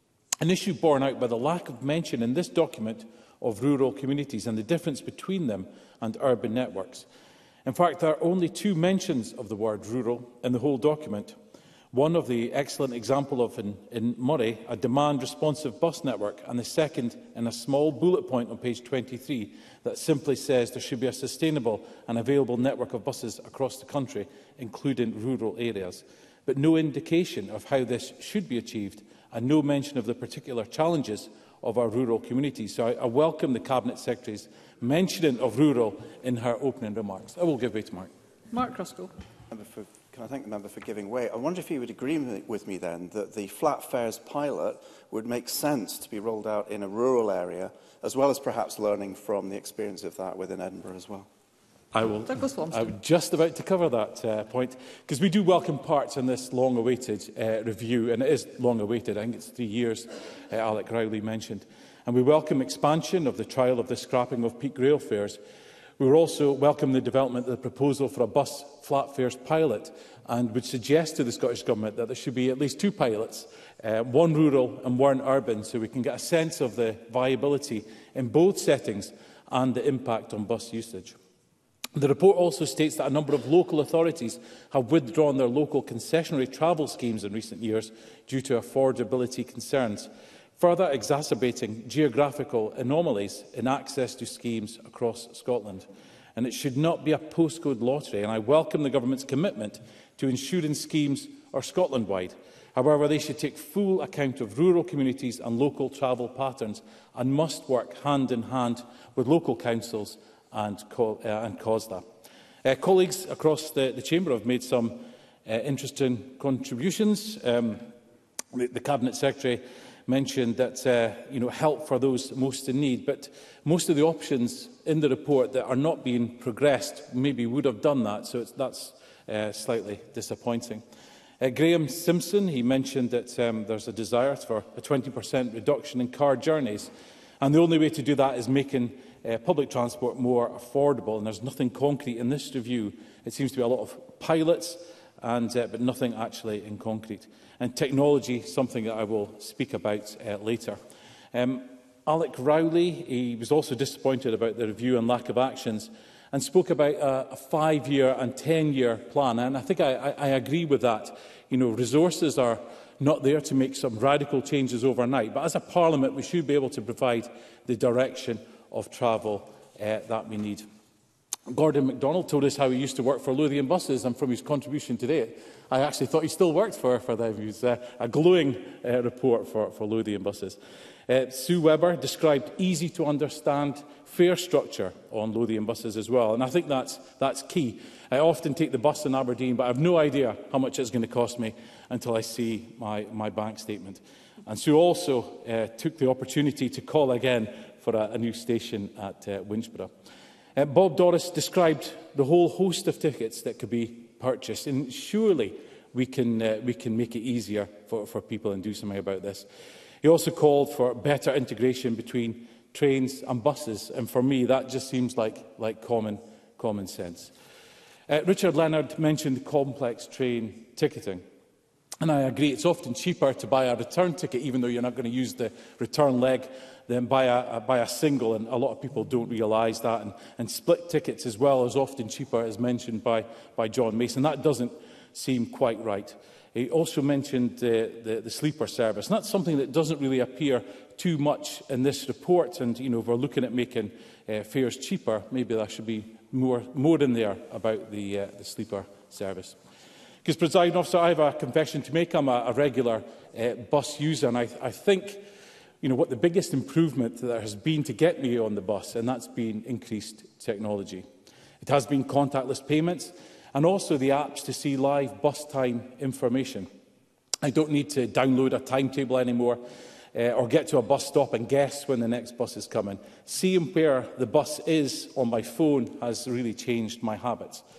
An issue borne out by the lack of mention in this document of rural communities and the difference between them and urban networks. In fact, there are only two mentions of the word rural in the whole document. One of the excellent example of in, in Murray, a demand-responsive bus network, and the second in a small bullet point on page twenty-three that simply says there should be a sustainable and available network of buses across the country, including rural areas. But no indication of how this should be achieved, and no mention of the particular challenges of our rural communities. So I, I welcome the Cabinet Secretary's mentioning of rural in her opening remarks. I will give way to Mark. Mark Ruskell. For, can I thank the member for giving way? I wonder if he would agree with me then that the flat fares pilot would make sense to be rolled out in a rural area, as well as perhaps learning from the experience of that within Edinburgh as well. I will. I was just about to cover that uh, point, because we do welcome parts in this long-awaited uh, review, and it is long-awaited. I think it's three years, uh, Alec Rowley mentioned. And we welcome expansion of the trial of the scrapping of peak rail fares. We would also welcome the development of the proposal for a bus flat fares pilot, and would suggest to the Scottish Government that there should be at least two pilots, uh, one rural and one urban, so we can get a sense of the viability in both settings and the impact on bus usage. The report also states that a number of local authorities have withdrawn their local concessionary travel schemes in recent years due to affordability concerns, further exacerbating geographical anomalies in access to schemes across Scotland. And it should not be a postcode lottery, and I welcome the Government's commitment to ensuring schemes are Scotland-wide. However, they should take full account of rural communities and local travel patterns, and must work hand in hand with local councils and, co uh, and cause that. Uh, colleagues across the, the Chamber have made some uh, interesting contributions. Um, the, the Cabinet Secretary mentioned that uh, you know, help for those most in need, but most of the options in the report that are not being progressed maybe would have done that, so it's, that's uh, slightly disappointing. Uh, Graham Simpson, he mentioned that um, there's a desire for a twenty percent reduction in car journeys, and the only way to do that is making Uh, public transport more affordable, and there's nothing concrete in this review. It seems to be a lot of pilots, and, uh, but nothing actually in concrete. And technology, something that I will speak about uh, later. Um, Alec Rowley, he was also disappointed about the review and lack of actions, and spoke about a, a five-year and ten-year plan. And I think I, I, I agree with that. You know, resources are not there to make some radical changes overnight, but as a Parliament, we should be able to provide the direction of travel uh, that we need. Gordon MacDonald told us how he used to work for Lothian Buses, and from his contribution today, I actually thought he still worked for, for them. It was uh, a glowing uh, report for, for Lothian Buses. Uh, Sue Webber described easy-to-understand fare structure on Lothian Buses as well, and I think that's, that's key. I often take the bus in Aberdeen, but I have no idea how much it's going to cost me until I see my, my bank statement. And Sue also uh, took the opportunity to call again for a, a new station at uh, Winchborough. Uh, Bob Doris described the whole host of tickets that could be purchased, and surely we can, uh, we can make it easier for, for people and do something about this. He also called for better integration between trains and buses, and for me that just seems like, like common, common sense. Uh, Richard Leonard mentioned complex train ticketing. And I agree, it's often cheaper to buy a return ticket, even though you're not going to use the return leg, than buy a, buy a single, and a lot of people don't realise that. And, and split tickets as well is often cheaper, as mentioned by, by John Mason. That doesn't seem quite right. He also mentioned uh, the, the sleeper service, and that's something that doesn't really appear too much in this report. And you know, if we're looking at making uh, fares cheaper, maybe there should be more, more in there about the, uh, the sleeper service. Because, Presiding Officer, I have a confession to make. I'm a, a regular uh, bus user, and I, I think you know, what the biggest improvement there has been to get me on the bus, and that's been increased technology. It has been contactless payments, and also the apps to see live bus time information. I don't need to download a timetable anymore, uh, or get to a bus stop and guess when the next bus is coming. Seeing where the bus is on my phone has really changed my habits.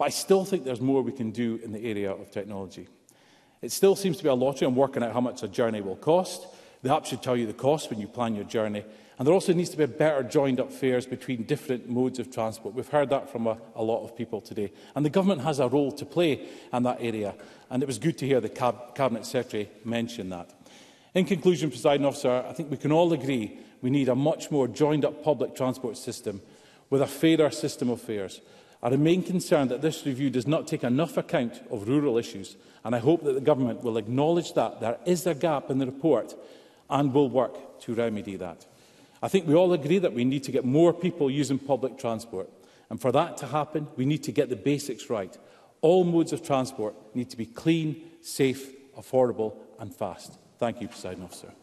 But I still think there's more we can do in the area of technology. It still seems to be a lottery on working out how much a journey will cost. The app should tell you the cost when you plan your journey. And there also needs to be better joined-up fares between different modes of transport. We've heard that from a, a lot of people today. And the government has a role to play in that area. And it was good to hear the Cab Cabinet Secretary mention that. In conclusion, Presiding Officer, I think we can all agree we need a much more joined-up public transport system with a fairer system of fares. I remain concerned that this review does not take enough account of rural issues, and I hope that the Government will acknowledge that there is a gap in the report and will work to remedy that. I think we all agree that we need to get more people using public transport, and for that to happen, we need to get the basics right. All modes of transport need to be clean, safe, affordable and fast. Thank you, Presiding Officer.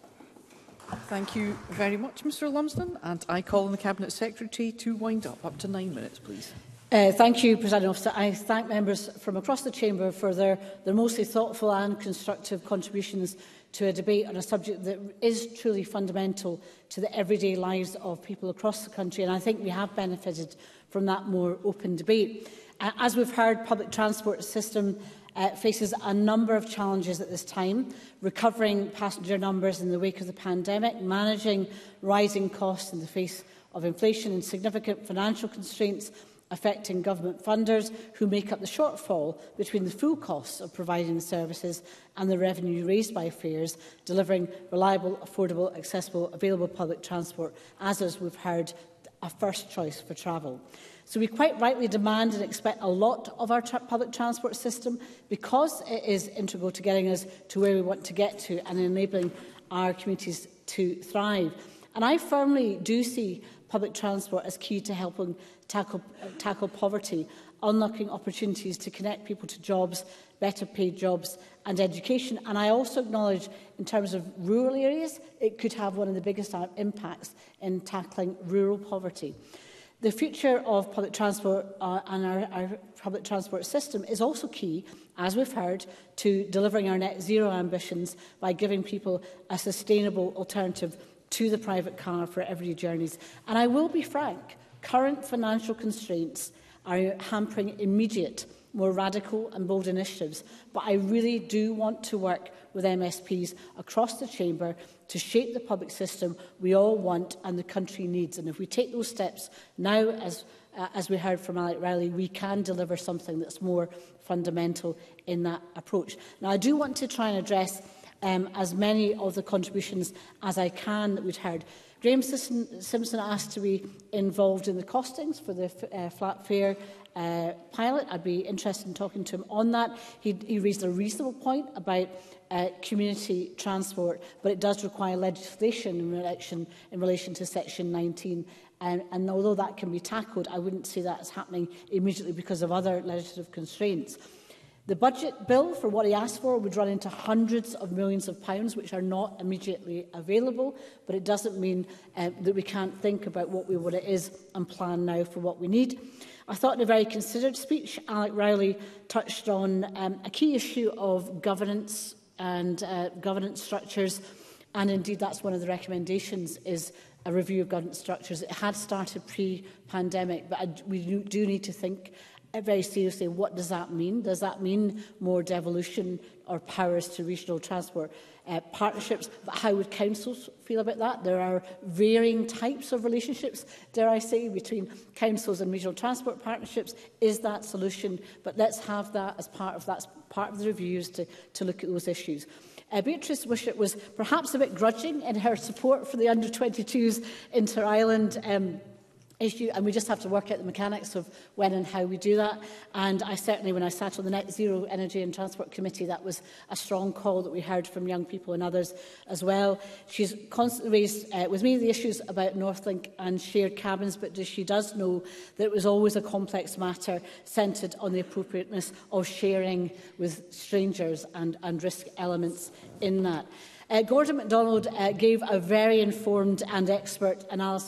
Thank you very much, Mr Lumsden. And I call on the Cabinet Secretary to wind up. Up to nine minutes, please. Uh, thank you, Presiding Officer. I thank members from across the Chamber for their, their mostly thoughtful and constructive contributions to a debate on a subject that is truly fundamental to the everyday lives of people across the country. And I think we have benefited from that more open debate. Uh, as we've heard, public transport system uh, faces a number of challenges at this time: recovering passenger numbers in the wake of the pandemic, managing rising costs in the face of inflation and significant financial constraints affecting government funders who make up the shortfall between the full costs of providing the services and the revenue raised by fares, delivering reliable, affordable, accessible, available public transport, as, as we've heard, a first choice for travel. So we quite rightly demand and expect a lot of our tra public transport system, because it is integral to getting us to where we want to get to and enabling our communities to thrive. And I firmly do see public transport as key to helping tackle, uh, tackle poverty, unlocking opportunities to connect people to jobs, better paid jobs and education. And I also acknowledge, in terms of rural areas, it could have one of the biggest impacts in tackling rural poverty. The future of public transport uh, and our, our public transport system is also key, as we've heard, to delivering our net zero ambitions by giving people a sustainable alternative to the private car for everyday journeys. And I will be frank, current financial constraints are hampering immediate, more radical and bold initiatives. But I really do want to work with M S Ps across the Chamber to shape the public system we all want and the country needs. And if we take those steps now, as, uh, as we heard from Alec Riley, we can deliver something that's more fundamental in that approach. Now, I do want to try and address Um, as many of the contributions as I can that we'd heard. Graham Simpson asked to be involved in the costings for the uh, flat fare uh, pilot. I'd be interested in talking to him on that. He, he raised a reasonable point about uh, community transport, but it does require legislation in relation, in relation to Section nineteen. And, and although that can be tackled, I wouldn't see that as happening immediately because of other legislative constraints. The budget bill, for what he asked for, would run into hundreds of millions of pounds, which are not immediately available, but it doesn't mean uh, that we can't think about what, we, what it is and plan now for what we need. I thought in a very considered speech, Alec Riley touched on um, a key issue of governance and uh, governance structures, and indeed that's one of the recommendations, is a review of governance structures. It had started pre-pandemic, but I, we do, do need to think very seriously, what does that mean? Does that mean more devolution or powers to regional transport uh, partnerships? But how would councils feel about that? There are varying types of relationships, dare I say, between councils and regional transport partnerships. Is that solution? But let's have that as part of that, part of the reviews to, to look at those issues. Uh, Beatrice Wishart was perhaps a bit grudging in her support for the under twenty-twos inter-island um, issue, and we just have to work out the mechanics of when and how we do that. And I certainly, when I sat on the Net Zero Energy and Transport Committee, that was a strong call that we heard from young people and others as well. She's constantly raised uh, with me the issues about Northlink and shared cabins, but she does know that it was always a complex matter centred on the appropriateness of sharing with strangers and, and risk elements in that. Uh, Gordon MacDonald uh, gave a very informed and expert analysis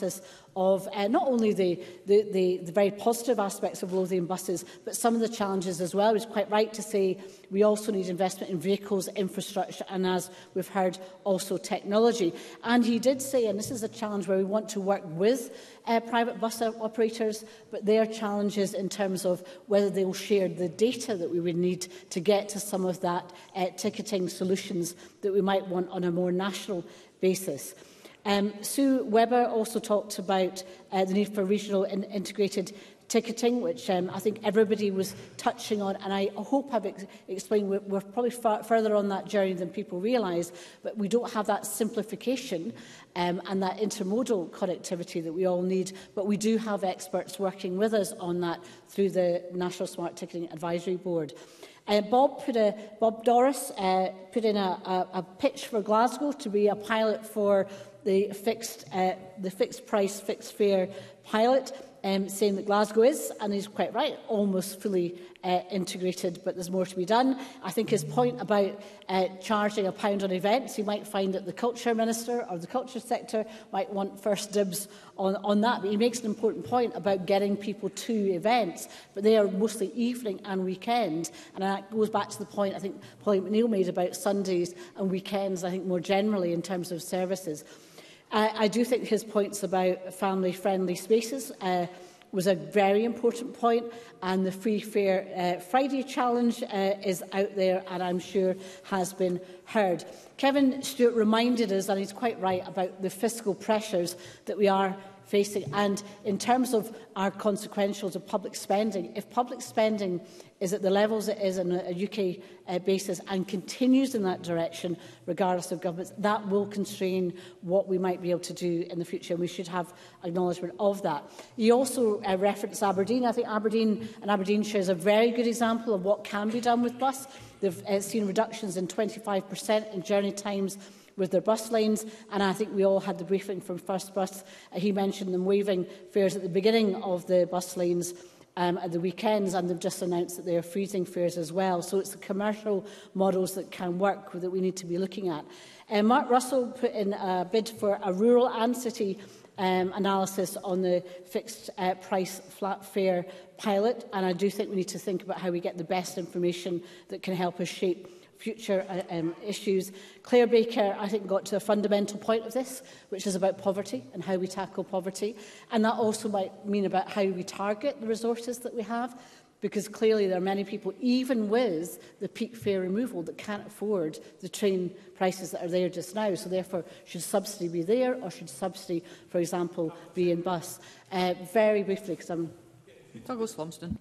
of uh, not only the, the, the, the very positive aspects of Lothian buses, but some of the challenges as well. It's quite right to say we also need investment in vehicles, infrastructure, and, as we've heard, also technology. And he did say, and this is a challenge where we want to work with uh, private bus operators, but their challenges in terms of whether they will share the data that we would need to get to some of that uh, ticketing solutions that we might want on a more national basis. Um, Sue Webber also talked about uh, the need for regional in integrated ticketing, which um, I think everybody was touching on, and I hope I've ex explained we're, we're probably far further on that journey than people realise, but we don't have that simplification um, and that intermodal connectivity that we all need, but we do have experts working with us on that through the National Smart Ticketing Advisory Board. Uh, Bob, put a, Bob Doris uh, put in a, a, a pitch for Glasgow to be a pilot for the fixed, uh, the fixed price, fixed fare pilot, um, saying that Glasgow is, and he's quite right, almost fully uh, integrated, but there's more to be done. I think his point about uh, charging a pound on events, you might find that the Culture Minister or the culture sector might want first dibs on, on that, but he makes an important point about getting people to events, but they are mostly evening and weekend, and that goes back to the point I think Pauline McNeill made about Sundays and weekends, I think more generally in terms of services. Uh, I do think his points about family-friendly spaces uh, was a very important point, and the Free Fare uh, Friday Challenge uh, is out there and I'm sure has been heard. Kevin Stewart reminded us, and he's quite right, about the fiscal pressures that we are facing, and in terms of our consequentials of public spending, if public spending is at the levels it is on a U K uh, basis and continues in that direction, regardless of governments, that will constrain what we might be able to do in the future, and we should have acknowledgement of that. You also uh, referenced Aberdeen. I think Aberdeen and Aberdeenshire is a very good example of what can be done with bus. They've uh, seen reductions in twenty-five percent in journey times with their bus lanes, and I think we all had the briefing from First Bus. Uh, he mentioned them waiving fares at the beginning of the bus lanes um, at the weekends, and they've just announced that they are freezing fares as well. So it's the commercial models that can work that we need to be looking at. Uh, Mark Russell put in a bid for a rural and city um, analysis on the fixed uh, price flat fare pilot, and I do think we need to think about how we get the best information that can help us shape future uh, um, issues. Claire Baker, I think, got to a fundamental point of this, which is about poverty and how we tackle poverty. And that also might mean about how we target the resources that we have, because clearly there are many people, even with the peak fare removal, that can't afford the train prices that are there just now. So therefore, should subsidy be there, or should subsidy, for example, be in bus? Uh, very briefly, because I'm... Douglas Lumsden.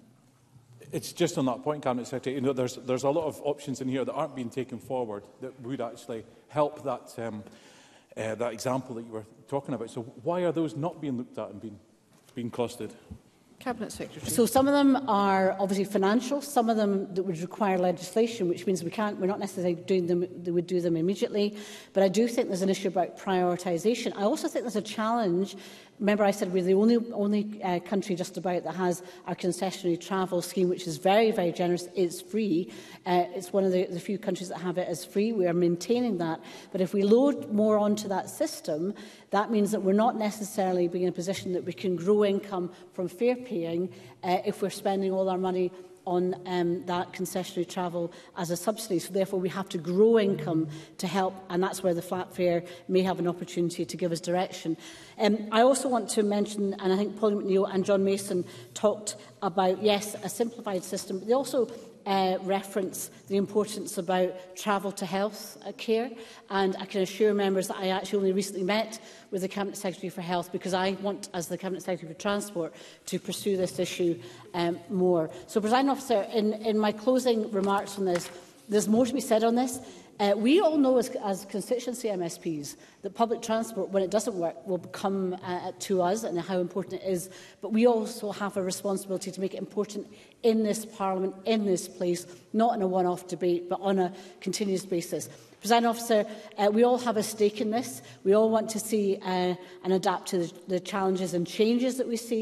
It's just on that point, Cabinet Secretary. You know, there's there's a lot of options in here that aren't being taken forward that would actually help that um, uh, that example that you were talking about. So why are those not being looked at and being being costed? Cabinet Secretary. So some of them are obviously financial, some of them that would require legislation, which means we can't, we're not necessarily doing them, they would do them immediately. But I do think there's an issue about prioritisation. I also think there's a challenge. Remember, I said we're the only, only uh, country just about that has our concessionary travel scheme, which is very, very generous. It's free. Uh, it's one of the, the few countries that have it as free. We are maintaining that. But if we load more onto that system, that means that we're not necessarily being in a position that we can grow income from fare paying uh, if we're spending all our money on um, that concessionary travel as a subsidy. So therefore we have to grow income to help, and that's where the flat fare may have an opportunity to give us direction. Um, I also want to mention, and I think Pauline McNeill and John Mason talked about, yes, a simplified system, but they also uh, reference the importance about travel to health uh, care, and I can assure members that I actually only recently met with the Cabinet Secretary for Health, because I want, as the Cabinet Secretary for Transport, to pursue this issue um, more. So, Presiding Officer, in, in my closing remarks on this, there's more to be said on this. Uh, we all know as, as constituency M S Ps that public transport, when it doesn't work, will come uh, to us and how important it is. But we also have a responsibility to make it important in this Parliament, in this place, not in a one-off debate, but on a continuous basis. Presiding Officer, uh, we all have a stake in this. We all want to see uh, and adapt to the, the challenges and changes that we see.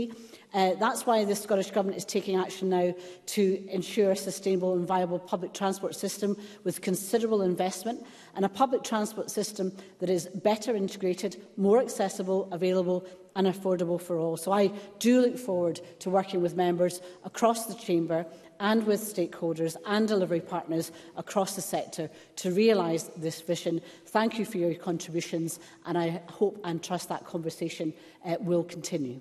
Uh, that's why the Scottish Government is taking action now to ensure a sustainable and viable public transport system with considerable investment and a public transport system that is better integrated, more accessible, available and affordable for all. So I do look forward to working with members across the Chamber and with stakeholders and delivery partners across the sector to realise this vision. Thank you for your contributions, and I hope and trust that conversation uh, will continue.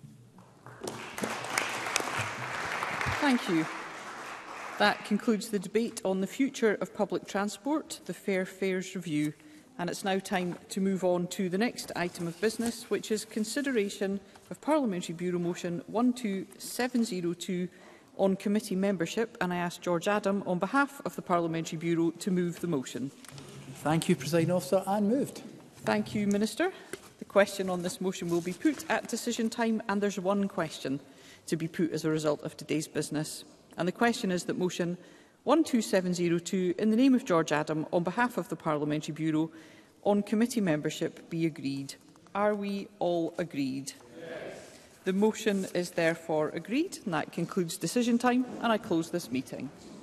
Thank you. That concludes the debate on the future of public transport, the Fair Fares Review. And it's now time to move on to the next item of business, which is consideration of Parliamentary Bureau Motion one two seven zero two on committee membership. And I ask George Adam, on behalf of the Parliamentary Bureau, to move the motion. Thank you, Presiding Officer, and moved. Thank you, Minister. The question on this motion will be put at decision time, and there's one question to be put as a result of today's business. And the question is that motion one two seven zero two, in the name of George Adam, on behalf of the Parliamentary Bureau, on committee membership be agreed. Are we all agreed? Yes. The motion is therefore agreed, and that concludes decision time, and I close this meeting.